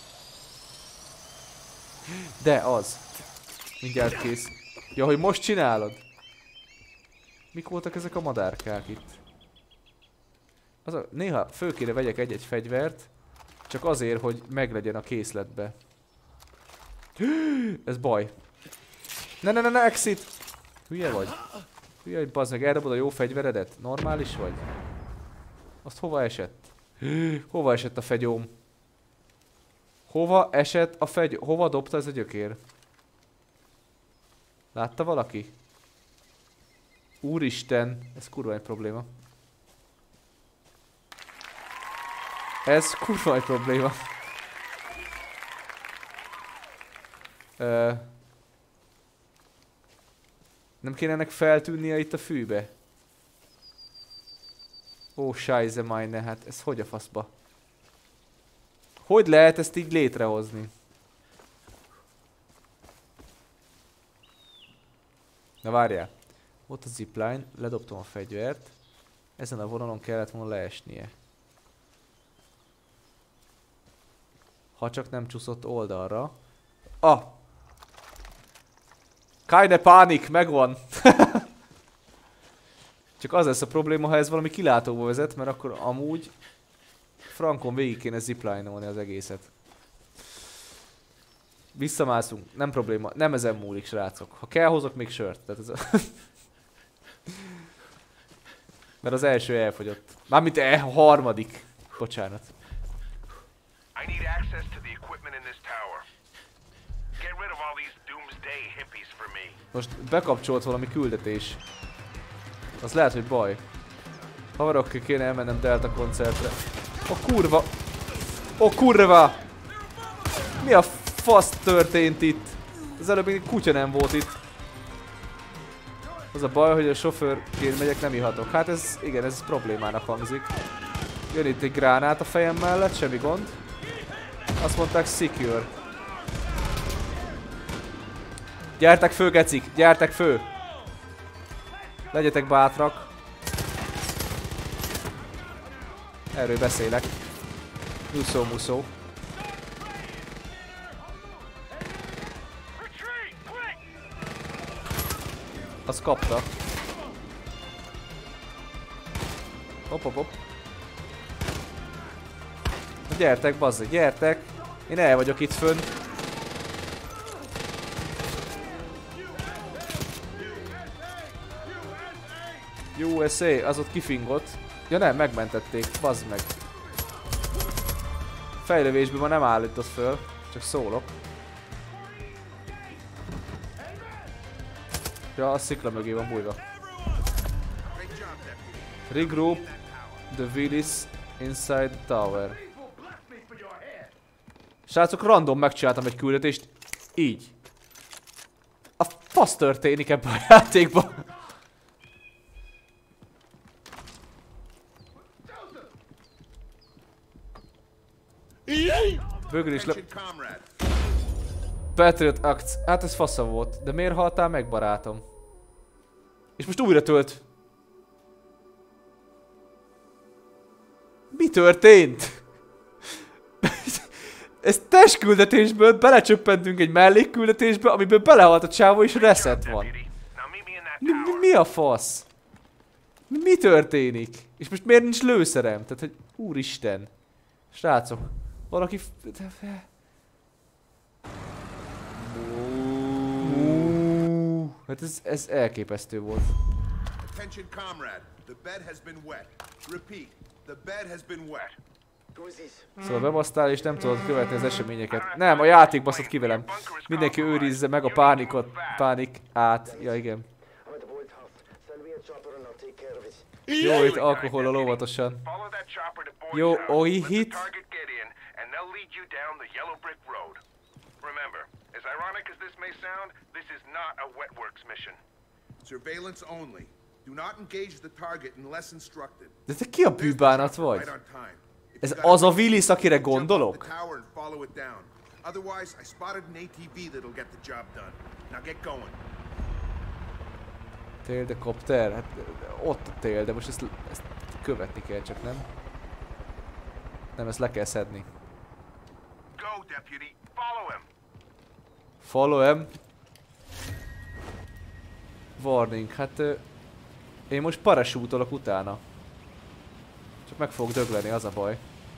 De az. Mindjárt kész. Ja, hogy most csinálod? Mik voltak ezek a madárkák itt? Néha föl kéne vegyek egy-egy fegyvert, csak azért, hogy meglegyen a készletbe. Ez baj. Ne, exit! Hülye vagy? Hülye, hogy bazd meg, eldobod a jó fegyveredet? Normális vagy? Azt hova esett? Hova esett a fegyóm? Hova esett a fegyóm? Hova dobta ez a gyökér? Látta valaki? Úristen, ez kurva egy probléma. Ez kurva egy probléma. Nem kéne ennek feltűnnie itt a fűbe? Ó, scheisse meine, hát ez hogy a faszba? Hogy lehet ezt így létrehozni? Na várjál. Ott a zipline, ledobtam a fegyvert. Ezen a vonalon kellett volna leesnie. Ha csak nem csúszott oldalra. Ah! Keine Pánik, megvan! Csak az lesz a probléma, ha ez valami kilátóba vezet, mert akkor amúgy frankon végig kéne zipline-olni az egészet. Visszamászunk, nem probléma, nem ezen múlik, srácok. Ha kell, hozok még sört. Tehát ez a mert az első elfogyott. Mármint a harmadik. Bocsánat. Most bekapcsolt valami küldetés. Az lehet, hogy baj. Haverokkal kéne elmennem Delta koncertre. A kurva! Ó kurva! Mi a fasz történt itt? Az előbb még kutya nem volt itt. Az a baj, hogy a sofőrként megyek, nem ihatok. Hát ez, igen, ez problémának hangzik. Jön itt egy gránát a fejem mellett, semmi gond. Azt mondták secure. Gyertek fő, gecik! Gyertek fő! Legyetek bátrak. Erről beszélek. Muszó. Azt kapta. Hopp. Gyertek, bazzi, gyertek! Én el vagyok itt fönn. USA, az ott kifingott. Ja nem, megmentették, bazd meg. Fejlövésben ma nem állított föl, csak szólok. Ja, a szikla mögé van bújva. Regroup the Willis inside the tower. Srácok, random megcsináltam egy küldetést. Így. A fasz történik ebben a játékban? Bögör is le... Patriot Acts. Hát ez fasza volt. De miért haltál meg, barátom? És most újra tölt. Mi történt? Ez testküldetésből belecsöppentünk egy mellékküldetésbe, amiből belehalt a csávó és reset van. Mi a fasz? Mi történik? És most miért nincs lőszerem? Tehát, hogy úristen. Srácok. Valaki... Hát ez elképesztő volt. Szóval bebasztál és nem tudod követni az eseményeket. Nem, a játék baszott ki velem. Mindenki őrizze meg a pánik át. Ja igen. Jó, itt alkohollal óvatosan. Jó, oly hit. As ironic as this may sound, this is not a wet works mission. Surveillance only. Do not engage the target unless instructed. De te ki a bűbánat vagy? Ez az a Willis, akire gondolok? Otherwise, I spotted an ATV that'll get the job done. Now get going. Téldekopter? Hát ott a tél, de most ezt követni kell, csak nem? Nem, ezt le kell szedni. Go, deputy. Follow him. Follow him. Warning, hát én most parasútolok utána. Csak meg fog dögleni, az a baj.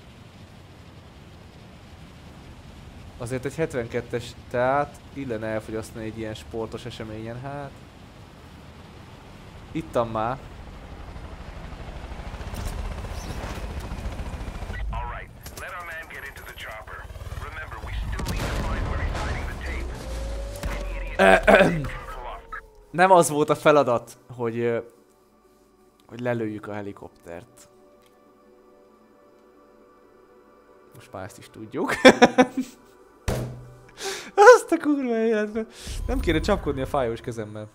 Azért egy 72-es teát illene elfogyasztani egy ilyen sportos eseményen, hát. Ittam már. Nem az volt a feladat, hogy hogy lelőjük a helikoptert. Most már ezt is tudjuk. Azt a kurva életben. Nem kéne csapkodni a fájós kezemmel.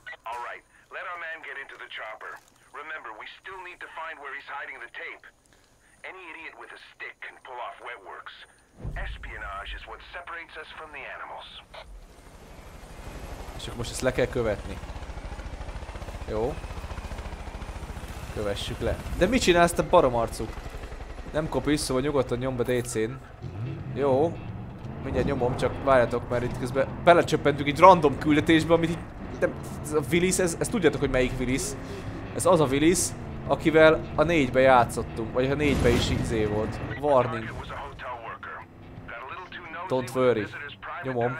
És akkor most ezt le kell követni. Jó. Kövessük le. De mit csinálsz te baromarcú? Nem kopis, szóval nyugodtan nyom be DC-n. Jó. Mindjárt nyomom, csak várjatok, mert itt közben belecsöppentünk egy random küldetésbe, amit így... Nem, ez a Willis, ez tudjátok, hogy melyik Willis. Ez az a Willis, akivel a 4-be játszottunk, vagy a 4-be is izé volt. Warning. Don't worry. Nyomom.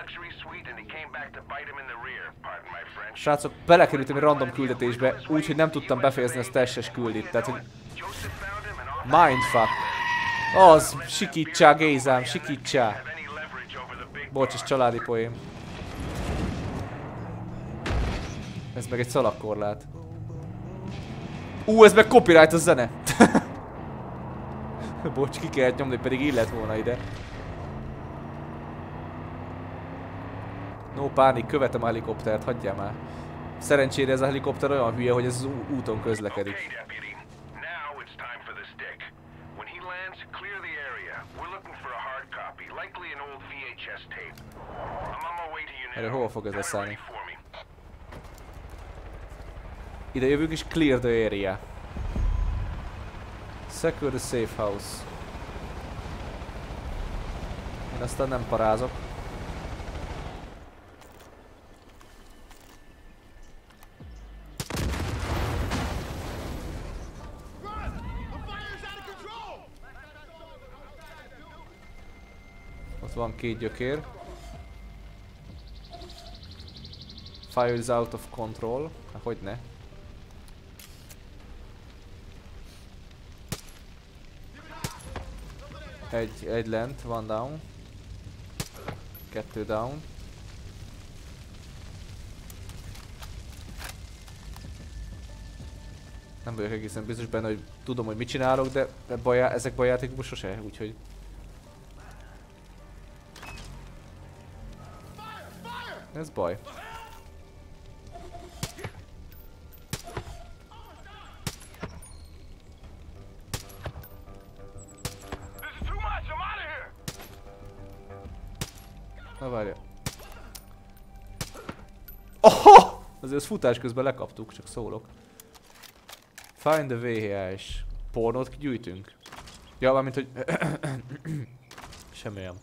Srácok, belekerültem egy random küldetésbe, úgyhogy nem tudtam befejezni a stash-es küldit, tehát hogy... Mindfuck. Az, sikítsá, Gézám, sikítsá. Bocs, ez családi poém. Ez meg egy szalagkorlát. Ez meg copyright a zene. Bocs, ki kellett nyomni, pedig illet volna ide. No pánik, követem a helikoptert, hagyjál már. Szerencsére ez a helikopter olyan hülye, hogy ez az úton közlekedik. Erre hol fog ez leszállni? Ide jövünk és clear the area. Secure the safe house. Én aztán nem parázok. Ott van 2 gyökér. Fire is out of control. Hogyne. Egy lent, van down. 2 down. Nem vagyok egészen biztos benne, hogy tudom, hogy mit csinálok, de ezekben a játékokban sose, úgyhogy... Ez baj. Na várja. Oho! Azért az futás közben lekaptuk, csak szólok. Find the VHS. Pornót gyűjtünk. Ja, mármint hogy... Semmilyen.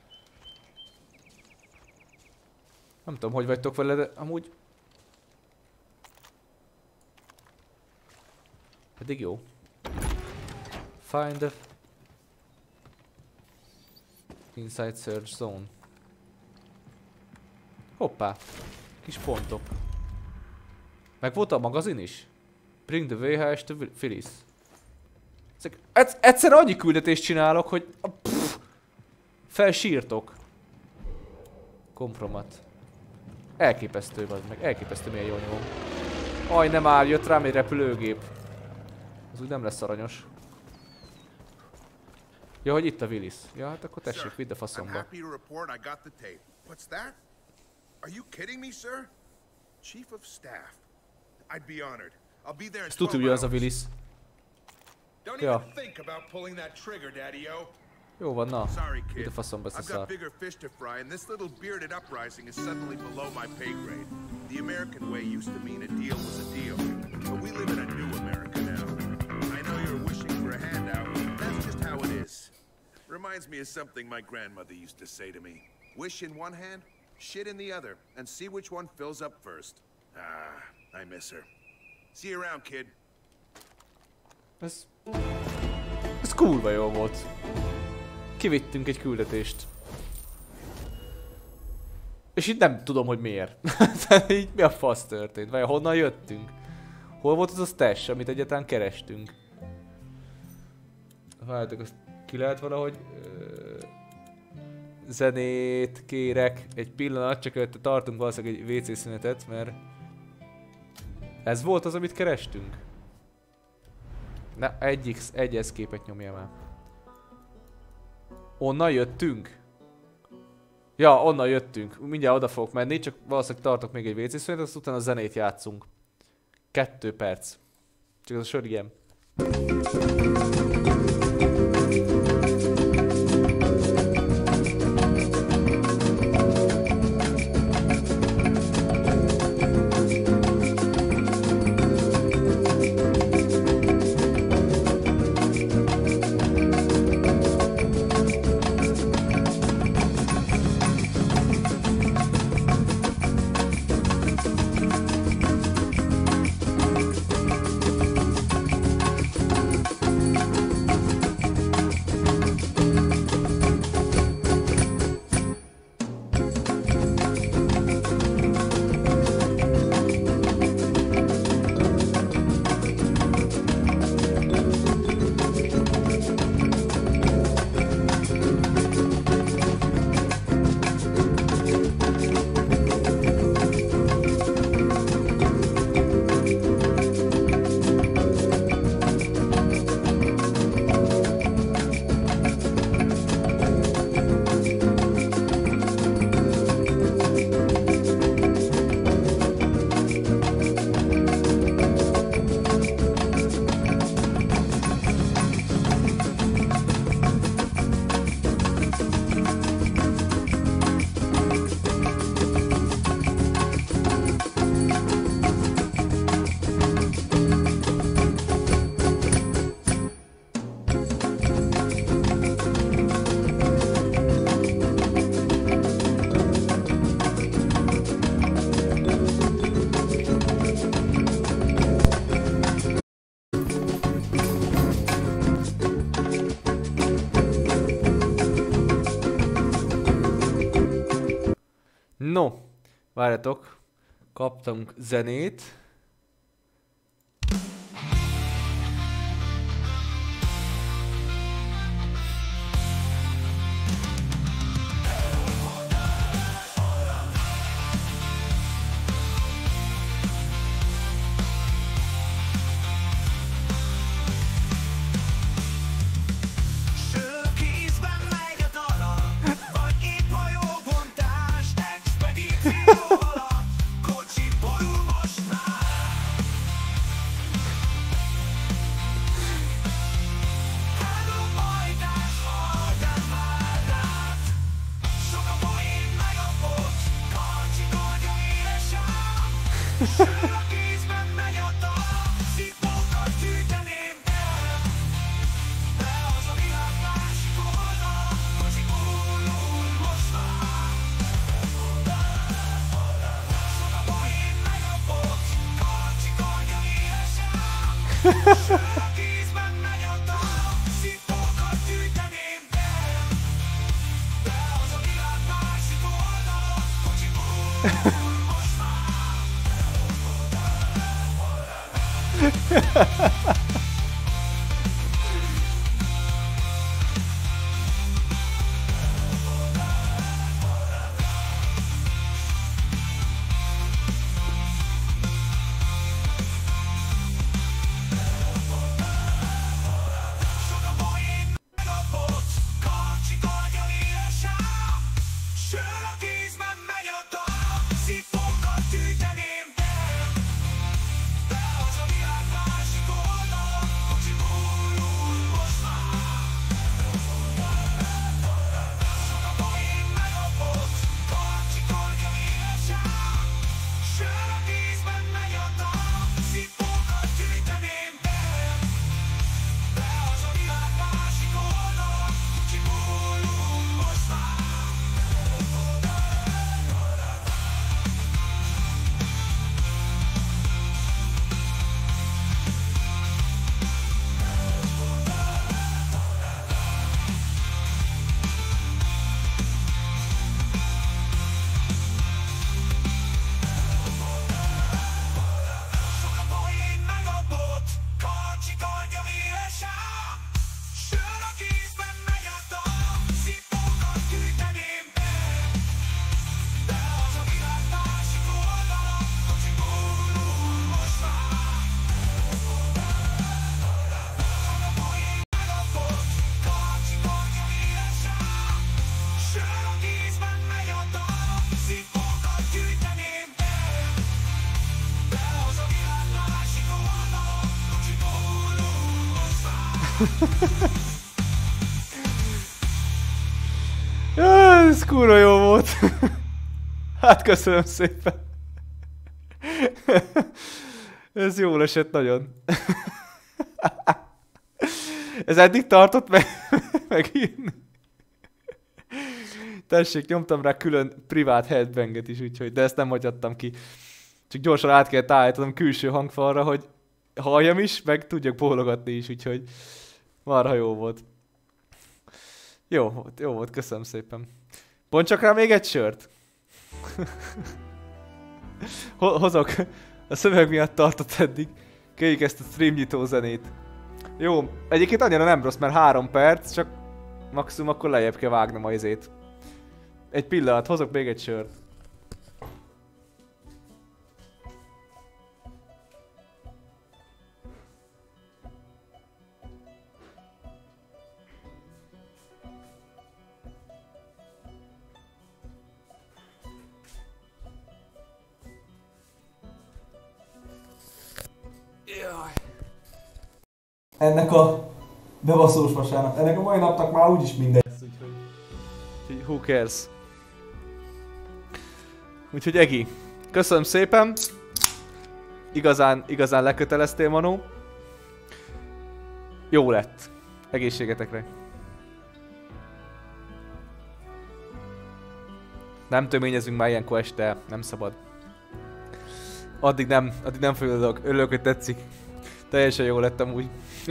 Nem tudom, hogy vagytok vele, de amúgy... Pedig jó. Find the... Inside search zone. Hoppá. Kis pontok. Meg volt a magazin is? Bring the VHS to Phyllis. Egyszer annyi küldetést csinálok, hogy... Felsírtok. Kompromat. Elképesztő vagy meg, elképesztő milyen jól nyomom. Aj, nem áll, jött rám egy repülőgép. Az úgy nem lesz aranyos. Ja, hogy itt a Willis. Ja, hát akkor tessék, vidd a faszomba. Ezt tudja, hogy az a Willis. Ja. Jó van, na. Itt a faszomba ezt a szart.
Reminds me of something my grandmother used to say to me. Wish in one hand, shit in the other, and see which one fills up first. Ah, I miss her. See you around, kid.
Ez kurva jó volt. Kivittünk egy küldetést. És itt nem tudom, hogy miért. Így mi a fasz történt? Vagy honnan jöttünk? Hol volt az a stash, amit egyáltalán kerestünk? Várjátok, azt ki lehet valahogy... zenét kérek. Egy pillanat, csak előtte tartunk valószínűleg egy WC szünetet, mert... Ez volt az, amit kerestünk? Ne, egy escape-et nyomja már. Onnan jöttünk? Ja, onnan jöttünk. Mindjárt oda fogok menni, csak valószínűleg tartok még egy WC szünetet, aztán utána a zenét játszunk. 2 perc. Csak ez a sör ilyen. No, várjatok, kaptunk zenét. Ez kurva jó volt. Hát köszönöm szépen. Ez jól esett nagyon. Ez eddig tartott megírni. Tessék, nyomtam rá külön privát headbanget is, úgyhogy, de ezt nem hagyhattam ki. Csak gyorsan át kellett állítanom külső hangfalra, hogy halljam is, meg tudjak bólogatni is, úgyhogy marha jó volt. Jó volt, köszönöm szépen. Bontsak rá még egy sört? Hozok. A szöveg miatt tartott eddig. Kérjük ezt a stream nyitó zenét. Jó, egyébként annyira nem rossz, mert 3 perc, csak maximum akkor lejjebb kell vágnom a izét. Egy pillanat, hozok még egy sört. Ennek a bebaszós vasárnap, ennek a mai napnak már úgyis mindegy. Úgyhogy who cares? Úgyhogy Egi, köszönöm szépen. Igazán leköteleztél, Manó. Jó lett. Egészségetekre. Nem töményezünk már ilyenkor este, nem szabad. Addig nem folyodok. Örülök, hogy tetszik. Teljesen jó lett amúgy.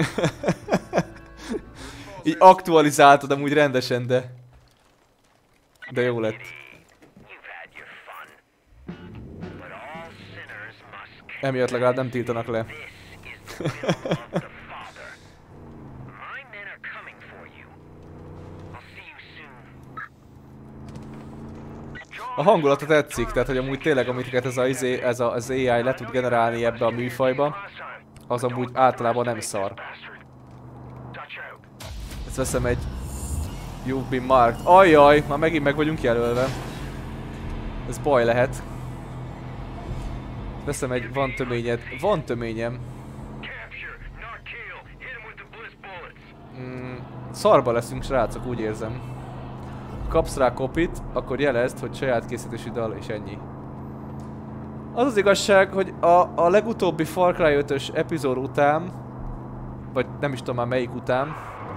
Így aktualizáltad amúgy rendesen, de jó lett. Emiatt legalább nem tiltanak le. A hangulata tetszik, tehát hogy amúgy tényleg amiket ez az AI le tud generálni ebbe a műfajba, az amúgy általában nem szar. Ezt veszem egy You've been marked. Ajjaj, már megint meg vagyunk jelölve. Ez baj lehet. Veszem egy, van töményed. Van töményem. Szarba leszünk, srácok, úgy érzem. Kapsz rá kopit, akkor jelezd, hogy saját készítésű dal, és ennyi. Az az igazság, hogy a legutóbbi Far Cry 5-ös epizód után, vagy nem is tudom már melyik után,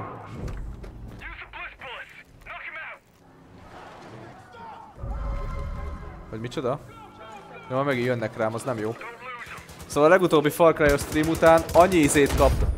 vagy micsoda? Ja, már megint jönnek rám, az nem jó. Szóval a legutóbbi Far Cry-os stream után annyi izét kaptam.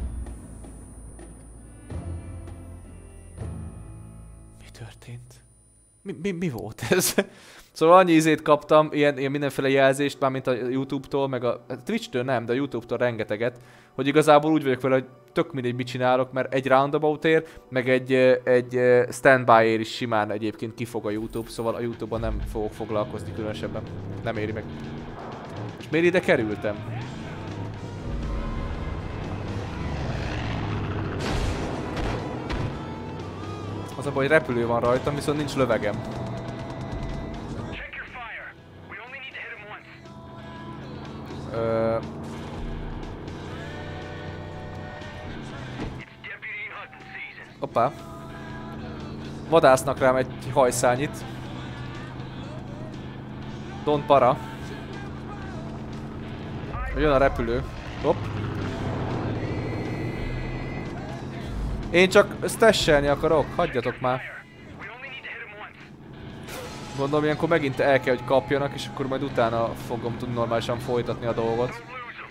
Mi történt? Mi volt ez? Szóval annyi izét kaptam, ilyen mindenféle jelzést, mármint a YouTube-tól, meg a Twitch-től nem, de a YouTube-tól rengeteget, hogy igazából úgy vagyok vele, hogy tök mindegy mit csinálok, mert egy roundaboutért, meg egy standby-ért is simán egyébként kifog a YouTube, szóval a YouTube-ban nem fogok foglalkozni különösebben. Nem éri meg. És miért ide kerültem? Az a baj, hogy repülő van rajtam, viszont nincs lövegem. Hoppá. Vadásznak rám egy hajszányit. Don't para. Jön a repülő. Hopp. Én csak stashelni akarok, hagyjatok már. Gondolom ilyenkor megint el kell, hogy kapjanak, és akkor majd utána fogom tudni normálisan folytatni a dolgot.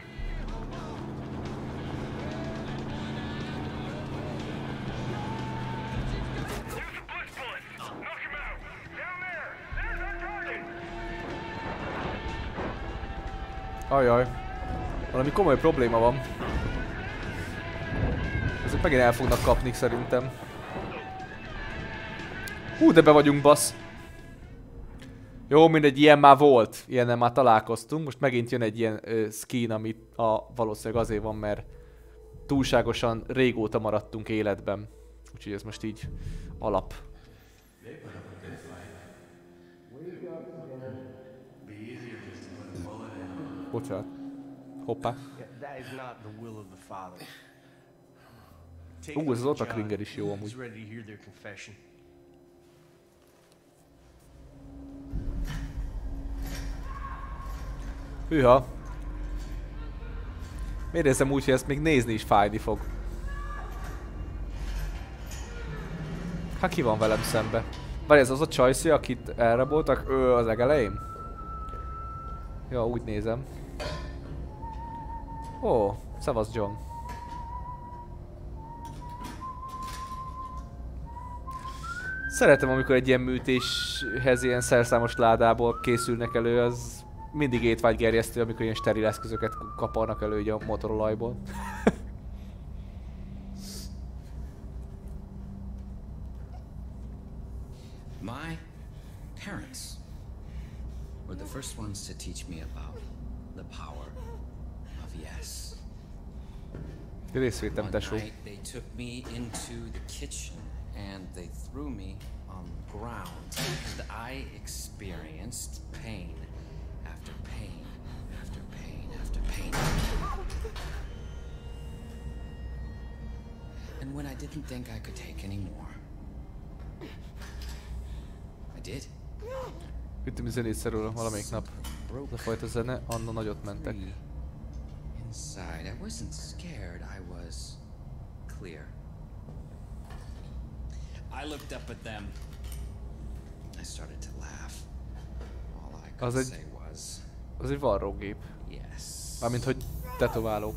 Ajaj. Valami komoly probléma van. Ezek megint el fognak kapni szerintem. Hú, de be vagyunk, bassz. Jó, mindegy, ilyen már volt. Ilyennel már találkoztunk. Most megint jön egy ilyen skin, ami valószínűleg azért van, mert túlságosan régóta maradtunk életben. Úgyhogy ez most így alap. Bocsánat. Hoppá. Ez az Ottakringer is jó amúgy. Hűha. Miért érzem úgy, hogy ezt még nézni is fájni fog? Hát ki van velem szembe? Várj, ez az a csajszi, akit elraboltak az legelején? Ja, úgy nézem. Ó, szevasz John. Szeretem, amikor egy ilyen műtéshez ilyen szerszámos ládából készülnek elő, az mindig étvágygerjesztő, amikor ilyen steril eszközöket kaparnak elő így a motorolajból.
My parents were the first ones to teach me about the power of yes.
Részvétem, tesó.
One night they took me into the kitchen and they threw me on the ground and I experienced pain after pain after pain after pain. And when I didn't think I could take any more, I did.
Ütöm zenét szerül valamelyik nap. Ez a fajta zene, Anna nagyot mentek.
Inside, I wasn't scared, I was clear. I looked up at them. I started to laugh. All I could say was,
az egy varrógép.
yes.
Mármint, hogy tetováló.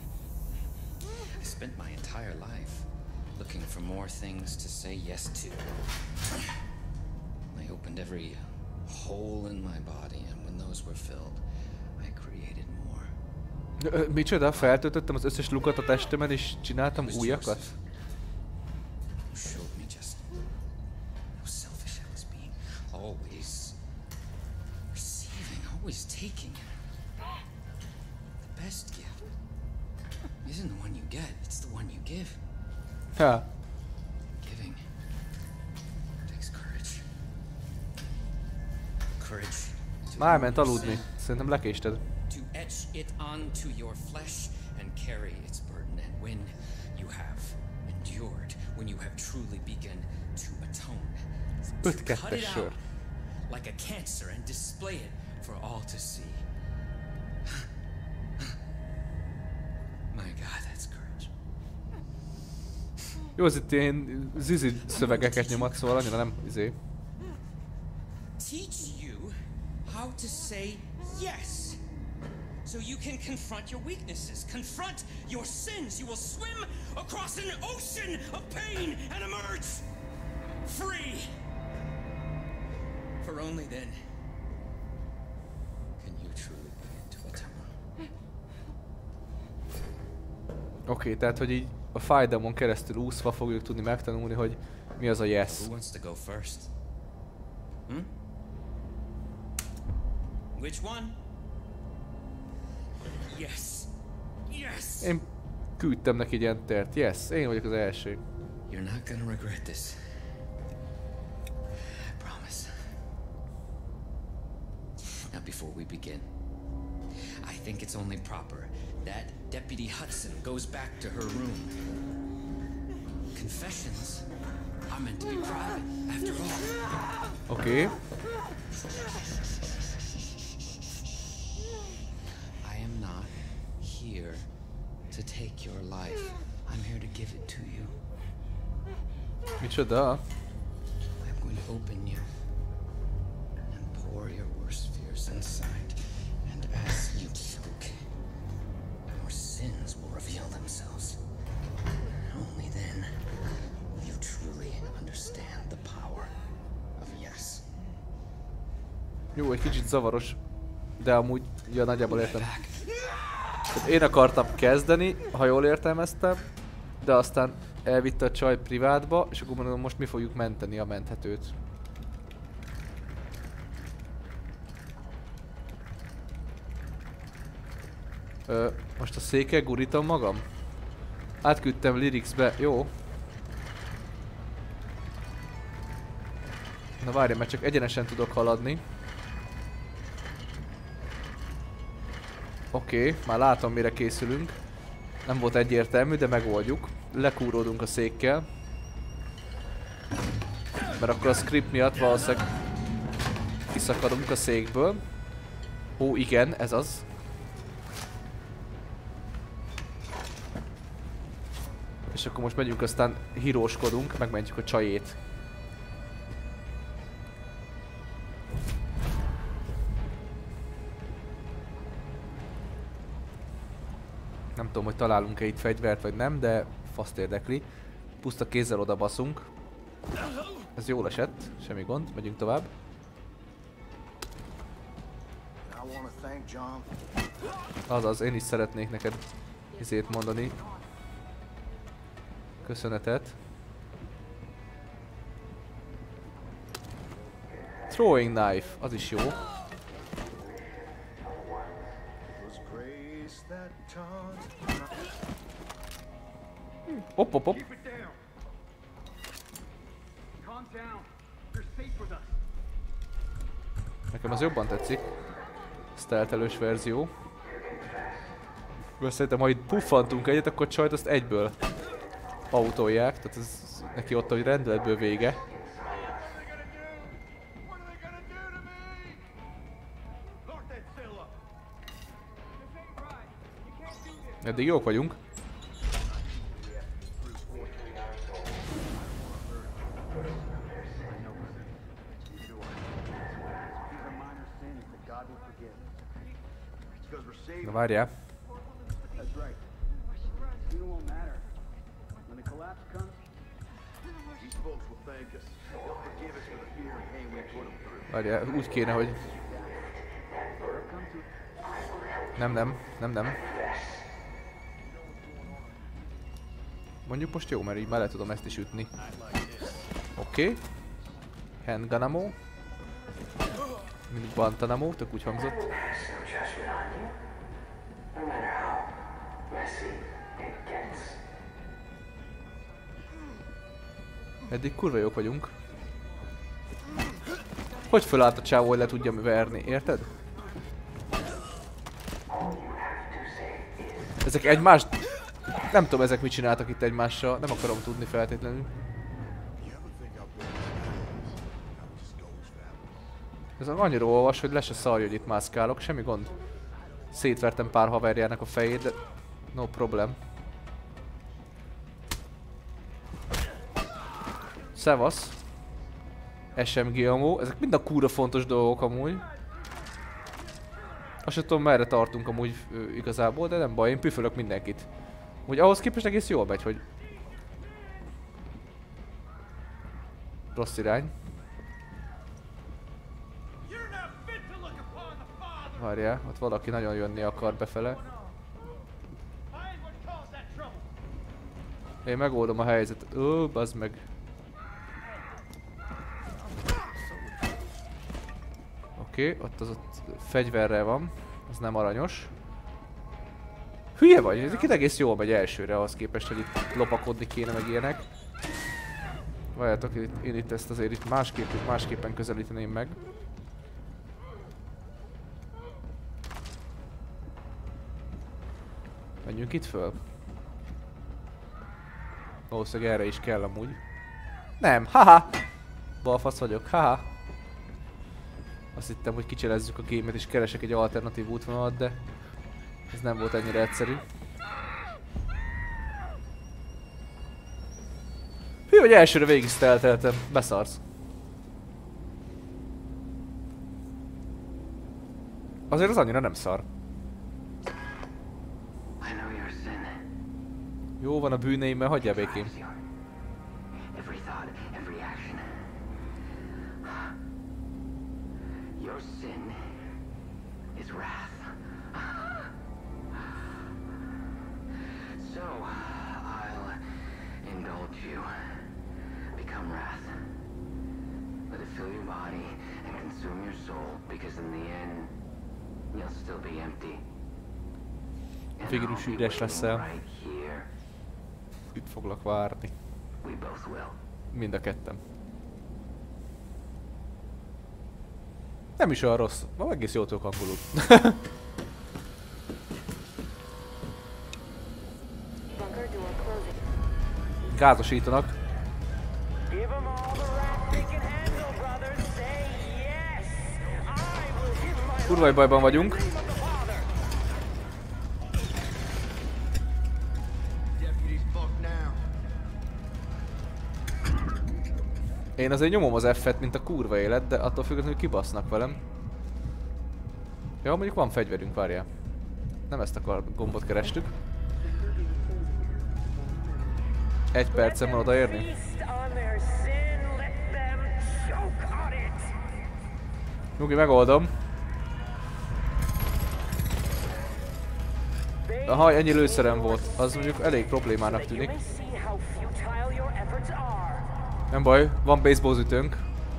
I spent my entire life looking for more things to say yes to. I opened every hole in my body, and when those were filled, I created more.
Micsoda? Feltöltöttem az összes lukat a testemen és csináltam újakat?
Showed me just how selfish I was being. Always receiving, always taking. The best gift isn't the one you get, it's the one you give.
Ha.
Giving takes courage. Courage.
Már ment aludni. Szerintem lekésted.
To etch it onto your flesh and carry its burden. And when you have endured, when you have truly begun to atone, to cut it out like a cancer and display it for all to see. My God, that's courage.
Jó, az itt ilyen zizi szövegeket nyomat, szóval annyira nem izé.
Teach you how to say yes. So you can confront your weaknesses, confront your sins. You will swim across an ocean of pain and emerge free. For only then can you truly begin to atone.
Oké, tehát hogy így a fájdalmon keresztül úszva fogjuk tudni megtanulni, hogy mi az a yes.
Who wants to go first? Which one? Yes. Yes.
Én küldtem neki egy entert. Yes, én vagyok az első.
You're not gonna regret this. I promise. Now before we begin, I think it's only proper that Deputy Hudson goes back to her room. Confessions are meant to be private, after all.
Oké.
I am not here to take your life. I'm here to give it to you.
Micsoda?
I'm going to open you and pour your worst fears inside. And as you choke, your sins will reveal themselves. Only then will you truly understand the power of yes.
Jó, egy kicsit zavaros, de amúgy ja, nagyjából értem. Tehát én akartam kezdeni, ha jól értelmeztem, de aztán elvitte a csaj privátba, és akkor mondom, most mi fogjuk menteni a menthetőt. Most a székkel gurítom magam? Átküldtem Lyricsbe, jó. Na várj, mert csak egyenesen tudok haladni. Oké, már látom mire készülünk. Nem volt egyértelmű, de megoldjuk. lekúródunk a székkel. Mert akkor a script miatt valószínűleg kiszakadunk a székből. Ó, igen, ez az. És akkor most megyünk, aztán híróskodunk, megmentjük a csajét. Nem tudom, hogy találunk-e itt fegyvert vagy nem, de faszt érdekli. Puszta kézzel oda baszunk. Ez jól esett, semmi gond, megyünk tovább. Azaz, én is szeretnék neked izét mondani. Köszönetet. Throwing knife, az is jó. Hopp, hopp, hopp. Nekem az jobban tetszik. Stealth-elős verzió. Mert szerintem, ha itt puffantunk egyet, akkor csajt azt egyből autolják. Tehát ez neki ott, hogy rendeletből vége. Eddig jók vagyunk. Na várjál. Várjál, úgy kéne, hogy... Nem. Mondjuk most jó, mert így már le tudom ezt is ütni. Oké. Handgun ammo. Mindig bantanamó, tök úgy hangzott. Eddig kurva jók vagyunk. Hogy fölállt a csávó, hogy le tudja verni, érted? Ezek egymást... Nem tudom, ezek mit csináltak itt egymással, nem akarom tudni feltétlenül. Ez annyira olvas, hogy le se szarja, hogy itt mászkálok, semmi gond. Szétvertem pár haverjának a fejét, de... No problem. Szevasz. SMG ammo, ezek mind a kúra fontos dolgok amúgy. Azt sem tudom, merre tartunk amúgy igazából, de nem baj, én püfölök mindenkit. Úgy ahhoz képest egész jól megy, hogy... Rossz irány. Várjál, ott valaki nagyon jönni akar befele. Én megoldom a helyzetet. Ó, bazd meg. Oké, ott az ott fegyverrel van. Az nem aranyos. Hülye vagy? Ez itt egész jól megy elsőre ahhoz képest, hogy itt lopakodni kéne meg ilyenek. Várjátok, én itt ezt azért itt másképpen közelíteném meg. Menjünk itt föl. Valószínűleg erre is kell amúgy. Nem, haha! Balfasz vagyok, haha! Azt hittem, hogy kicselezzük a gémet és keresek egy alternatív útvonalat, de ez nem volt ennyire egyszerű. Hű, hogy elsőre végig stealtheltem, beszarsz. Azért az annyira nem szar. Jó van a bűneimmel, hagyjál békén. Végül is üres leszel. Itt foglak várni. Mind a ketten. Nem is olyan rossz. Ma egész jól tudok angolul. Gázosítanak. Kurva bajban vagyunk. Én azért nyomom az F-et, mint a kurva élet, de attól függetlenül kibasznak velem. Ja, mondjuk van fegyverünk, várjál. Nem ezt a gombot kerestük. 1 percen van odaérni. Nyugi, megoldom. Aha, ennyi lőszerem volt. Az mondjuk elég problémának tűnik. Nem baj, van baseball ütőnk.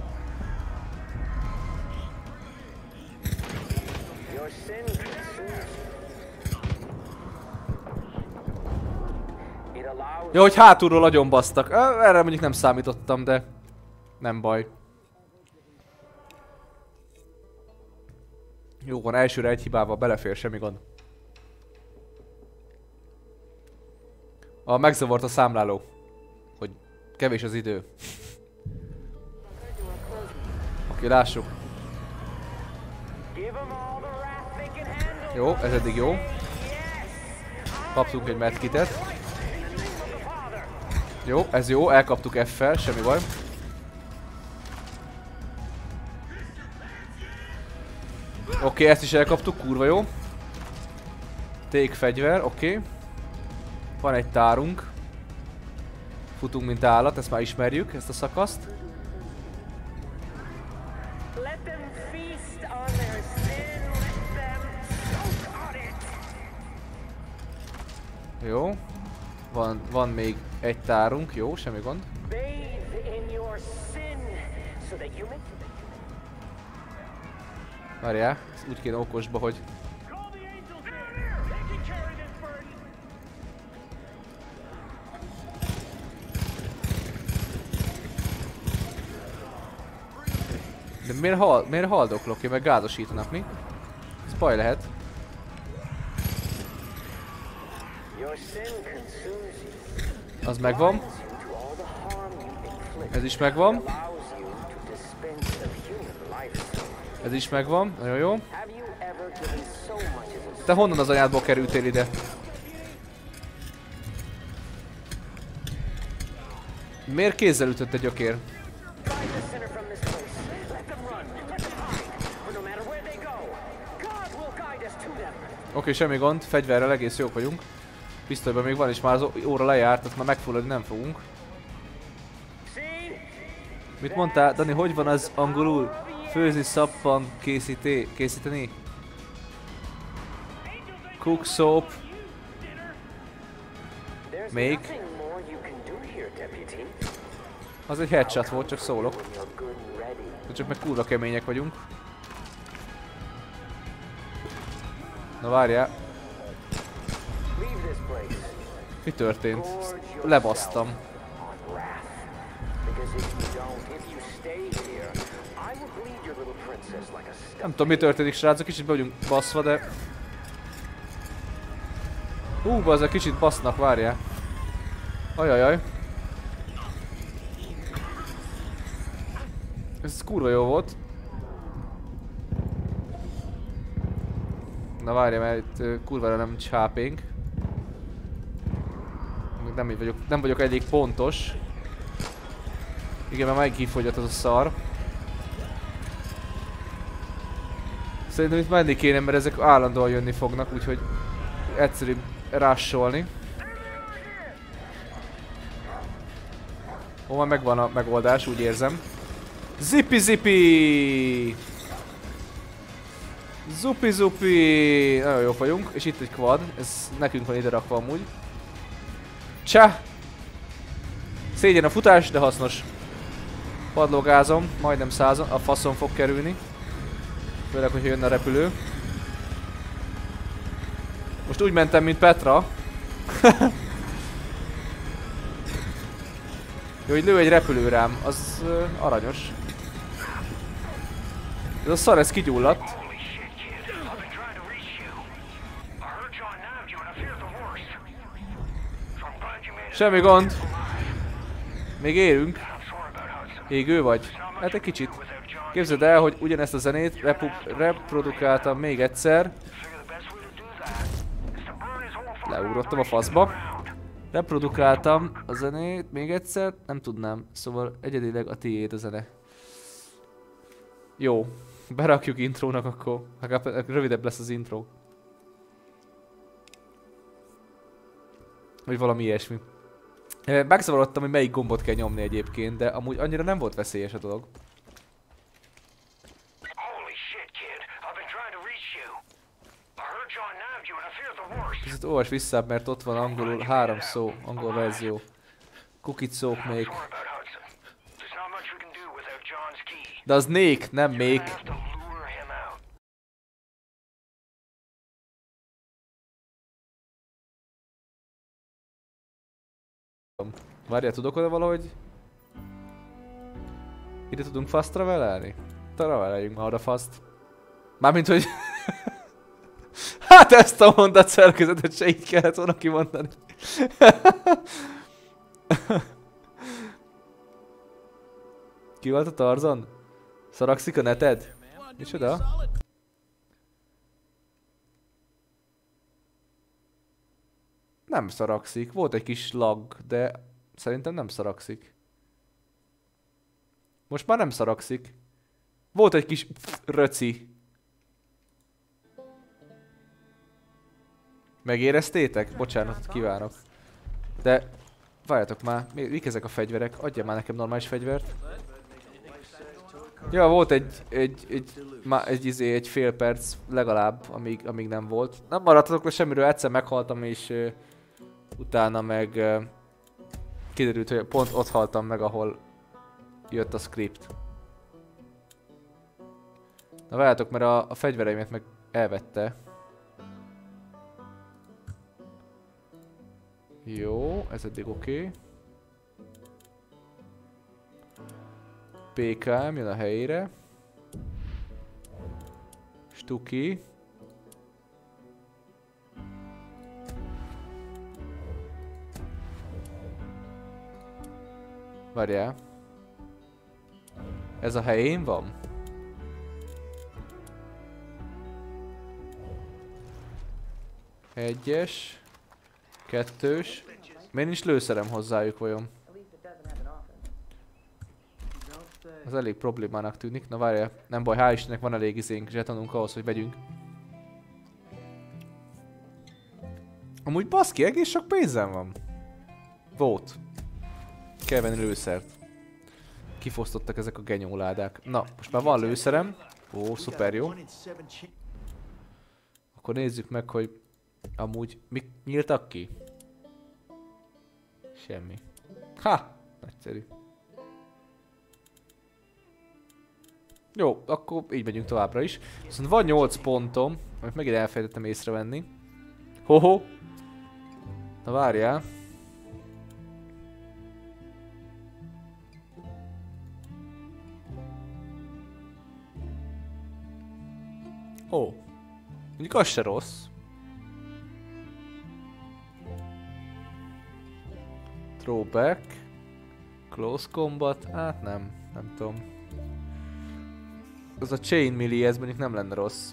Jó, hogy hátulról agyonbasztak. Erre mondjuk nem számítottam, de nem baj. Jó van, elsőre egy hibával belefér, semmi gond. Megzavart a számláló. Hogy kevés az idő. Oké, lássuk. Jó, ez eddig jó. Kaptunk egy medkitet. Jó, ez jó, elkaptuk F-fel, semmi baj. Oké, ezt is elkaptuk, kurva jó. Take fegyver, oké. Van egy tárunk. Futunk, mint állat, ezt már ismerjük, ezt a szakaszt. Jó. Van még egy tárunk, jó, semmi gond. Várjál, úgy kéne okosba, hogy... De miért haldoklok? Én meg gázosítanak, mi? Ez baj lehet. Az megvan. Ez is megvan. Ez is megvan. Nagyon jó. Te honnan az anyádból kerültél ide? Miért kézzel ütött egy gyökér? Oké, semmi gond, fegyverrel egész jók vagyunk. Pisztolyban még van, és már az óra lejárt, azt már megfulladni nem fogunk. Mit mondtál, Dani, hogy van az angolul? Főzni, szappan, készíteni? Cook, soap. Make. Az egy headshot volt, csak szólok. De csak meg kurva kemények vagyunk. Na várjál. Mi történt? Lebasztam. Nem tudom, mi történik, srácok, kicsit be vagyunk baszva, de... az egy kicsit basznak, várjál. Ajajaj. Ez kurva jó volt. Na várjál, mert itt kurvára nem csápénk. Nem vagyok elég pontos. Igen, mert meg kifogyott az a szar. Szerintem itt menni kéne, mert ezek állandóan jönni fognak, úgyhogy egyszerűbb rusholni. Ó, már megvan a megoldás, úgy érzem. Zipi! Zupi! Nagyon jók vagyunk, és itt egy quad, ez nekünk van ide rakva amúgy. Csá! Szégyen a futás, de hasznos. Padlógázom, majdnem 100, a faszon fog kerülni. Főleg, hogyha jönne a repülő. Most úgy mentem, mint Petra. Jó, hogy lő egy repülő rám, az aranyos. Ez a szar, ez kigyulladt. Semmi gond. Még élünk. Égő vagy? Hát egy kicsit. Képzeld el, hogy ugyanezt a zenét reprodukáltam még egyszer. Leugrottam a faszba. Reprodukáltam a zenét még egyszer, nem tudnám. Szóval egyedileg a tiéd a zene. Jó. Berakjuk intrónak akkor. Legalább rövidebb lesz az intro. Vagy valami ilyesmi. Megzavarodtam, hogy melyik gombot kell nyomni egyébként, de amúgy annyira nem volt veszélyes a dolog. Kicsit olvas vissza, mert ott van angolul 3 szó, angol verzió. Cookie soak make. De az Nake, nem make. Várjál, tudok oda valahogy? Ide tudunk fast travelelni? Traveleljünk már oda fast. Mármint, hogy... Hát ezt a mondat szerkezetet se így kellett volna kimondani. Ki volt a Tarzan? Szaragszik a neted? Micsoda? Nem szaragszik. Volt egy kis lag, de szerintem nem szaragszik. Most már nem szaragszik. Volt egy kis röci. Megéreztétek? Bocsánatot kívánok. De várjatok már, mik ezek a fegyverek? Adjál már nekem normális fegyvert. Ja, volt egy fél perc legalább, amíg nem volt. Nem maradtatok le semmiről, egyszer meghaltam és utána meg kiderült, hogy pont ott haltam meg, ahol jött a script. Na várjátok, mert a fegyvereimet meg elvette. Jó, ez eddig oké. PKM jön a helyére. Stuki. Várjál. Ez a helyén van? Egyes. Kettős. Miért nincs lőszerem hozzájuk vajon? Az elég problémának tűnik. Na várjál, nem baj, hál' Istennek van elég zsetonunk ahhoz, hogy vegyünk. Amúgy baszki, egész sok pénzem van. Volt. Kell venni lőszert. Kifosztottak ezek a genyóládák. Na, most már van lőszerem. Ó, szuper jó. Akkor nézzük meg, hogy amúgy mik nyíltak ki? Semmi. Ha! Nagyszerű. Jó, akkor így megyünk továbbra is. Viszont van 8 pontom, amit megint elfelejtettem észrevenni. Hoho! Na várjál. Ó. Mondjuk az se rossz. Throwback. Close combat. Hát nem tudom. Az a chain melee, ez mondjuk nem lenne rossz.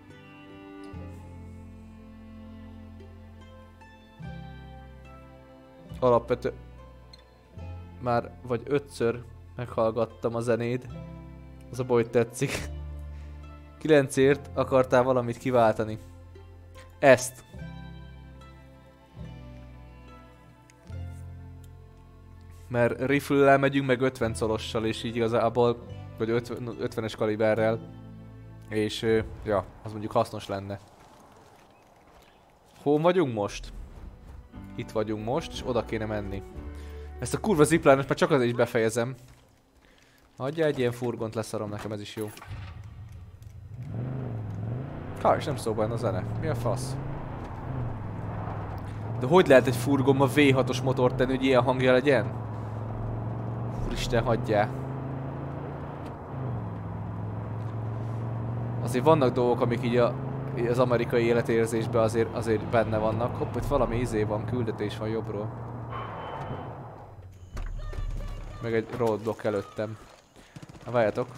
Alapvető... Már vagy 5-ször meghallgattam a zenét. Az a baj, hogy tetszik. 9-ért akartál valamit kiváltani. Ezt. Mert rifle-lel megyünk, meg 50 colossal, és így igazából, vagy 50-es kaliberrel. És ja, az mondjuk hasznos lenne. Hol vagyunk most? Itt vagyunk most, és oda kéne menni. Ezt a kurva zipline-t már csak azért is befejezem. Adja egy ilyen furgont, leszarom, nekem ez is jó. Ha, és nem szól benne a zene. Mi a fasz? De hogy lehet egy furgonba V6-os motort tenni, hogy ilyen hangja legyen? Úristen, hagyjál. Azért vannak dolgok, amik így az amerikai életérzésben azért benne vannak. Hopp, itt valami izé van, küldetés van jobbról. Meg egy roadblock előttem. Na várjatok.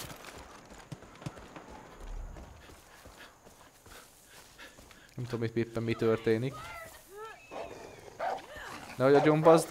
Nem tudom itt éppen mi történik. Nehogy agyombazd.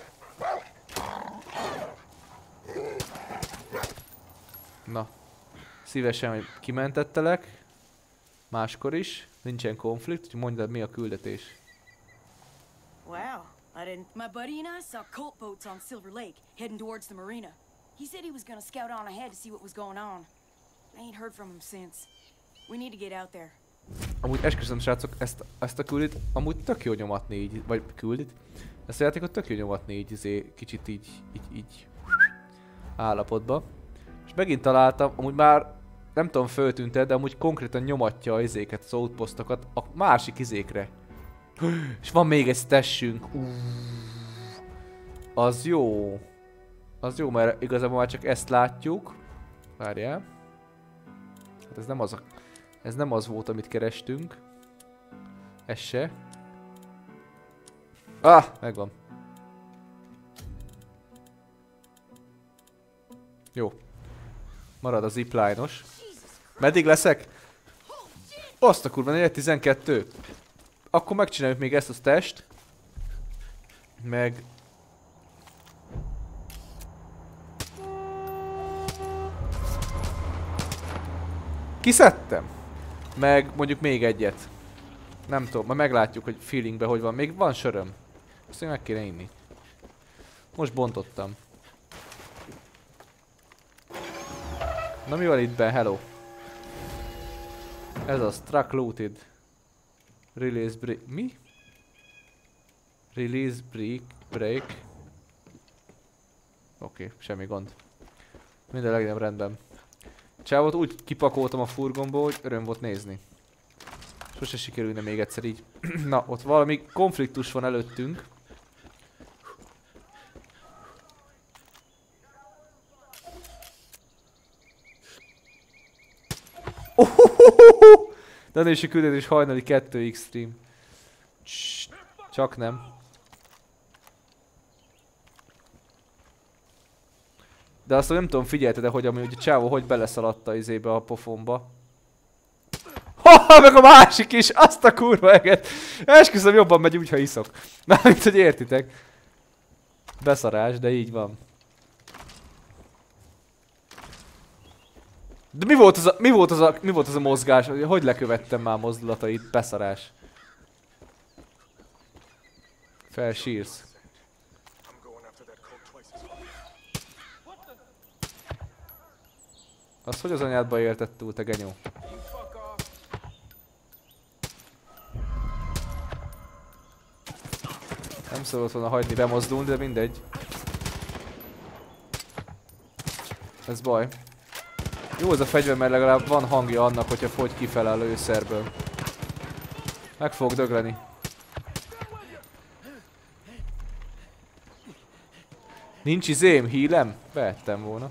Na. Szívesen, hogy kimentettelek. Máskor is. Nincsen konflikt, úgyhogy mondd el, mi a küldetés.
Wow, I didn't. My buddy and I saw cult boats on Silver Lake, heading towards the marina. He said he was gonna scout on ahead to see what was going on. I ain't heard from him since. We need to get out there.
Amúgy esküszöm srácok, ezt a küldit amúgy tök jó nyomatni így, vagy küldit. Ezt a játékot tök jó nyomatni így, kicsit így állapotba. És megint találtam, amúgy már nem tudom föltűnt-e, de amúgy konkrétan nyomatja az izéket, az outpostokat a másik izékre. És van még egy stashünk. Az jó. Az jó, mert igazából már csak ezt látjuk. Várjál. Hát ez nem az volt, amit kerestünk. Ez se. Ah, megvan. Jó. Marad a zipline-os. Meddig leszek? Azt a kurva, 4:12. Akkor megcsináljuk még ezt a stasht. Meg... Kiszedtem. Meg mondjuk még egyet. Nem tudom, majd meglátjuk, hogy feelingbe hogy van. Még van söröm. Azt még meg kéne inni. Most bontottam. Na mi van itt ben? Hello. Ez az, truck looted. Release break. Mi? Release break. Oké, semmi gond. Minden legnagyobb rendben. Csávot úgy kipakoltam a furgonból, hogy öröm volt nézni. Sose sikerülne még egyszer így. Na, ott valami konfliktus van előttünk. Danési küldetés hajnali 2 extreme. Csak nem. De azt nem tudom, figyelted-e, hogy ami ugye Csávó hogy beleszaladta izébe a pofomba. Ha, meg a másik is! Azt a kurva eget! Esküszöm, jobban megy úgy, ha iszok. Mármint, hogy értitek. Beszarás, de így van. De mi volt az a mozgás? Hogy lekövettem már mozdulatait? Beszarás. Felsírsz. Azt hogy az anyádba élted túl, te genyó? Nem szabad volna hagyni bemozdulni, de mindegy. Ez baj. Jó ez a fegyver, mert legalább van hangja annak, hogyha fogy kifele a lőszerből. Meg fog dögleni. Nincs izém, healem? Behettem volna.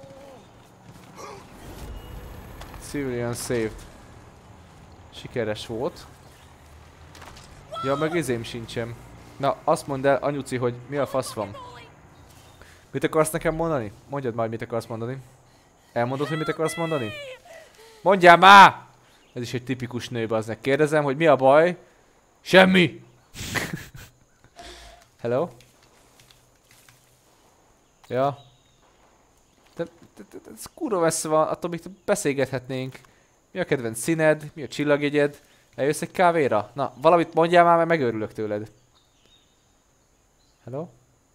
Civilian saved. Sikeres volt. Ja, meg izém sincsen. Na, azt mondd el, anyuci, hogy mi a fasz van. Mit akarsz nekem mondani? Mondjad majd, mit akarsz mondani. Elmondod, hogy mit akarsz mondani? Mondjál már! Ez is egy tipikus nő, baznek. Kérdezem, hogy mi a baj? Semmi! Hello? Ja. Ez kurva messze van, attól még beszélgethetnénk. Mi a kedvenc színed? Mi a csillagjegyed? Eljössz egy kávéra? Na, valamit mondjál már, mert megőrülök tőled. Hello?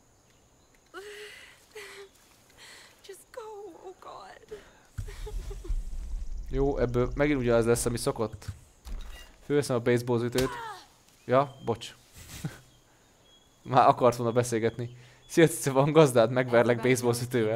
Jó, ebből megint ugyanaz lesz, ami szokott. Fölveszem a baseball ütőt. Ja, bocs. Már akart volna beszélgetni. Szia, Cice, van gazdád, megverlek baseball ütővel.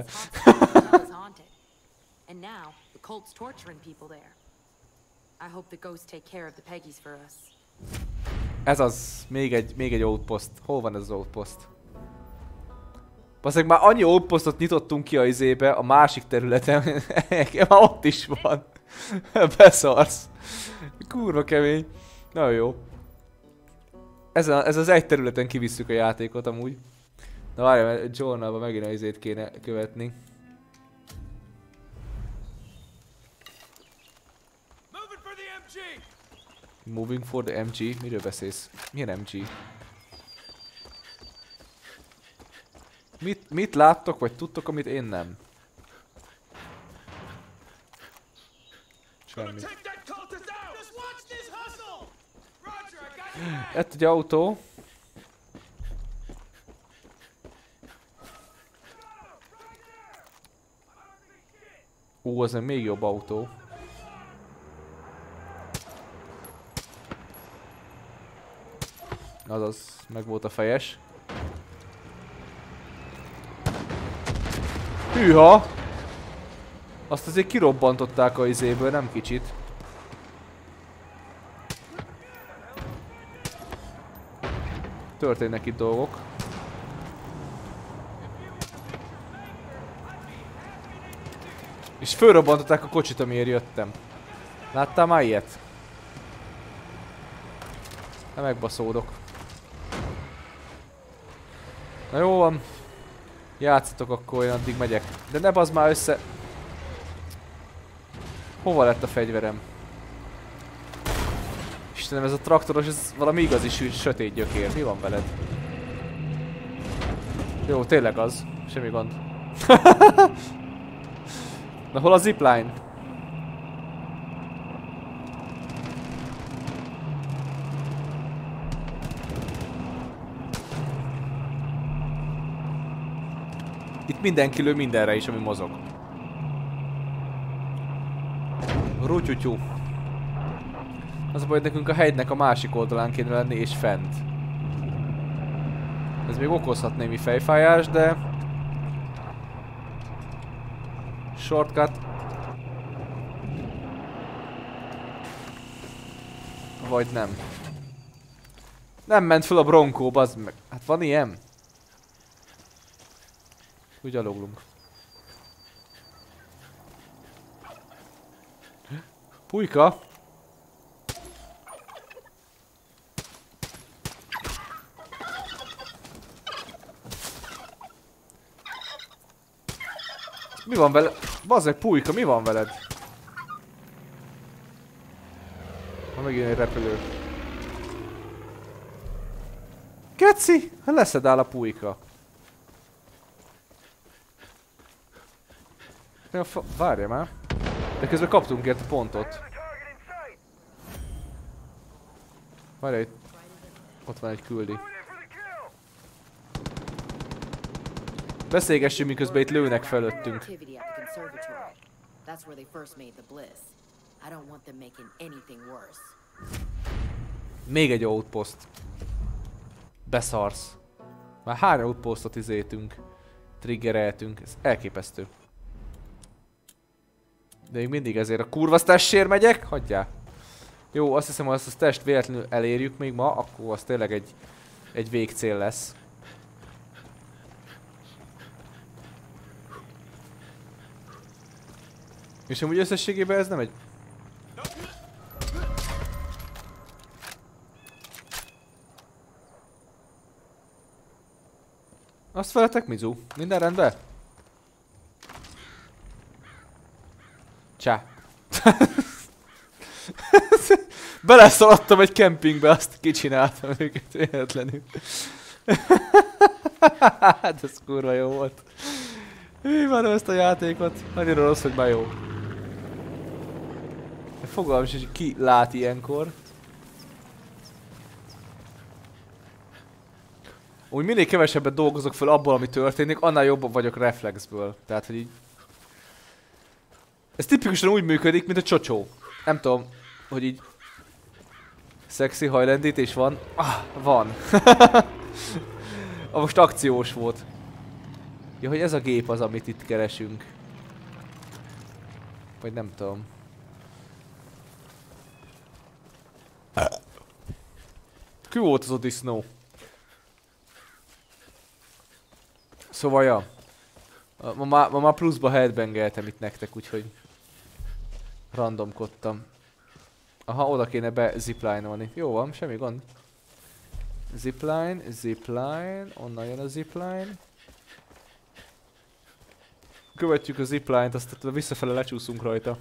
Ez az, még egy outpost. Hol van ez az outpost? Basszeg, már annyi outpostot nyitottunk ki a izébe, a másik területen, már ott is van. Beszarsz. Kurva kemény. Nagyon jó. Ez az egy területen kivisszük a játékot amúgy. Na várj, mert journalban megint a izét kéne követni. Moving for the MG? Miről beszélsz? Milyen MG? Mit láttok, vagy tudtok, amit én nem? Semmi. Ett egy autó. Az egy még jobb autó. Azaz, meg volt a fejes. Hűha! Azt azért kirobbantották a izéből, nem kicsit. Történnek itt dolgok. És fölrobbantották a kocsit, amiért jöttem. Láttál már ilyet? Nem megbaszódok. Na jó van. Játszatok, akkor én addig megyek. De ne bazd már össze. Hova lett a fegyverem? Istenem, ez a traktoros, ez valami igazi sötét gyökér. Mi van veled? Jó, tényleg az. Semmi gond. Na hol a zipline? Itt mindenki lő mindenre is, ami mozog. Rutyutyú. Az a baj, hogy nekünk a hegynek a másik oldalán kéne lenni, és fent. Ez még okozhat némi fejfájás, de... Shortcut. Vagy nem. Nem ment fel a Bronco, bazd meg. Hát van ilyen? Úgy gyaloglunk. Pulyka! Mi van vele? Bazzeg, Pulyka, mi van veled? Ha megint egy repülő. Geci! Ha leszedál a Pulyka. Ja, várja már. De közben kaptunk érte pontot. Várja, itt. Ott van egy küldi. Beszélgessünk, miközben itt lőnek felőttünk. Még egy outpost. Beszarsz. Már hány outpostot izéltünk. Triggereltünk. Ez elképesztő. De még mindig ezért a kurva testsér megyek? Hagyjál. Jó, azt hiszem, hogy azt a test véletlenül elérjük még ma, akkor az tényleg egy végcél lesz. És amúgy összességében ez nem egy... Azt veletek, Mizu? Minden rendben? Csá. Beleszaladtam egy kempingbe, azt kicsináltam őket véletlenül. Hát ez kurva jó volt. Imádom ezt a játékot. Annyira rossz, hogy már jó. Fogalmam is, hogy ki lát ilyenkor. Úgy minél kevesebbet dolgozok fel abból, ami történik, annál jobban vagyok reflexből. Tehát, hogy így... Ez tipikusan úgy működik, mint a csocsó. Nem tudom, hogy így... Szexi hajlendítés van? Ah, van. Most akciós volt. Ja, hogy ez a gép az, amit itt keresünk. Vagy nem tudom. Ki volt az a disznó? Szóval, ja. Ma már pluszba headbangeltem itt nektek, úgyhogy... Randomkodtam. Aha, oda kéne be zipline-olni. Jó van, semmi gond. Zipline, zipline, onnan jön a zipline. követjük a zipline-t, azt visszafele lecsúszunk rajta.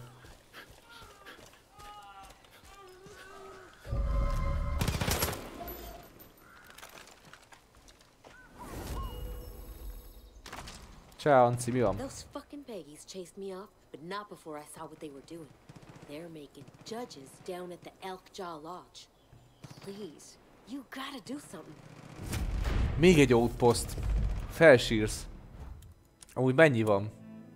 Ciao, Anci, mi van?
Those fucking Peggies chased me off, but not before I saw what they were doing. They're making judges down at the Elkjaw Lodge. Please, you gotta do something.
Még egy outpost. Felsírsz. Amúgy mennyi van?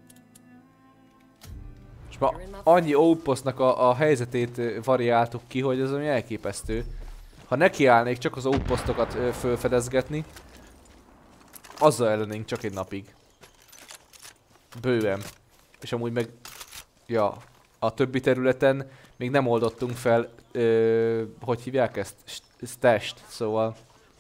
És ma annyi outpostnak a helyzetét variáltuk ki, hogy ez ami elképesztő. Ha nekiállnék csak az outpostokat fölfedezgetni, azzal ellennénk csak egy napig. Bőven. És amúgy meg... Ja, a többi területen még nem oldottunk fel, hogy hívják ezt? Stasht, szóval...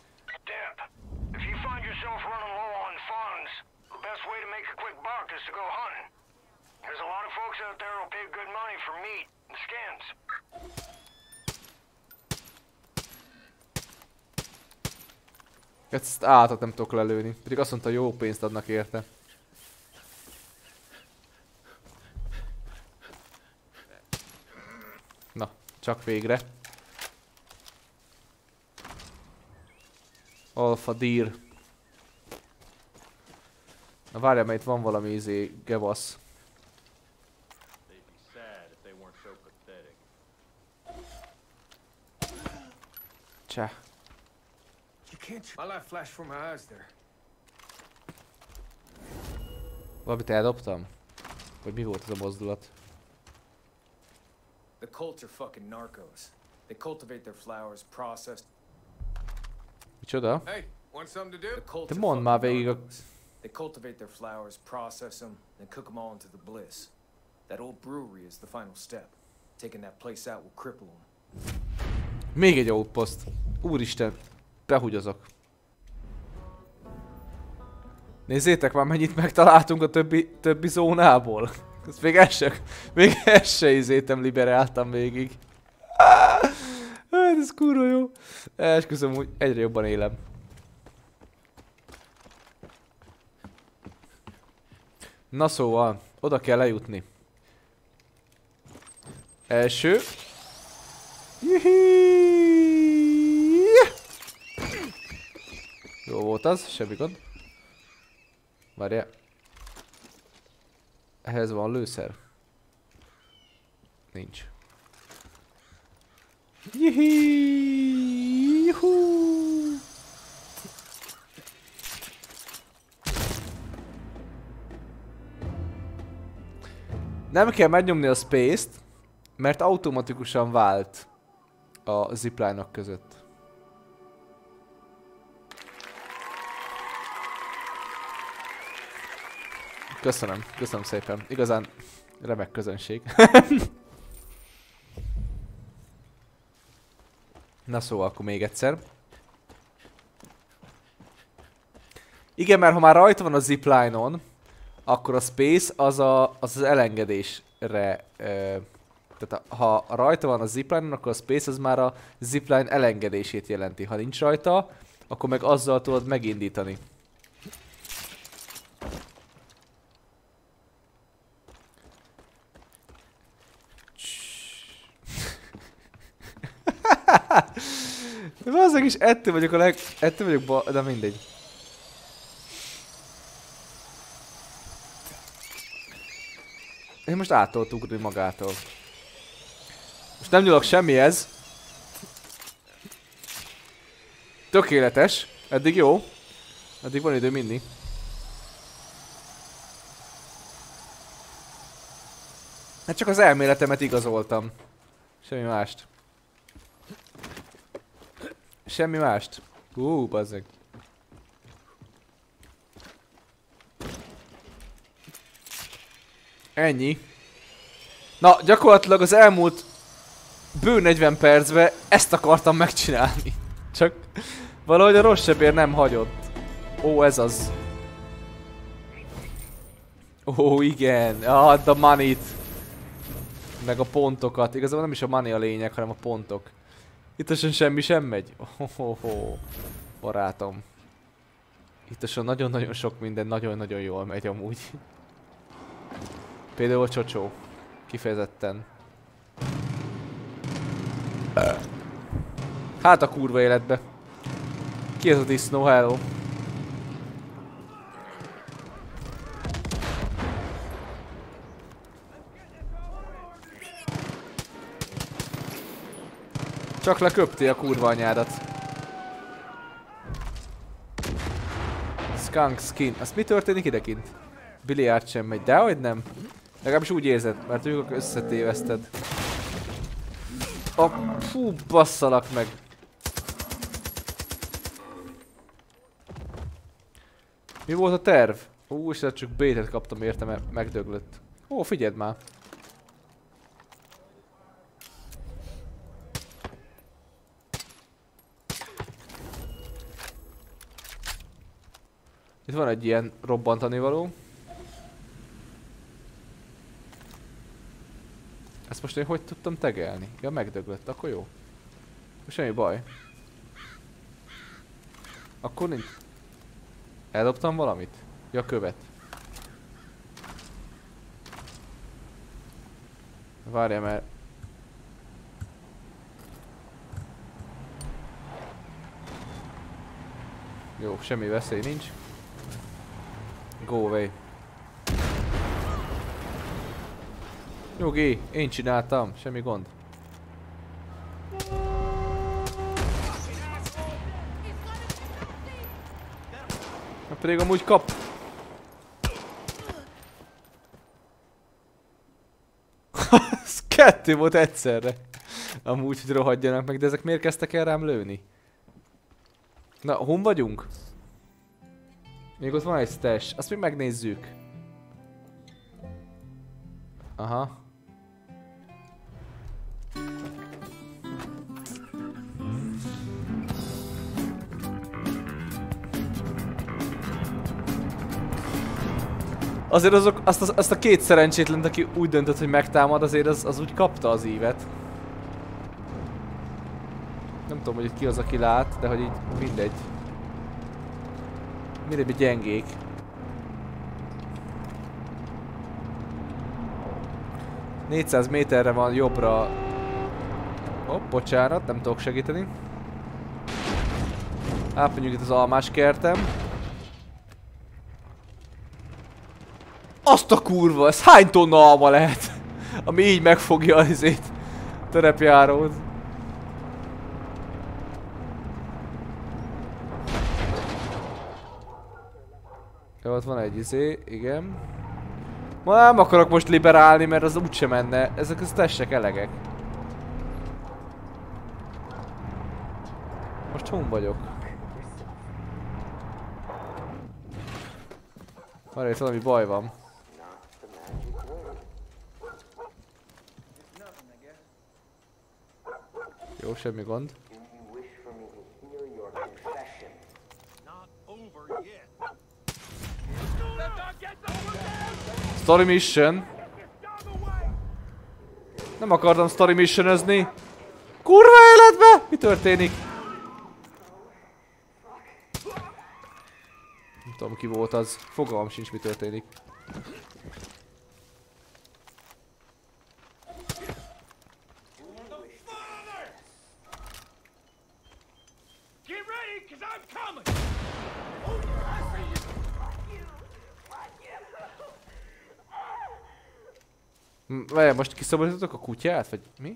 Ezt átat nem tudok lelőni, pedig azt mondta, jó pénzt adnak érte. Na, csak végre. Alpha Deer. Na várjál, mert itt van valami gevasz. Cseh.
My light flashed from my eyes there.
Valamit eldobtam? Vagy mi volt ez a mozdulat?
The cults are fucking narcos. They cultivate their flowers, process.
Micsoda?
Hey, want something to do? The cults
Te
are
mondd már
fucking
végig a...
narcos. They cultivate their flowers, process them, then cook them all into the bliss. That old brewery is the final step. Taking that place out will cripple them.
Még egy outpost. Úristen, behugyozok. Nézzétek már, mennyit megtaláltunk a többi zónából. Ezt még ezt se izétem, liberáltam végig. Hát ez kurva jó. Esküszöm, hogy egyre jobban élem. Na szóval, oda kell lejutni. Első. Jó volt az, semmi gond. Várjál. Ehhez van lőszer? Nincs. Juhú! Nem kell megnyomni a space-t, mert automatikusan vált a zipline-ok között. Köszönöm, köszönöm szépen. Igazán remek közönség. Na szóval, akkor még egyszer. Igen, mert ha már rajta van a zipline-on, akkor a space az elengedésre... tehát ha rajta van a zipline-on, akkor a space az már a zipline elengedését jelenti. Ha nincs rajta, akkor meg azzal tudod megindítani. De valószínűleg is ettől vagyok de mindegy. Én most át tudok ugrani magától. Most nem nyúlok semmihez. Tökéletes. Eddig jó. Eddig van idő minni. Hát csak az elméletemet igazoltam. Semmi mást. Semmi mást. Bazzeg. Ennyi. Na, gyakorlatilag az elmúlt bő 40 percben ezt akartam megcsinálni. Csak valahogy a rossz sebér nem hagyott. Ó, ez az. Ó, igen. Add a money-t. Meg a pontokat. Igazából nem is a money a lényeg, hanem a pontok. Itt semmi sem megy. Barátom. Itt nagyon-nagyon sok minden nagyon-nagyon jól megy amúgy. Például a csocsó. Kifejezetten. Hát a kurva életbe. Ki ez a disznó, hello? Csak leköptél a kurva anyádat. Skunk skin. Azt mi történik idekint? Biliárd sem megy, dehogy nem. Legalábbis úgy érzed, mert ők összetéveszted. Fú, basszalak meg. Mi volt a terv? És csak B-t kaptam érte, mert megdöglött. Ó, figyeld már. Itt van egy ilyen robbantanivaló. Ezt most én hogy tudtam tegelni? Ja, megdöglött, akkor jó. Semmi baj. Akkor nincs. Eldobtam valamit? Ja, követ. Várjál, mert... Jó, semmi veszély nincs. Go away. Nyugi, én csináltam, semmi gond. Na pedig amúgy kap. Ez kettő volt egyszerre. Amúgy, hogy rohadjanak meg, de ezek miért kezdtek el rám lőni? Na, hon vagyunk? Még ott van egy stash, azt még megnézzük. Aha. Azért azok, azt a két szerencsétlent, aki úgy döntött, hogy megtámad, azért az úgy kapta az ívet. Nem tudom, hogy itt ki az, aki lát, de hogy így mindegy. Mindegy, gyengék. ...400 méterre van jobbra... Hopp, bocsánat, nem tudok segíteni. Átmegyünk itt az almás kertem. Azt a kurva, ez hány tonna alma lehet? Ami így megfogja az izét. Terepjárót. Jó, ott van egy izé, igen. Ma nem akarok most liberálni, mert az úgyse menne. Ezek az tessek elegek. Most hon vagyok? Várj, itt valami baj van. Jó, semmi gond. Story mission. Nem akartam story missionozni. Kurva életbe! Mi történik? Nem tudom, ki volt az. Fogalmam sincs, mi történik. Várjál, most kiszabadítotok a kutyát, vagy mi?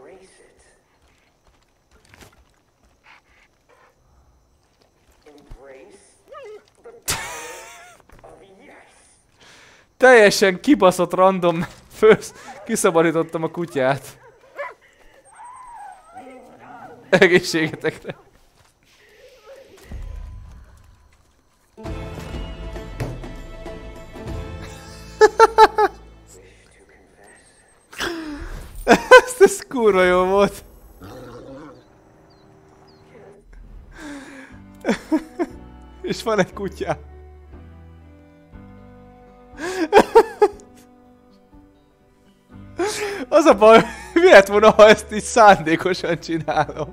Teljesen kibaszott random kiszabadítottam a kutyát. Egészségetekre. Ez kurva jó volt. És van egy kutyá. Az a baj, mi lett volna, ha ezt így szándékosan csinálom?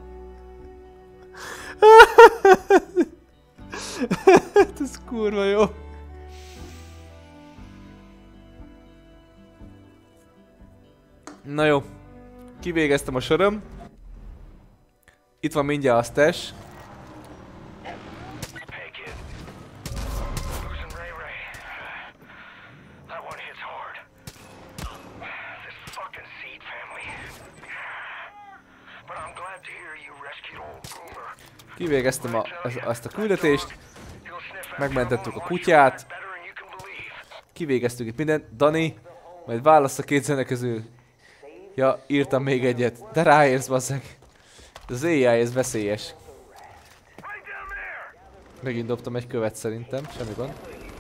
Ez kurva jó. Na jó. Kivégeztem a söröm. Itt van mindjárt a stash.
Hey kid. Losing Ray Ray. That one hits hard. This fucking Seed family. But I'm glad to hear you rescued old Boomer.
Kivégeztem ezt a küldetést. Megmentettük a kutyát. Kivégeztük itt mindent. Dani, majd válasz a két zene közül. Ja, írtam még egyet. De ráérsz, bazzeg. Az AI, ez veszélyes. Megint dobtam egy követ szerintem, semmi gond.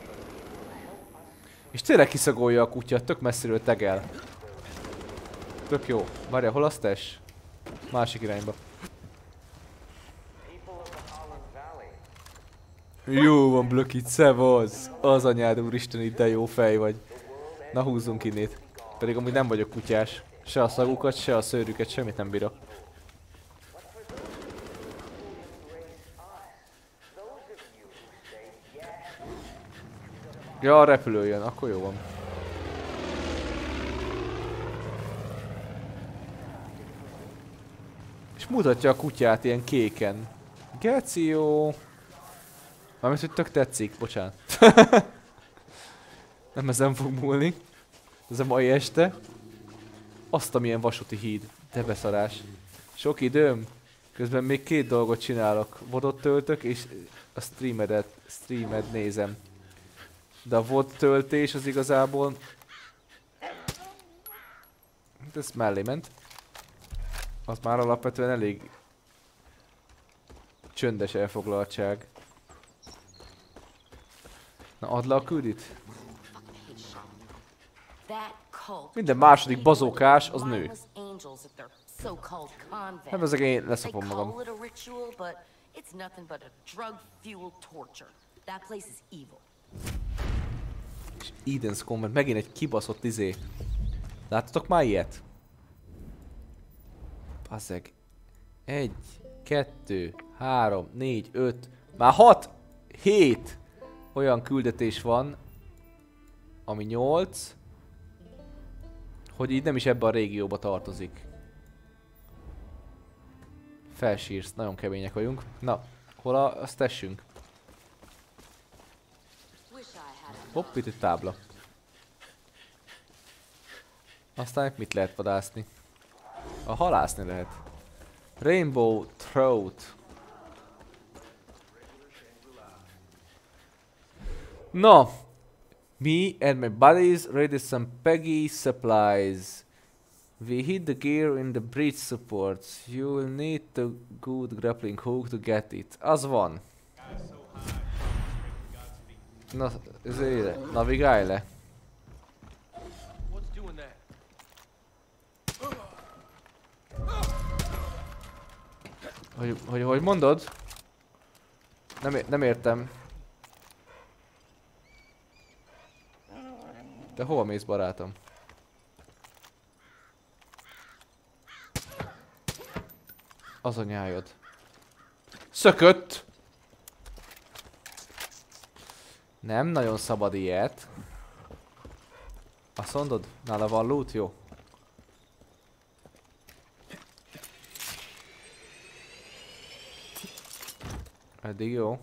És tényleg kiszagolja a kutya, tök messziről tegel. Tök jó. Várja, hol a stash? Másik irányba. Jó van, Blökit, szevasz! Az anyád, úristen, itt de jó fej vagy. Na húzzunk innét. Pedig amúgy nem vagyok kutyás. Se a szagukat, se a szőrüket, semmit nem bírok. Ja, a repülő jön, akkor jó van. És mutatja a kutyát ilyen kéken. Geci jó. Mármint, hogy tök tetszik, bocsánat. Nem ezen fog múlni. Ez a mai este. Azt, amilyen vasúti híd. De beszarás. Sok időm. Közben még két dolgot csinálok. VOD-ot töltök és a streamed nézem. De a VOD töltés az igazából... Ez mellé ment. Az már alapvetően elég... csöndes elfoglaltság. Na, add le a küldit. Minden második bazókás az nő. Hát ezek én leszopom magam. És Eden's Convent, megint egy kibaszott izé. Láttatok már ilyet? Bazzeg. 1, 2, 3, 4, 5, már 6, 7 olyan küldetés van, ami 8, hogy így nem is ebbe a régióba tartozik. Felsírsz, nagyon kemények vagyunk. Na, hol azt tessünk? Hopp, itt egy tábla. Aztán mit lehet vadászni? A halászni lehet. Rainbow Throat. No. Me and my buddies raided some Peggy supplies. We hid the gear in the bridge supports. You will need the good grappling hook to get it. Az van. Na, navigálj le. Hogy mondod? Nem értem. De hova mész, barátom? Az a nyájad. Szökött! Nem nagyon szabad ilyet. Azt mondod? Nála van loot? Jó. Eddig jó.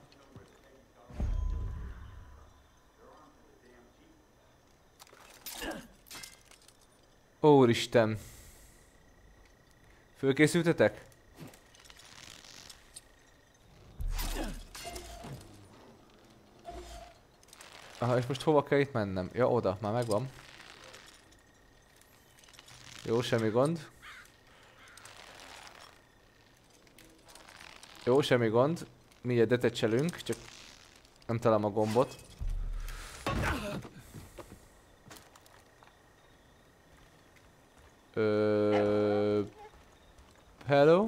Úristen. Fölkészültetek? Aha, és most hova kell itt mennem? Ja, oda, már megvan. Jó, semmi gond. Jó, semmi gond. Mindjárt detecselünk, csak nem találom a gombot. Hello?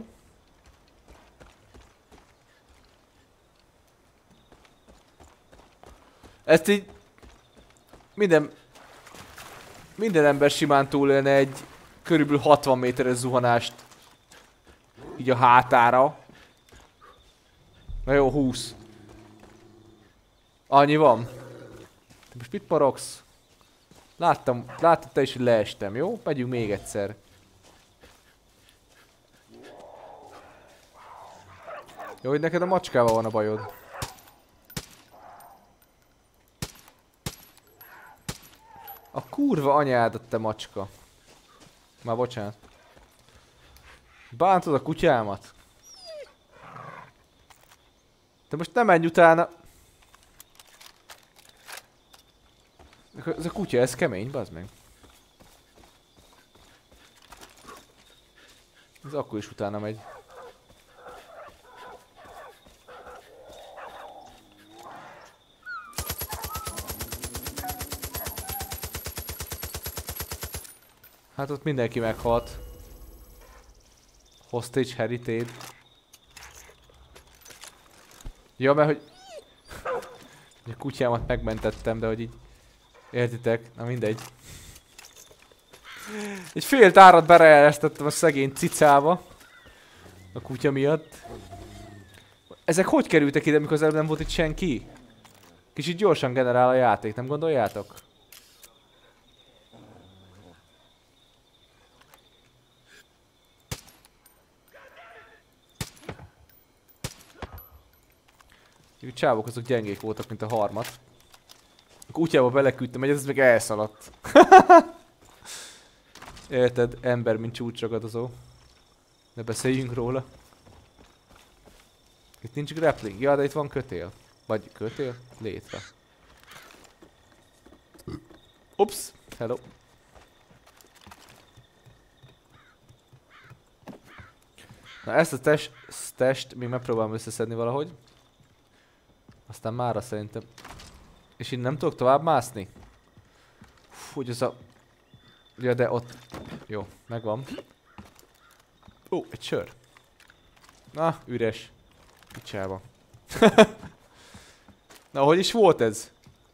Ezt így... Minden ember simán túlélne egy körülbelül 60 méteres zuhanást. Így a hátára. Na jó, 20. Annyi van. Te most mit parogsz? Láttad te is, hogy leestem, jó? Megyünk még egyszer. Jó, hogy neked a macskával van a bajod. A kurva anyádat, te macska. Már bocsánat. Bántod a kutyámat? Te most nem menj utána. Ez a kutya, ez kemény, bazd meg. Ez akkor is utána megy. Hát ott mindenki meghalt. Hostage heritage. Ja, mert hogy... a kutyámat megmentettem, de hogy így... Értitek? Na mindegy. Egy fél tárat berejeleztettem a szegény cicába. A kutya miatt. Ezek hogy kerültek ide, amikor az előbb nem volt itt senki? Kicsit gyorsan generál a játék, nem gondoljátok? A csávok azok gyengék voltak, mint a harmat. A kutyába beleküldtem, hogy ez meg elszaladt. Érted? Ember, mint csúcsragadozó. Ne beszéljünk róla. Itt nincs grappling. Ja, de itt van kötél. Vagy kötél? Létre. Ups! Hello. Na ezt a test még megpróbálom összeszedni valahogy. Aztán mára szerintem... És én nem tudok tovább mászni? Hogy ez a... Ja, de ott... Jó, megvan. Ó, egy sör. Na, üres. Picsába. Na, hogy is volt ez?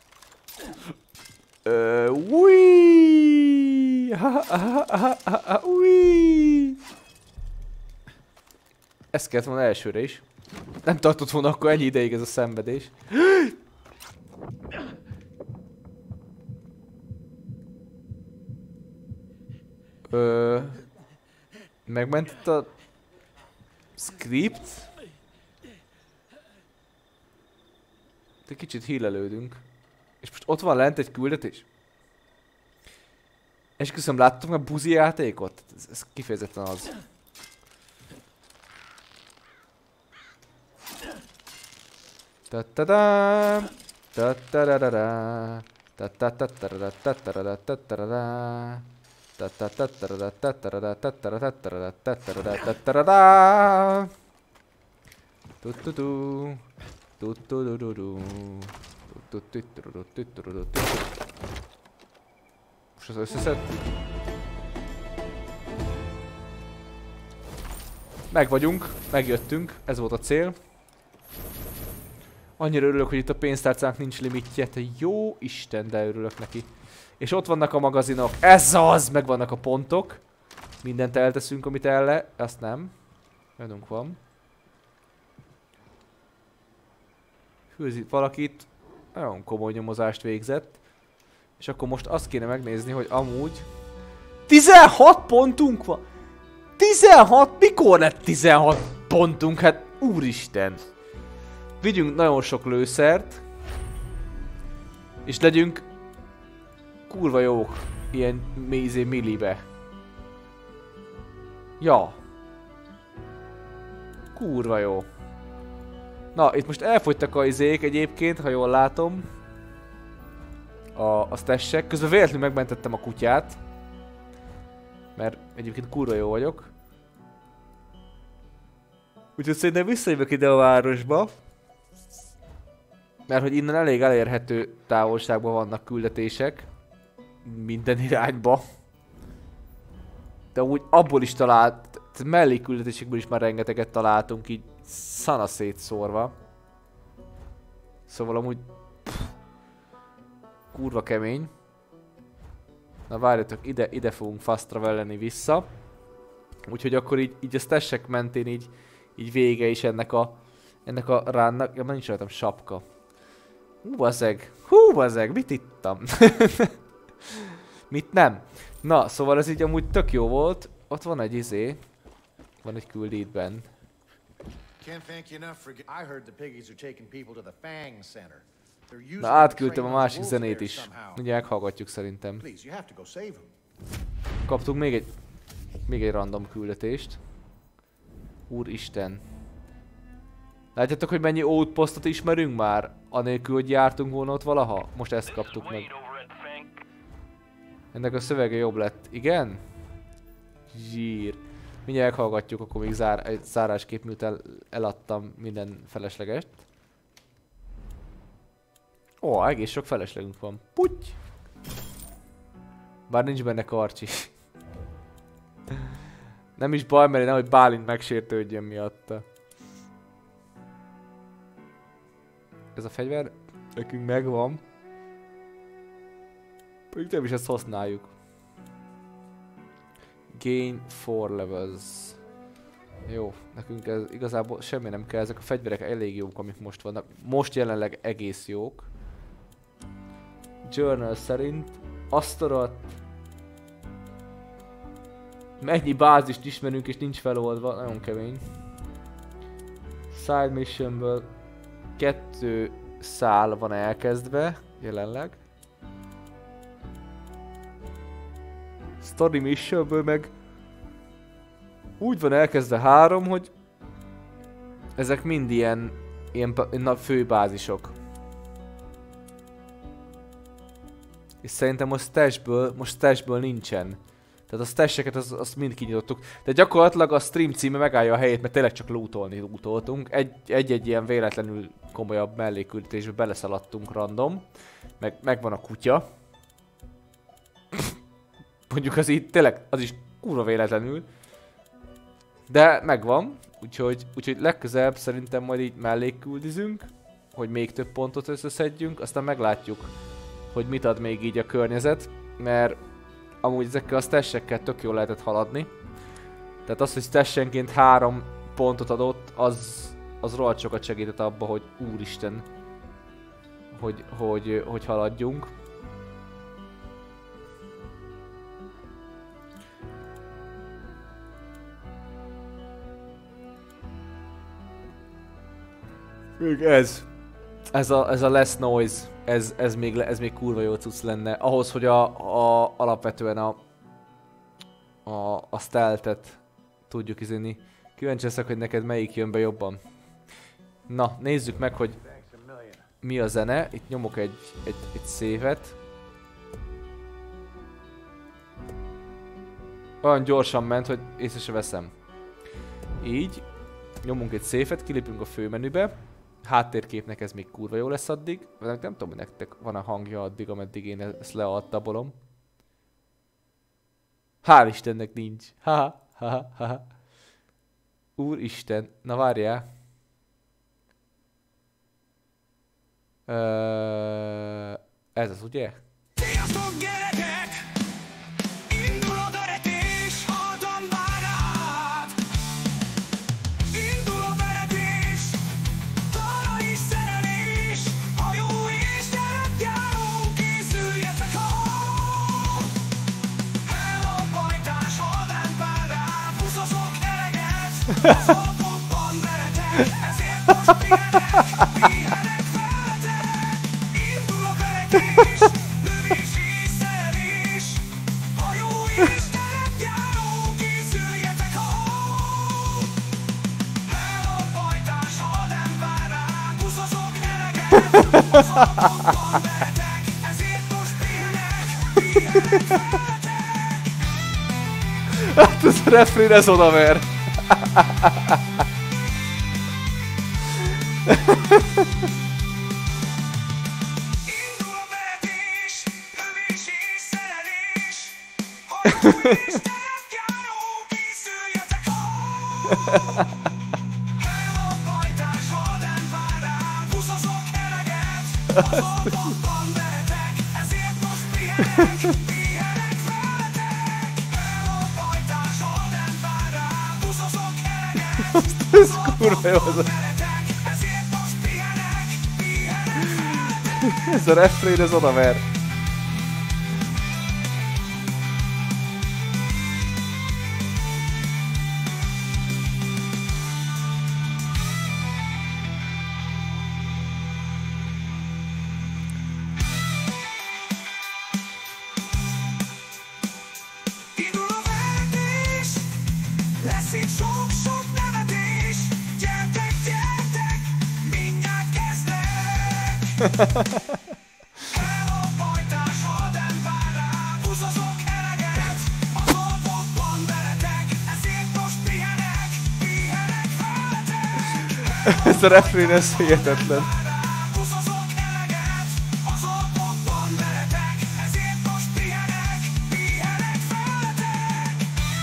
Ez kellett volna elsőre is. Nem tartott volna akkor ennyi ideig ez a szenvedés. Megmentett a script. Egy kicsit hílelődünk. És most ott van lent egy küldetés. Esküszöm, láttok már buzi játékot? Ez kifejezetten az. Ta-ta-da! Ta-ta-da-da-da! Ta-ta-ta-ta-da-da-ta-ta-da-da-ta-ta-da-da! Ta-ta-ta-ta-da-da-ta-ta-da-da-ta-ta-da-da-ta-ta-da-da! Tu-tu-tu! Tu-tu-du-du-du! Tu-tu-tu-tu-tu-tu-tu-tu-tu! Most az összeszedtük. Meg vagyunk, megjöttünk, ez volt a cél. Annyira örülök, hogy itt a pénztárcának nincs limitje, te jó Isten, de örülök neki. És ott vannak a magazinok, ez az! Meg vannak a pontok. Mindent elteszünk, amit azt nem. Önünk van. Hűzi, valaki itt nagyon komoly nyomozást végzett. És akkor most azt kéne megnézni, hogy amúgy... 16 pontunk van! 16? Mikor lett 16 pontunk? Hát úristen! Vigyünk nagyon sok lőszert. És legyünk kurva jók ilyen millibe. Ja. Kurva jó. Na, itt most elfogytak a izék egyébként, ha jól látom. A stashek. Közben véletlenül megmentettem a kutyát. Mert egyébként kurva jó vagyok. Úgyhogy szerintem visszajövök ide a városba. Mert hogy innen elég elérhető távolságban vannak küldetések. Minden irányba. De úgy abból is talált, mellékküldetésekből is már rengeteget találtunk így szana szétszórva. Szóval amúgy kurva kemény. Na várjatok, ide fogunk fast travelelni vissza. Úgyhogy akkor így a stashek mentén így vége is ennek a ránnak. Ja, már nincs rajtam sapka. Hú, bazeg, mit ittam? Mit nem? Na, szóval ez így amúgy tök jó volt. Ott van egy izé. Van egy küldétben. Na, átküldtem a másik zenét is. Ugye meghallgatjuk szerintem. Kaptunk még egy random küldetést. Úristen. Látjátok, hogy mennyi outpostot ismerünk már? Anélkül, hogy jártunk volna ott valaha? Most ezt kaptuk meg. Ennek a szövege jobb lett. Igen? Zsír. Mindjárt meghallgatjuk, akkor még egy zárásképp, miután eladtam minden feleslegest. Ó, egész sok feleslegünk van. Puty! Bár nincs benne karcsi. Nem is baj, mert nehogy Bálint megsértődjön miatta. Ez a fegyver nekünk megvan. Pedig nem is ezt használjuk. Gain 4 levels. Jó, nekünk ez igazából semmi nem kell, ezek a fegyverek elég jók, amik most vannak. Most jelenleg egész jók. Journal szerint Astaroth. Mennyi bázist ismerünk és nincs feloldva, nagyon kemény. Side missionből 2 szál van elkezdve, jelenleg. Story missionből meg úgy van elkezdve 3, hogy ezek mind ilyen főbázisok. És szerintem most stashből nincsen. Tehát a stasheket azt mind kinyitottuk. De gyakorlatilag a stream címe megállja a helyét, mert tényleg csak lootoltunk. Egy-egy ilyen véletlenül komolyabb melléküldetésbe beleszaladtunk random. Megvan a kutya. Mondjuk az így tényleg, az is kurva véletlenül. De megvan, úgyhogy legközelebb szerintem majd így mellékküldizünk, hogy még több pontot összeszedjünk, aztán meglátjuk, hogy mit ad még így a környezet, mert amúgy ezekkel a stassekkel tök jól lehetett haladni. Tehát az, hogy stashenként 3 pontot adott, az rohadt sokat segített abba, hogy úristen, hogy haladjunk. Még ez a less noise, ez még kurva jó cucc lenne. Ahhoz, hogy alapvetően a stealth-et tudjuk izni. Kíváncsi leszek, hogy neked melyik jön be jobban. Na, nézzük meg, hogy mi a zene. Itt nyomok egy save-et. Olyan gyorsan ment, hogy észre se veszem. Így. Nyomunk egy save-et, kilépünk a főmenübe. Háttérképnek ez még kurva jó lesz addig. Nem tudom, hogy nektek van a hangja addig, ameddig én ezt leadtabolom. Hál' Istennek nincs. Ha. Úristen. Na várjál. Ez az, ugye?
Sziasztok, gyerekek! Indul a veretés, haltan vár rád! Indul a veretés, talra is szerelés, a jó Istenet járó, készüljetek a elapajtás, haldan vár rád, buszozok eleget, a szalpokban veretek, ezért most pihenek veletek! Indul a veretés, lövés és szerelés, a jó Istenet járó, készüljetek a elapajtás, haldan vár rád, buszozok eleget, a szalpokban veretek, ezért most pihenek veletek!
Hát ez a refrén, ez odaver.
Indul a veretés, lövés és szerelés, a jó Istenet járó, készüljetek a elapajtás, haldan vár rád, buszozok eleget, a szalpokban veretek, ezért most pihenek veletek! Elapajtás, haldan vár rád, buszozok eleget,
Ez kurva jó az a...
veretek, ezért most pihenek veletek!
Ez a refrén, ez odaver.
Ellenfajtás halden vár rám, buszosok eleget, az orvokban veletek, ezért most pihenek veletek.
Ez a refrén, ez hihetetlen.
Buszosok eleget, az orvokban veletek, ezért most pihenek veletek.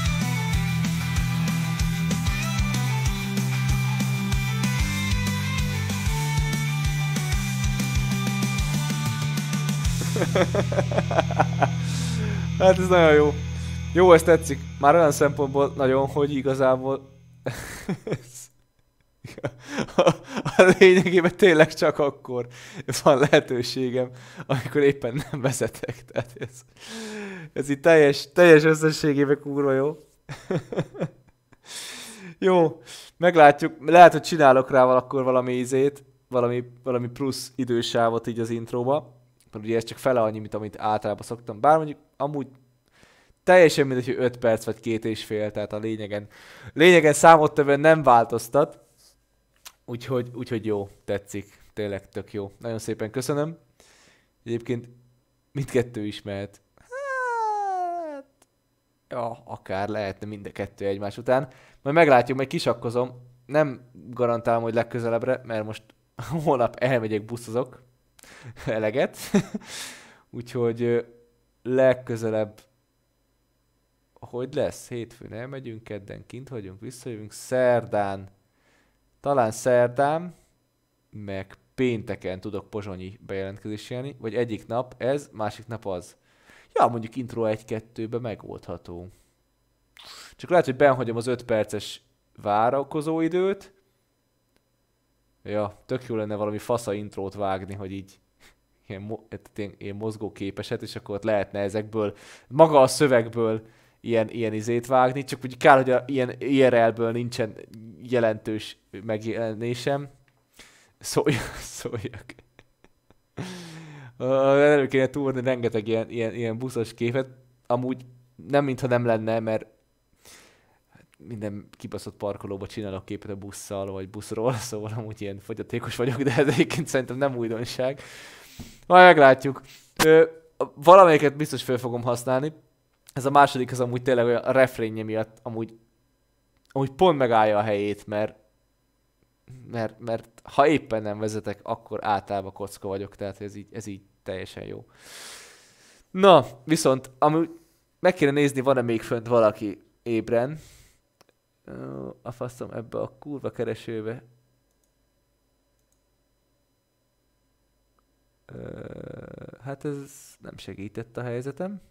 Hát ez nagyon jó. Jó, ez tetszik. Már olyan szempontból nagyon, hogy igazából... a lényegében tényleg csak akkor van lehetőségem, amikor éppen nem vezetek. Tehát ez így teljes összességében kurva jó. Jó, meglátjuk. Lehet, hogy csinálok rá akkor valami ízét, valami plusz idősávot így az intróba. Mert ugye ez csak fele annyi, mint amit általában szoktam. Bár mondjuk amúgy teljesen mindegy, hogy 5 perc vagy 2,5, tehát a lényegen számottevően nem változtat. Úgyhogy jó, tetszik. Tényleg tök jó. Nagyon szépen köszönöm. Egyébként mindkettő is mehet. Hát... Ja, akár lehetne mind a kettő egymás után. Majd meglátjuk, majd kisakkozom. Nem garantálom, hogy legközelebbre, mert most holnap elmegyek, buszozok. Eleget. Úgyhogy legközelebb hogy lesz? Hétfőn elmegyünk, kedden kint vagyunk, visszajövünk, szerdán, talán szerdán, meg pénteken tudok pozsonyi bejelentkezést csinálni, vagy egyik nap ez, másik nap az. Ja, mondjuk intro 1-2-be megoldható. Csak lehet, hogy benhagyom az 5 perces várakozó időt. Ja, tök jó lenne valami fasza intrót vágni, hogy így ilyen mozgóképeset, és akkor ott lehetne ezekből, maga a szövegből ilyen izét vágni, csak úgy kár, hogy ilyen IRL-ből nincsen jelentős megjelenésem. Szóljak. Elő kéne túrni rengeteg ilyen buszos képet. Amúgy nem mintha nem lenne, mert minden kibaszott parkolóba csinálok képet a busszal, vagy buszról, szóval amúgy ilyen fogyatékos vagyok, de ez egyébként szerintem nem újdonság. Majd meglátjuk. Valamelyiket biztos fel fogom használni. Ez a második az amúgy tényleg olyan a refrénje miatt amúgy pont megállja a helyét, mert ha éppen nem vezetek, akkor általában kocka vagyok, tehát ez így teljesen jó. Na, viszont amúgy meg kéne nézni, van-e még fönt valaki ébren. A faszom ebbe a kurva keresőbe. Hát ez nem segített a helyzetem.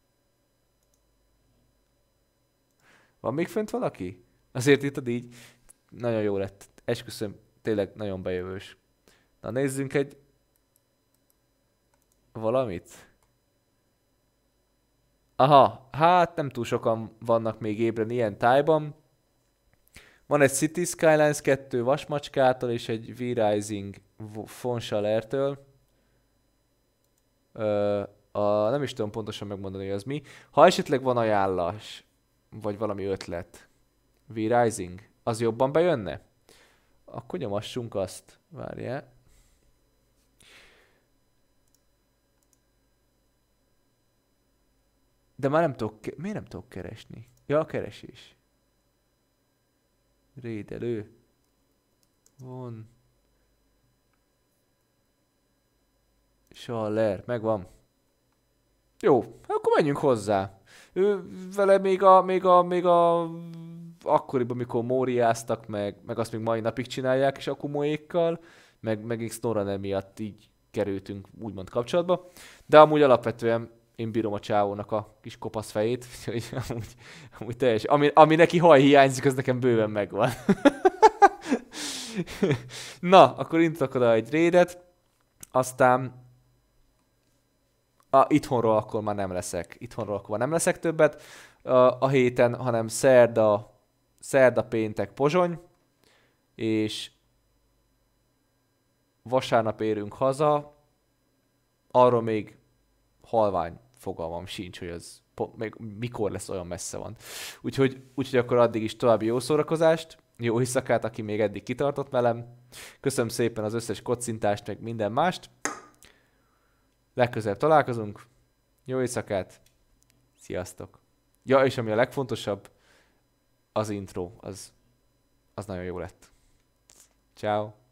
Van még fönt valaki? Azért írtad így. Nagyon jó lett. Esküszöm, tényleg nagyon bejövős. Na nézzünk egy valamit. Aha, hát nem túl sokan vannak még ébren ilyen tájban. Van egy City Skylines 2 Vasmacskától és egy V-Rising von Schalertől. Nem is tudom pontosan megmondani, hogy az mi. Ha esetleg van ajánlás, vagy valami ötlet, V-Rising, az jobban bejönne? Akkor nyomassunk azt. Várjál. De már nem tudok, miért nem tudok keresni? Ja, a keresés. Rédelő. Von Schaller, megvan. Jó, akkor menjünk hozzá. Vele még a akkoriban, amikor móriáztak, meg azt még mai napig csinálják is akumoékkal, meg X-Noran miatt így kerültünk úgymond kapcsolatba. De amúgy alapvetően én bírom a csávónak a kis kopasz fejét, úgyhogy amúgy teljes. Ami neki haj hiányzik, az nekem bőven megvan. Na, akkor indítok oda egy raidet, aztán itthonról akkor már nem leszek. Itthonról akkor már nem leszek többet a héten, hanem szerda, péntek, Pozsony, és vasárnap érünk haza. Arról még halvány fogalmam sincs, hogy az még mikor lesz, olyan messze van. Úgyhogy akkor addig is további jó szórakozást, jó éjszakát, aki még eddig kitartott velem. Köszönöm szépen az összes kocintást, meg minden mást. Legközelebb találkozunk. Jó éjszakát. Sziasztok. Ja, és ami a legfontosabb, az intro, az nagyon jó lett. Ciao.